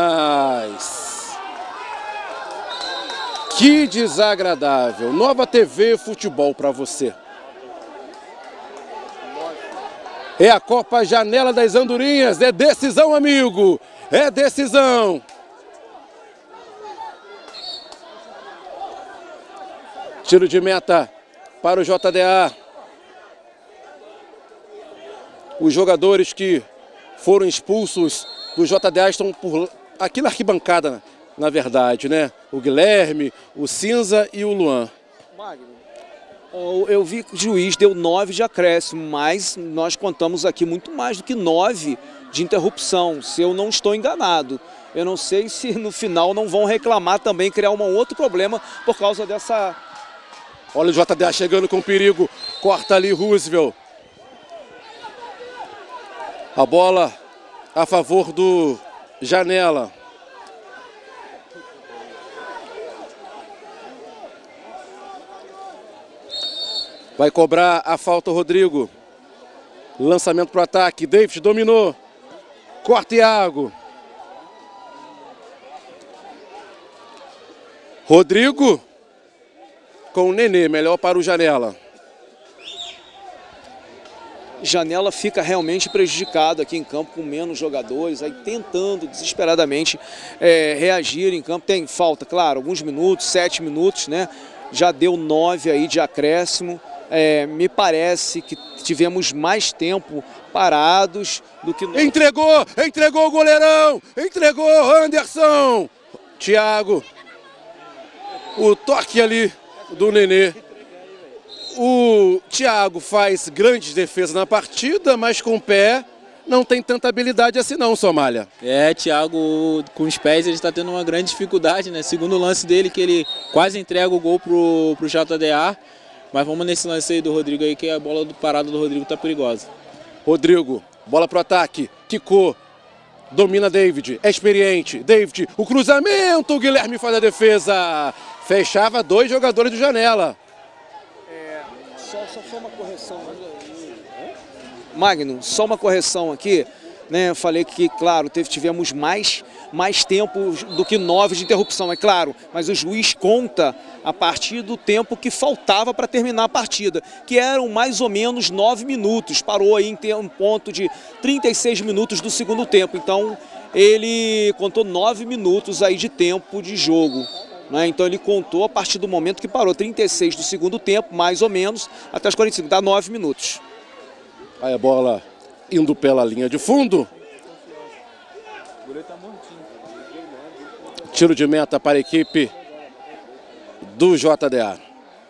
Que desagradável. Nova T V Futebol para você. É a Copa Janela das Andorinhas. É decisão, amigo. É decisão. Tiro de meta para o J D A. Os jogadores que foram expulsos do J D A estão por aqui na arquibancada, na verdade, né? O Guilherme, o Cinza e o Luan. Magno, eu- eu vi que o juiz deu nove de acréscimo, mas nós contamos aqui muito mais do que nove de interrupção, se eu não estou enganado. Eu não sei se no final não vão reclamar também, criar um outro problema por causa dessa... Olha o J D A chegando com perigo. Corta ali Roosevelt. A bola a favor do Janela. Vai cobrar a falta o Rodrigo. Lançamento para o ataque. David dominou. Corta Iago. Rodrigo com o Nenê. Melhor para o Janela. Janela fica realmente prejudicado aqui em campo com menos jogadores, aí tentando desesperadamente é, reagir em campo. Tem falta, claro, alguns minutos, sete minutos, né? Já deu nove aí de acréscimo. É, me parece que tivemos mais tempo parados do que... Entregou, entregou o goleirão, entregou Anderson. Thiago, o toque ali do Nenê. O Thiago faz grandes defesas na partida, mas com o pé não tem tanta habilidade assim não, Somália. É, Thiago com os pés ele está tendo uma grande dificuldade, né? Segundo lance dele que ele quase entrega o gol pro, pro J D A, mas vamos nesse lance aí do Rodrigo aí que a bola do parado do Rodrigo tá perigosa. Rodrigo, bola pro ataque, quicou, domina David, é experiente, David, o cruzamento, o Guilherme faz a defesa, fechava dois jogadores do Janela. Só, só foi uma correção. Magno, só uma correção aqui, né? Eu falei que, claro, teve, tivemos mais, mais tempo do que nove de interrupção, é claro, mas o juiz conta a partir do tempo que faltava para terminar a partida, que eram mais ou menos nove minutos, parou aí em um ponto de trinta e seis minutos do segundo tempo, então ele contou nove minutos aí de tempo de jogo. Né? Então ele contou a partir do momento que parou, trinta e seis do segundo tempo, mais ou menos, até os quarenta e cinco, dá nove minutos. Aí a bola indo pela linha de fundo. Tiro de meta para a equipe do J D A.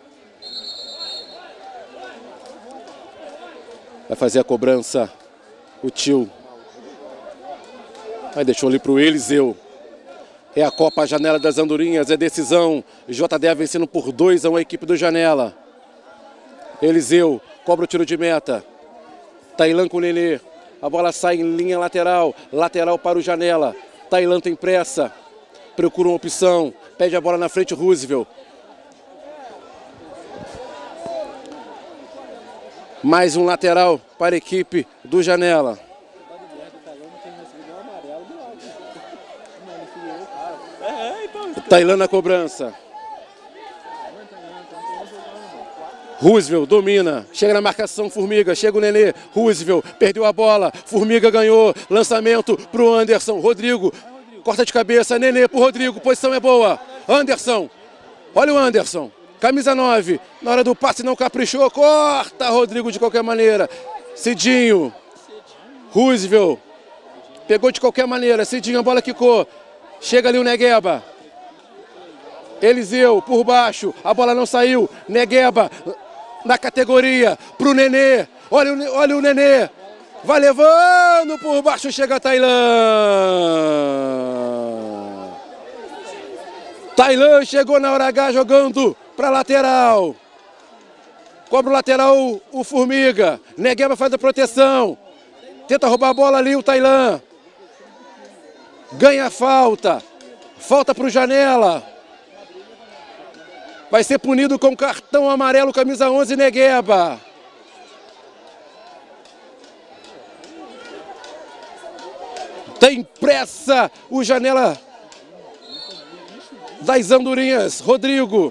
Vai fazer a cobrança o tio. Aí deixou ali para o Eliseu. É a Copa Janela das Andorinhas, é decisão. J D A vencendo por dois a uma equipe do Janela. Eliseu cobra o tiro de meta. Tailã com o Nenê. A bola sai em linha lateral. Lateral para o Janela. Tailã tem pressa. Procura uma opção. Pede a bola na frente o Roosevelt. Mais um lateral para a equipe do Janela. Tailã na cobrança. Roosevelt domina, chega na marcação, Formiga, chega o Nenê, Roosevelt perdeu a bola, Formiga ganhou, lançamento para o Anderson, Rodrigo, corta de cabeça, Nenê para o Rodrigo, posição é boa, Anderson, olha o Anderson, camisa nove, na hora do passe não caprichou, corta Rodrigo de qualquer maneira, Cidinho, Roosevelt, pegou de qualquer maneira, Cidinho, a bola quicou, chega ali o Negueba, Eliseu por baixo, a bola não saiu, Negueba na categoria, pro Nenê, olha o, olha o Nenê, vai levando por baixo, chega Tailã. Tailã chegou na hora H jogando para lateral. Cobra o lateral o, o Formiga, Negueba faz a proteção, tenta roubar a bola ali o Tailã. Ganha a falta, falta pro Janela. Vai ser punido com cartão amarelo, camisa onze, Negueba. Tem pressa o Janela das Andorinhas, Rodrigo.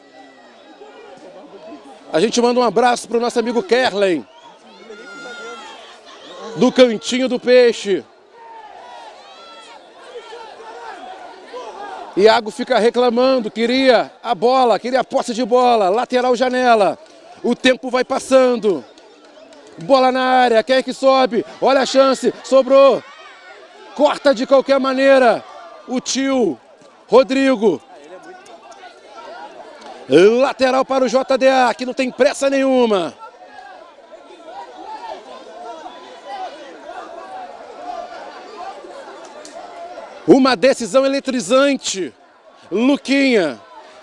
A gente manda um abraço para o nosso amigo Kerlen, do Cantinho do Peixe. Iago fica reclamando, queria a bola, queria a posse de bola, lateral Janela. O tempo vai passando. Bola na área, quem é que sobe? Olha a chance, sobrou. Corta de qualquer maneira. O tio, Rodrigo. Lateral para o J D A, que não tem pressa nenhuma. Uma decisão eletrizante. Luquinha.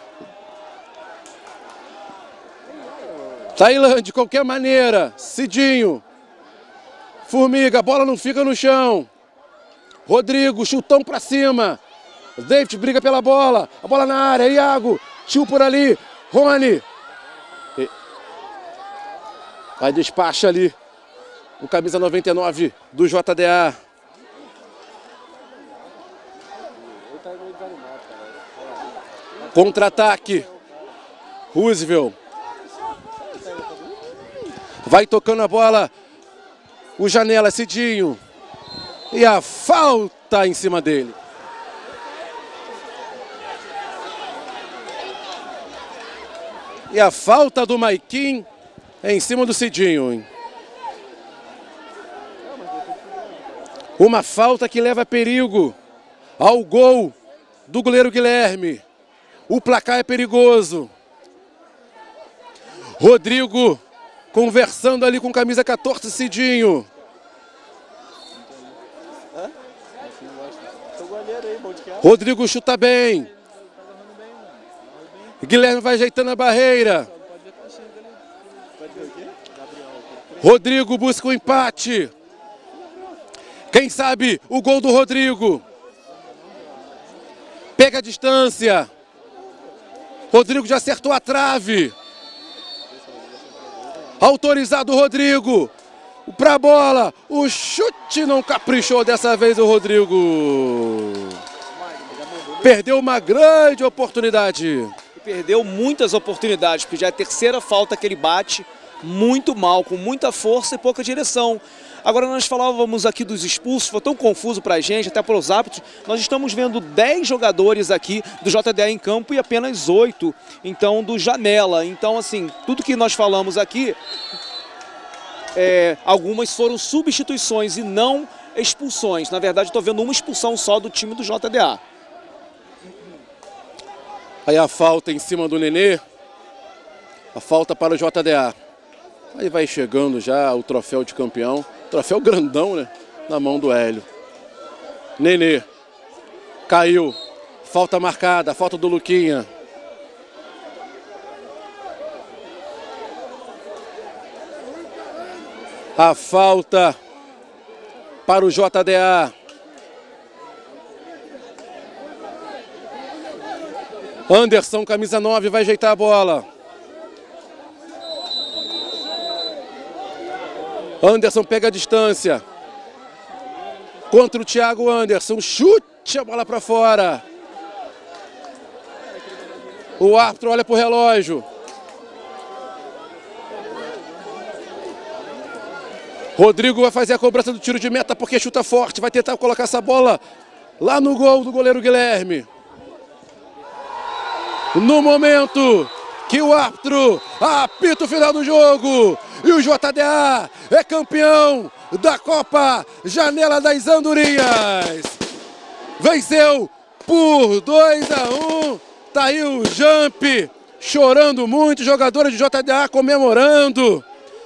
Tailã, de qualquer maneira. Cidinho. Formiga, a bola não fica no chão. Rodrigo, chutão pra cima. David briga pela bola. A bola na área. Iago. Tio por ali. Rony. Aí despacha ali. O camisa noventa e nove do J D A. Contra-ataque. Roosevelt. Vai tocando a bola o Janela, Cidinho. E a falta em cima dele. E a falta do Maiquim em cima do Cidinho. Hein? Uma falta que leva perigo ao gol do goleiro Guilherme. O placar é perigoso. Rodrigo conversando ali com camisa quatorze, Cidinho. Rodrigo chuta bem. Guilherme vai ajeitando a barreira. Rodrigo busca o empate. Quem sabe o gol do Rodrigo. Pega a distância. Rodrigo já acertou a trave. Autorizado o Rodrigo. Para a bola. O chute não caprichou dessa vez o Rodrigo. Perdeu uma grande oportunidade. Perdeu muitas oportunidades, porque já é a terceira falta que ele bate muito mal, com muita força e pouca direção. Agora nós falávamos aqui dos expulsos, foi tão confuso para a gente, até para os árbitros. Nós estamos vendo dez jogadores aqui do J D A em campo e apenas oito, então, do Janela. Então, assim, tudo que nós falamos aqui, é, algumas foram substituições e não expulsões. Na verdade, estou vendo uma expulsão só do time do J D A. Aí a falta em cima do Nenê. A falta para o J D A. Aí vai chegando já o troféu de campeão. Troféu grandão, né? Na mão do Hélio. Nenê. Caiu. Falta marcada. Falta do Luquinha. A falta para o J D A. Anderson, camisa nove, vai ajeitar a bola. Anderson pega a distância. Contra o Thiago Anderson. Chute a bola para fora. O árbitro olha para o relógio. Rodrigo vai fazer a cobrança do tiro de meta porque chuta forte. Vai tentar colocar essa bola lá no gol do goleiro Guilherme. No momento que o árbitro apita o final do jogo e o J D A é campeão da Copa Janela das Andorinhas. Venceu por dois a um. Tá aí o Jump chorando muito, jogadores de J D A comemorando.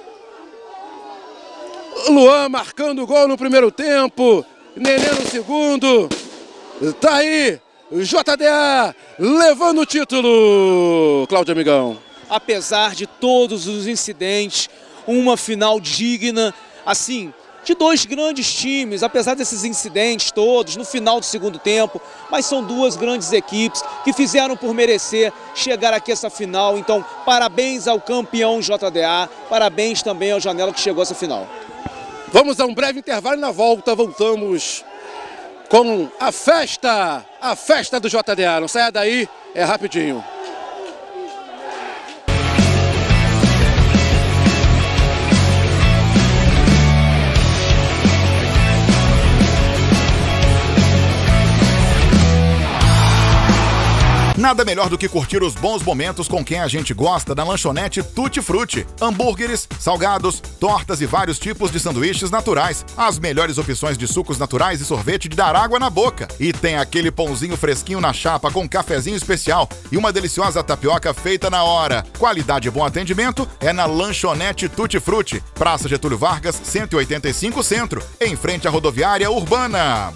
Luan marcando gol no primeiro tempo, Nenê no segundo. Tá aí J D A levando o título, Cláudio Amigão. Apesar de todos os incidentes, uma final digna, assim, de dois grandes times, apesar desses incidentes todos, no final do segundo tempo, mas são duas grandes equipes que fizeram por merecer chegar aqui a essa final. Então, parabéns ao campeão J D A, parabéns também ao Janela que chegou a essa final. Vamos a um breve intervalo e na volta voltamos com a festa, a festa do J D A. Não saia daí, é rapidinho. Nada melhor do que curtir os bons momentos com quem a gente gosta da lanchonete Tutti Frutti. Hambúrgueres, salgados, tortas e vários tipos de sanduíches naturais. As melhores opções de sucos naturais e sorvete de dar água na boca. E tem aquele pãozinho fresquinho na chapa com um cafezinho especial e uma deliciosa tapioca feita na hora. Qualidade e bom atendimento é na lanchonete Tutti Frutti. Praça Getúlio Vargas, cento e oitenta e cinco Centro, em frente à rodoviária urbana.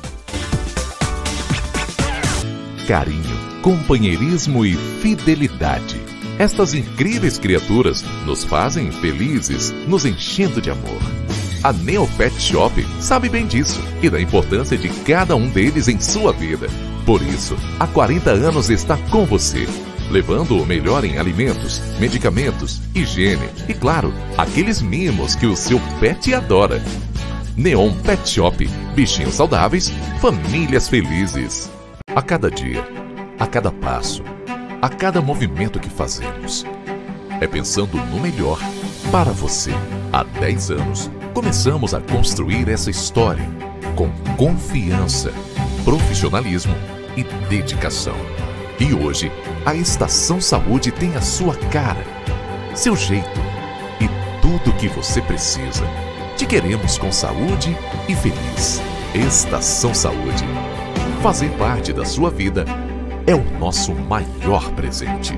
Carinho, companheirismo e fidelidade. Estas incríveis criaturas nos fazem felizes, nos enchendo de amor. A Neo Pet Shop sabe bem disso e da importância de cada um deles em sua vida. Por isso, há quarenta anos está com você, levando o melhor em alimentos, medicamentos, higiene e, claro, aqueles mimos que o seu pet adora. Neon Pet Shop, bichinhos saudáveis, famílias felizes. A cada dia, a cada passo, a cada movimento que fazemos, é pensando no melhor para você. Há dez anos, começamos a construir essa história com confiança, profissionalismo e dedicação. E hoje, a Estação Saúde tem a sua cara, seu jeito e tudo o que você precisa. Te queremos com saúde e feliz. Estação Saúde. Fazer parte da sua vida é o nosso maior presente.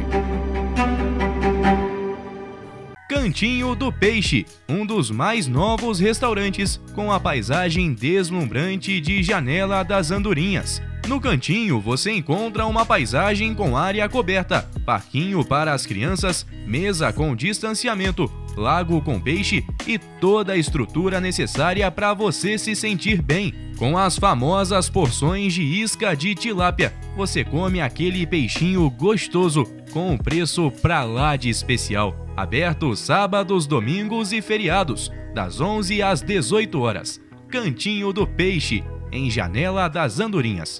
Cantinho do Peixe, um dos mais novos restaurantes com a paisagem deslumbrante de Janela das Andorinhas. No Cantinho você encontra uma paisagem com área coberta, parquinho para as crianças, mesa com distanciamento, lago com peixe e toda a estrutura necessária para você se sentir bem. Com as famosas porções de isca de tilápia, você come aquele peixinho gostoso com um preço pra lá de especial. Aberto sábados, domingos e feriados, das onze às dezoito horas. Cantinho do Peixe, em Janela das Andorinhas.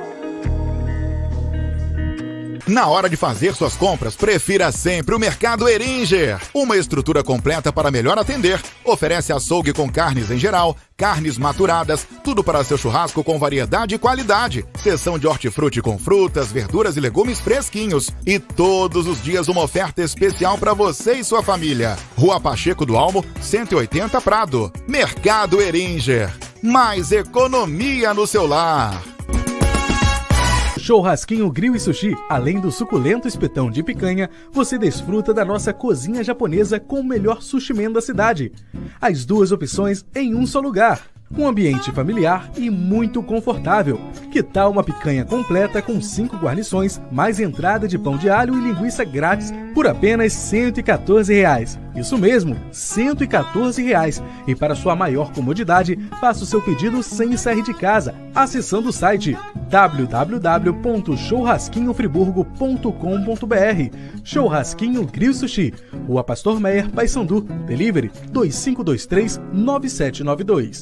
Na hora de fazer suas compras, prefira sempre o Mercado Eringer. Uma estrutura completa para melhor atender. Oferece açougue com carnes em geral, carnes maturadas, tudo para seu churrasco com variedade e qualidade. Seção de hortifruti com frutas, verduras e legumes fresquinhos. E todos os dias uma oferta especial para você e sua família. Rua Pacheco do Almo, cento e oitenta Prado. Mercado Eringer. Mais economia no seu lar. Churrasquinho Grill e Sushi, além do suculento espetão de picanha, você desfruta da nossa cozinha japonesa com o melhor sushi man da cidade. As duas opções em um só lugar. Um ambiente familiar e muito confortável. Que tal uma picanha completa com cinco guarnições, mais entrada de pão de alho e linguiça grátis por apenas cento e quatorze reais. Isso mesmo, cento e quatorze reais. E para sua maior comodidade, faça o seu pedido sem sair de casa, acessando o site w w w ponto churrasquinho friburgo ponto com ponto b r. Churrasquinho Grill Sushi, Rua Pastor Meyer, Paysandu, Delivery dois cinco dois três, nove sete nove dois.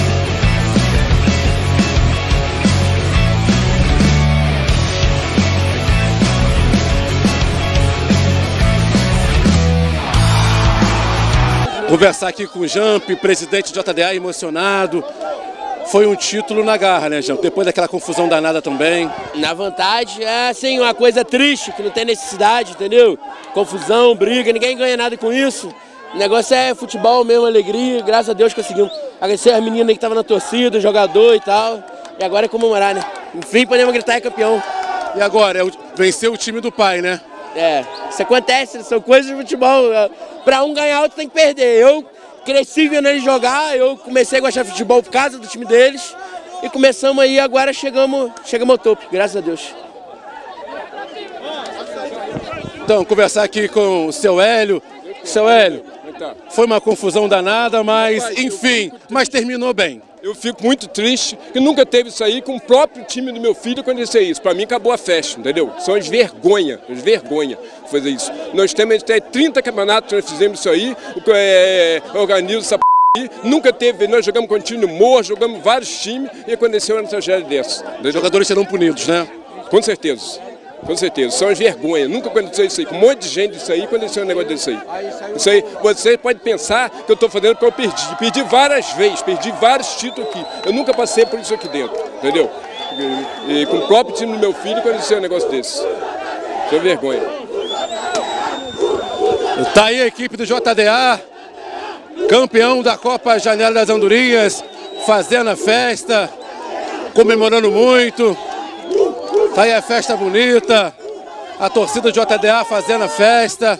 Conversar aqui com o Jamp, presidente do J D A, emocionado. Foi um título na garra, né, Jamp? Depois daquela confusão danada também. Na vantagem, é assim, uma coisa triste, que não tem necessidade, entendeu? Confusão, briga, ninguém ganha nada com isso. O negócio é futebol mesmo, alegria. Graças a Deus conseguimos. Agradecer as meninas que estavam na torcida, o jogador e tal. E agora é comemorar, né? Enfim, podemos gritar é campeão. E agora? É vencer o time do pai, né? É, isso acontece, são coisas de futebol. Pra um ganhar, outro tem que perder. Eu cresci vendo eles jogar, eu comecei a gostar de futebol por causa do time deles. E começamos aí, agora chegamos, chegamos ao topo, graças a Deus. Então, conversar aqui com o seu Hélio. Seu Hélio, foi uma confusão danada, mas enfim, mas terminou bem. Eu fico muito triste que nunca teve isso aí com o próprio time do meu filho acontecer isso. Para mim acabou a festa, entendeu? São as vergonhas, as vergonhas fazer isso. Nós temos até trinta campeonatos que nós fizemos isso aí, é, organiza essa p... aí. Nunca teve, nós jogamos com o time Morro, jogamos vários times e aconteceu uma tragédia dessa. Os jogadores serão punidos, né? Com certeza. Com certeza, são as vergonhas. Nunca aconteceu isso aí. Com um monte de gente isso aí, aconteceu um negócio desse aí. Isso aí, você pode pensar que eu estou fazendo porque eu perdi. Perdi várias vezes, perdi vários títulos aqui. Eu nunca passei por isso aqui dentro, entendeu? E, e com o próprio time do meu filho aconteceu um negócio desse. Isso é vergonha. Tá aí a equipe do J D A, campeão da Copa Janela das Andorinhas, fazendo a festa, comemorando muito. Tá aí a festa bonita, a torcida do J D A fazendo a festa.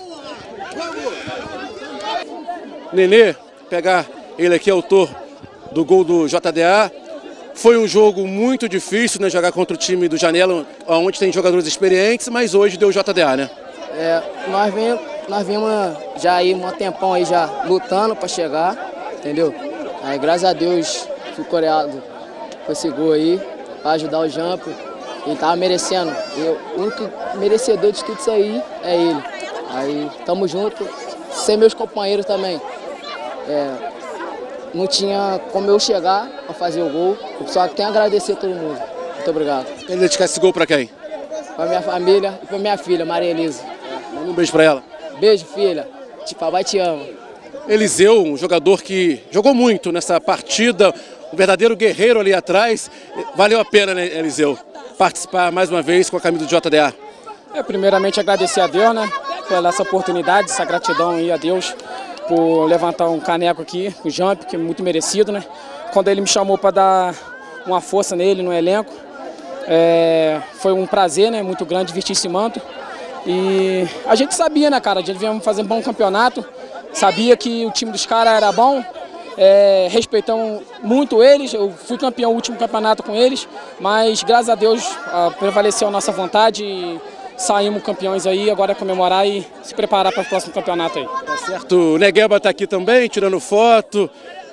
Nenê, pegar ele aqui, autor do gol do J D A. Foi um jogo muito difícil, né, jogar contra o time do Janela, onde tem jogadores experientes, mas hoje deu o J D A, né? É, nós vimos, nós vimos já aí um tempão aí já lutando para chegar, entendeu? Aí graças a Deus fui coreado com esse gol aí, para ajudar o Jamp. Ele tava merecendo. Eu, o único merecedor de tudo isso aí é ele. Aí tamo junto, sem meus companheiros também. É, não tinha como eu chegar para fazer o gol. Eu só tenho a agradecer a todo mundo. Muito obrigado. Quer dedicar esse gol para quem? Para minha família e para minha filha, Maria Elisa. Manda um beijo para ela. Beijo, filha. Te papai te ama. Eliseu, um jogador que jogou muito nessa partida, um verdadeiro guerreiro ali atrás. Valeu a pena, né, Eliseu, participar mais uma vez com a camisa do J D A? É, primeiramente agradecer a Deus, né, por essa oportunidade, essa gratidão aí a Deus por levantar um caneco aqui, o Jump, que é muito merecido, né. Quando ele me chamou para dar uma força nele no elenco, é, foi um prazer, né, muito grande vestir esse manto. E a gente sabia, né, cara, a gente vinha fazer um bom campeonato, sabia que o time dos caras era bom, é, respeitamos muito eles, eu fui campeão no último campeonato com eles, mas graças a Deus a, prevaleceu a nossa vontade e saímos campeões aí, agora é comemorar e se preparar para o próximo campeonato aí. Tá certo, o Negueba está aqui também, tirando foto.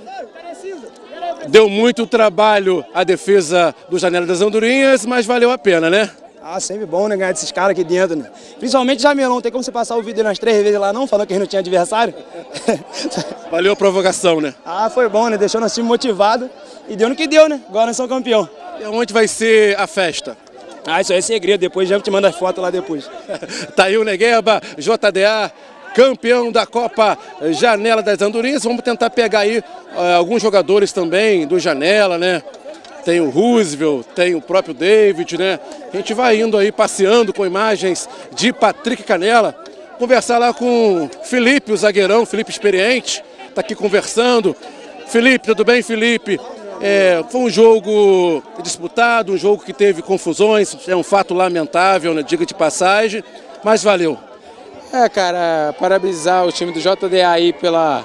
Deu muito trabalho a defesa do Janela das Andorinhas, mas valeu a pena, né? Ah, sempre bom, né, ganhar desses caras aqui dentro, né? Principalmente Jamelão, tem como você passar o vídeo umas três vezes lá não, falando que a gente não tinha adversário? Valeu a provocação, né? Ah, foi bom, né? Deixou nosso time motivado e deu no que deu, né? Agora nós somos campeão. E onde vai ser a festa? Ah, isso aí é segredo, depois já te manda as fotos lá depois. Tá aí o Negueba, J D A, campeão da Copa Janela das Andorinhas. Vamos tentar pegar aí uh, alguns jogadores também do Janela, né? Tem o Roosevelt, tem o próprio David, né? A gente vai indo aí, passeando com imagens de Patrick Canela. Conversar lá com Felipe, o zagueirão, Felipe experiente, tá aqui conversando. Felipe, tudo bem, Felipe? É, foi um jogo disputado, um jogo que teve confusões, é um fato lamentável, né? Diga de passagem, mas valeu. É, cara, parabenizar o time do J D A aí pela,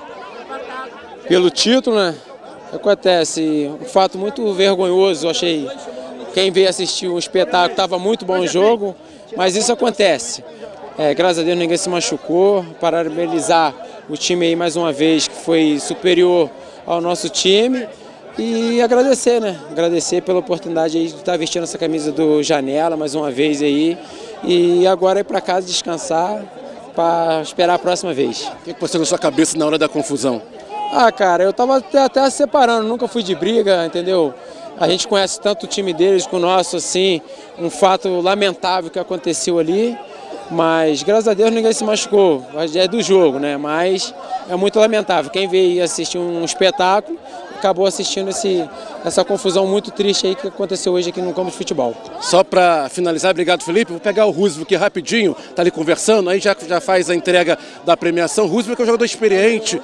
pelo título, né? Acontece, um fato muito vergonhoso, eu achei, quem veio assistir o espetáculo, estava muito bom o jogo, mas isso acontece. É, graças a Deus ninguém se machucou, parabenizar o time aí mais uma vez, que foi superior ao nosso time, e agradecer, né? Agradecer pela oportunidade aí de estar vestindo essa camisa do Janela mais uma vez aí, e agora ir para casa descansar para esperar a próxima vez. O que passou na sua cabeça na hora da confusão? Ah, cara, eu tava até, até separando, nunca fui de briga, entendeu? A gente conhece tanto o time deles com o nosso, assim, um fato lamentável que aconteceu ali, mas graças a Deus ninguém se machucou, é do jogo, né? Mas é muito lamentável. Quem veio assistir um espetáculo acabou assistindo esse, essa confusão muito triste aí que aconteceu hoje aqui no campo de futebol. Só para finalizar, obrigado, Felipe, vou pegar o Roosevelt aqui rapidinho, tá ali conversando, aí já, já faz a entrega da premiação. Roosevelt que é um jogador experiente.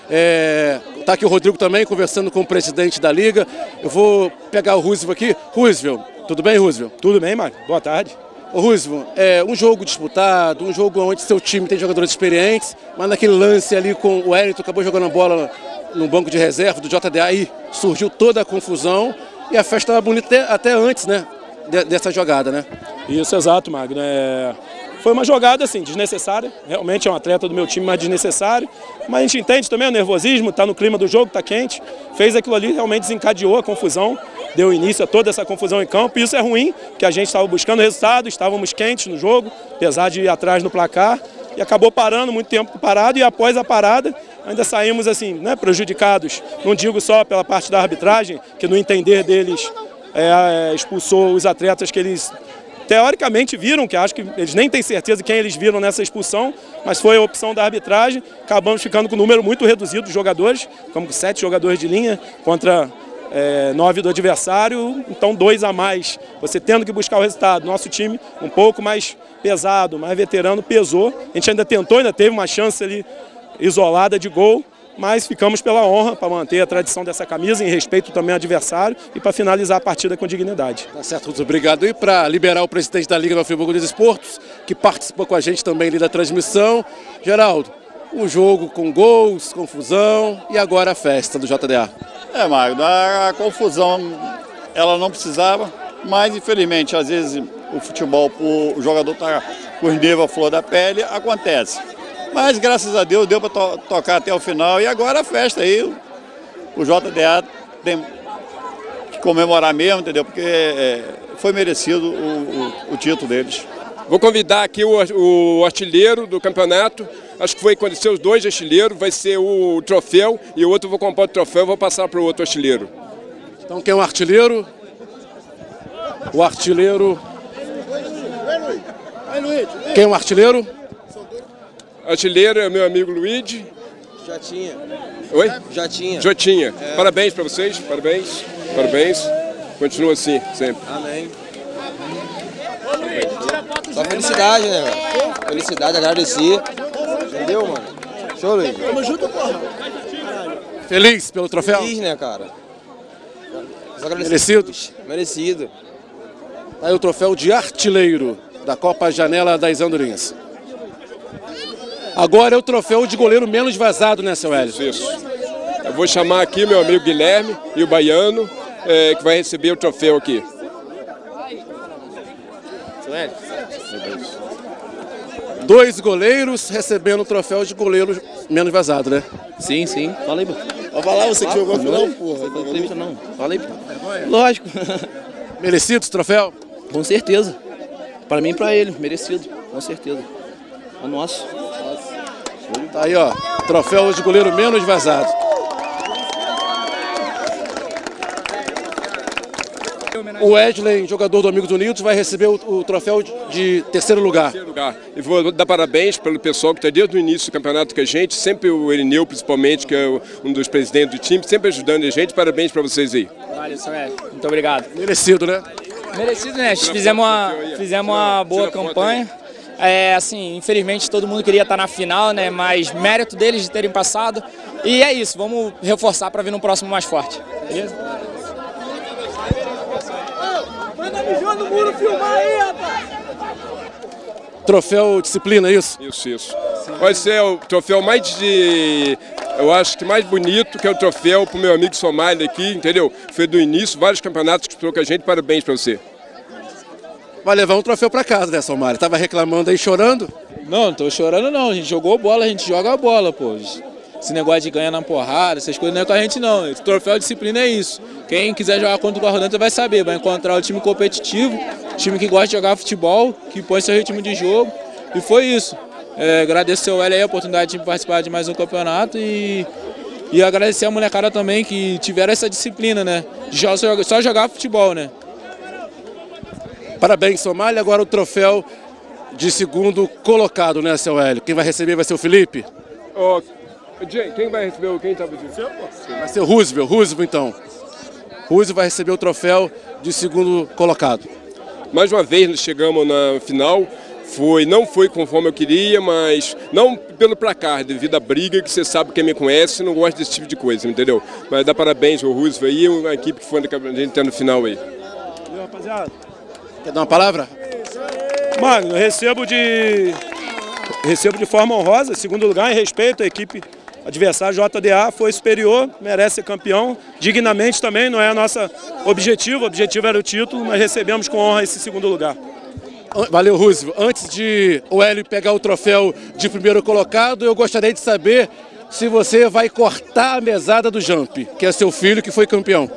É, tá aqui o Rodrigo também conversando com o presidente da liga. Eu vou pegar o Roosevelt aqui. Roosevelt, tudo bem, Roosevelt? Tudo bem, Mário. Boa tarde. Ô, Roosevelt, é um jogo disputado, um jogo onde seu time tem jogadores experientes, mas naquele lance ali com o Wellington, acabou jogando a bola no banco de reserva do J D A, aí surgiu toda a confusão e a festa estava bonita até, até antes, né, dessa jogada, né? Isso, exato, Magno. É... Foi uma jogada, assim, desnecessária. Realmente é um atleta do meu time, mas desnecessário. Mas a gente entende também o nervosismo, está no clima do jogo, está quente. Fez aquilo ali, realmente desencadeou a confusão, deu início a toda essa confusão em campo. E isso é ruim, porque a gente estava buscando resultado, estávamos quentes no jogo, apesar de ir atrás no placar. E acabou parando, muito tempo parado, e após a parada, ainda saímos, assim, né, prejudicados. Não digo só pela parte da arbitragem, que no entender deles é, expulsou os atletas que eles... teoricamente viram, que acho que eles nem têm certeza de quem eles viram nessa expulsão, mas foi a opção da arbitragem. Acabamos ficando com um número muito reduzido de jogadores, ficamos com sete jogadores de linha contra é, nove do adversário, então dois a mais. Você tendo que buscar o resultado. Nosso time um pouco mais pesado, mais veterano, pesou. A gente ainda tentou, ainda teve uma chance ali isolada de gol, mas ficamos pela honra para manter a tradição dessa camisa, em respeito também ao adversário e para finalizar a partida com dignidade. Tá certo, muito obrigado. E para liberar o presidente da Liga do Friburgo dos Esportes, que participou com a gente também ali da transmissão. Geraldo, um jogo com gols, confusão e agora a festa do J D A. É, Mário, a, a confusão ela não precisava, mas infelizmente às vezes o futebol, o jogador está com os nervos à flor da pele, acontece. Mas graças a Deus deu para to tocar até o final e agora a festa aí, o, o J D A tem que comemorar mesmo, entendeu? Porque é, foi merecido o, o, o título deles. Vou convidar aqui o, o artilheiro do campeonato, acho que foi quando ser os dois artilheiros, vai ser o troféu e o outro vou comprar o troféu e vou passar para o outro artilheiro. Então quem é o artilheiro? O artilheiro... Quem é o artilheiro? Artilheiro é meu amigo Luigi Já tinha. Oi? Já tinha. Já tinha. É. Parabéns para vocês, parabéns, parabéns. Continua assim, sempre. Amém. Só felicidade, né, velho? Felicidade, agradecer. Entendeu, mano? Show, Luiz. Tamo junto, porra. Feliz pelo troféu? Feliz, né, cara? Merecido? Merecido. Tá aí o troféu de artilheiro da Copa Janela das Andorinhas. Agora é o troféu de goleiro menos vazado, né, seu Hélio? Isso, isso. Eu vou chamar aqui meu amigo Guilherme e o Baiano, é, que vai receber o troféu aqui. Seu Hélio? Dois goleiros recebendo o troféu de goleiro menos vazado, né? Sim, sim. Fala aí, pô. Vou falar, você que Ah, jogou a não, final, porra. porra. Não entrevista não. Fala aí, pô. Lógico. Merecido esse troféu? Com certeza. Para mim e para ele, merecido. Com certeza. É nosso. Tá aí, ó. Troféu de goleiro menos vazado. O Wesley, jogador do Amigos Unidos, vai receber o, o troféu de, de terceiro lugar. Terceiro lugar. E vou dar parabéns pelo pessoal que está desde o início do campeonato com a gente, sempre o Erineu, principalmente, que é o, um dos presidentes do time, sempre ajudando a gente. Parabéns para vocês aí. Valeu, Samuel. Muito obrigado. Merecido, né? Merecido, né? Fizemos uma, fizemos uma boa campanha. É, assim, infelizmente todo mundo queria estar na final, né? Mas mérito deles de terem passado. E é isso, vamos reforçar para vir no próximo mais forte. Beleza? Manda me jogar no muro filmar aí, rapaz! Troféu disciplina, é isso? Isso, isso. Vai ser o troféu mais de... Eu acho que mais bonito, que é o troféu pro meu amigo Somália aqui, entendeu? Foi do início, vários campeonatos que estou com a gente. Parabéns para você. Vai levar um troféu para casa, né, Somália? Tava reclamando aí, chorando? Não, não tô chorando não. A gente jogou bola, a gente joga a bola, pô. Esse negócio de ganhar na porrada, essas coisas não é com a gente não. Esse troféu de disciplina é isso. Quem quiser jogar contra o Guarda vai saber, vai encontrar o time competitivo, time que gosta de jogar futebol, que põe seu ritmo de jogo. E foi isso. É, agradecer ao Hélio aí a oportunidade de participar de mais um campeonato e, e agradecer a molecada também que tiveram essa disciplina, né? De só, só jogar futebol, né? Parabéns, Somália. Agora o troféu de segundo colocado, né, seu Hélio? Quem vai receber vai ser o Felipe? Oh, quem vai receber? Quem tá pedindo? Vai ser o Roosevelt. Roosevelt, então. Roosevelt vai receber o troféu de segundo colocado. Mais uma vez nós chegamos na final. Foi, não foi conforme eu queria, mas não pelo placar, devido à briga, que você sabe, quem me conhece não gosta desse tipo de coisa, entendeu? Mas dá parabéns ao Roosevelt aí, uma equipe que foi a gente tá no final aí. Valeu, rapaziada. Quer dar uma palavra? Magno, recebo de, recebo de forma honrosa, segundo lugar, em respeito à equipe adversária. J D A foi superior, merece ser campeão, dignamente também, não é nosso objetivo, o objetivo era o título, mas recebemos com honra esse segundo lugar. Valeu, Roosevelt. Antes de o Hélio pegar o troféu de primeiro colocado, eu gostaria de saber se você vai cortar a mesada do Jump, que é seu filho que foi campeão.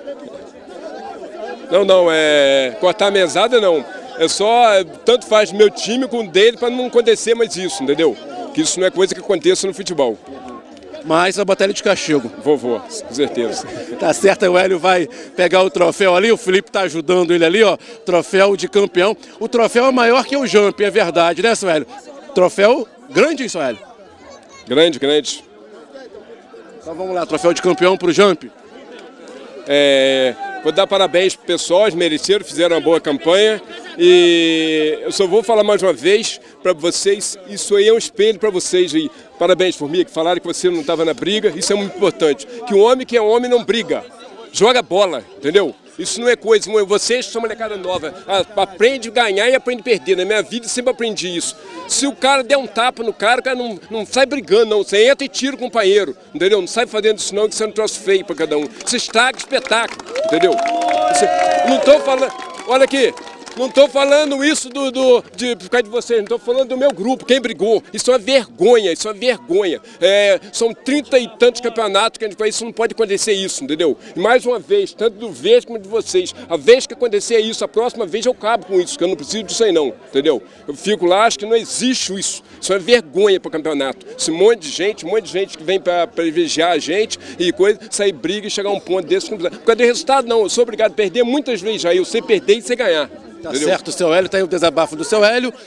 Não, não, é cortar a mesada não. É só, tanto faz meu time com o dele para não acontecer mais isso, entendeu? Que isso não é coisa que aconteça no futebol. Mas a batalha de castigo. Vovô, com certeza. Tá certo, o Hélio vai pegar o troféu ali, o Felipe tá ajudando ele ali, ó. Troféu de campeão. O troféu é maior que o Jump, é verdade, né, seu Hélio? Troféu grande, isso, Hélio? Grande, grande. Então vamos lá, troféu de campeão pro Jump. É, vou dar parabéns pro pessoal, eles mereceram, fizeram uma boa campanha. E eu só vou falar mais uma vez para vocês, isso aí é um espelho para vocês aí. Parabéns, Formiga, que falaram que você não estava na briga, isso é muito importante. Que o homem que é homem não briga, joga bola, entendeu? Isso não é coisa, vocês são molecada nova, aprende a ganhar e aprende a perder. Na minha vida sempre aprendi isso. Se o cara der um tapa no cara, o cara não, não sai brigando não, você entra e tira o companheiro, entendeu? Não sai fazendo isso não, que você é um troço feio para cada um. Você estraga o espetáculo, entendeu? Você, não estou falando, olha aqui. Não estou falando isso do, do, de ficar de vocês, não estou falando do meu grupo, quem brigou. Isso é uma vergonha, isso é uma vergonha. É, são trinta e tantos campeonatos que a gente faz, isso não pode acontecer isso, entendeu? E mais uma vez, tanto do vez como de vocês, a vez que acontecer isso, a próxima vez eu acabo com isso, que eu não preciso disso aí não, entendeu? Eu fico lá, acho que não existe isso. Isso é uma vergonha para o campeonato. Esse monte de gente, um monte de gente que vem para privilegiar a gente e coisa, sair briga e chegar a um ponto desse. Por causa do resultado, não, eu sou obrigado a perder muitas vezes já, eu sei perder e sei ganhar. Tá certo, o seu Hélio, tá aí o desabafo do seu Hélio,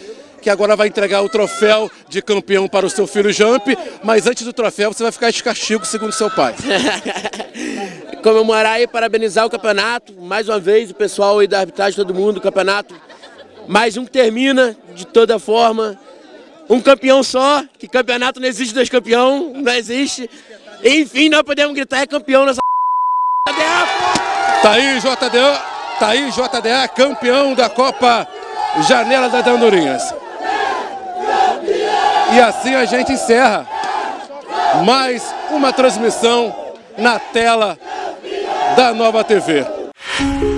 que agora vai entregar o troféu de campeão para o seu filho Jamp, mas antes do troféu você vai ficar de castigo, segundo seu pai. Comemorar e parabenizar o campeonato, mais uma vez, o pessoal aí da arbitragem, todo mundo, o campeonato, mais um que termina, de toda forma, um campeão só, que campeonato não existe dois campeões, não existe, enfim, nós podemos gritar, é campeão nessa J D A. Tá aí, J D A, tá aí, J D A, campeão da Copa Janela das Andorinhas. E assim a gente encerra mais uma transmissão na tela da Nova T V.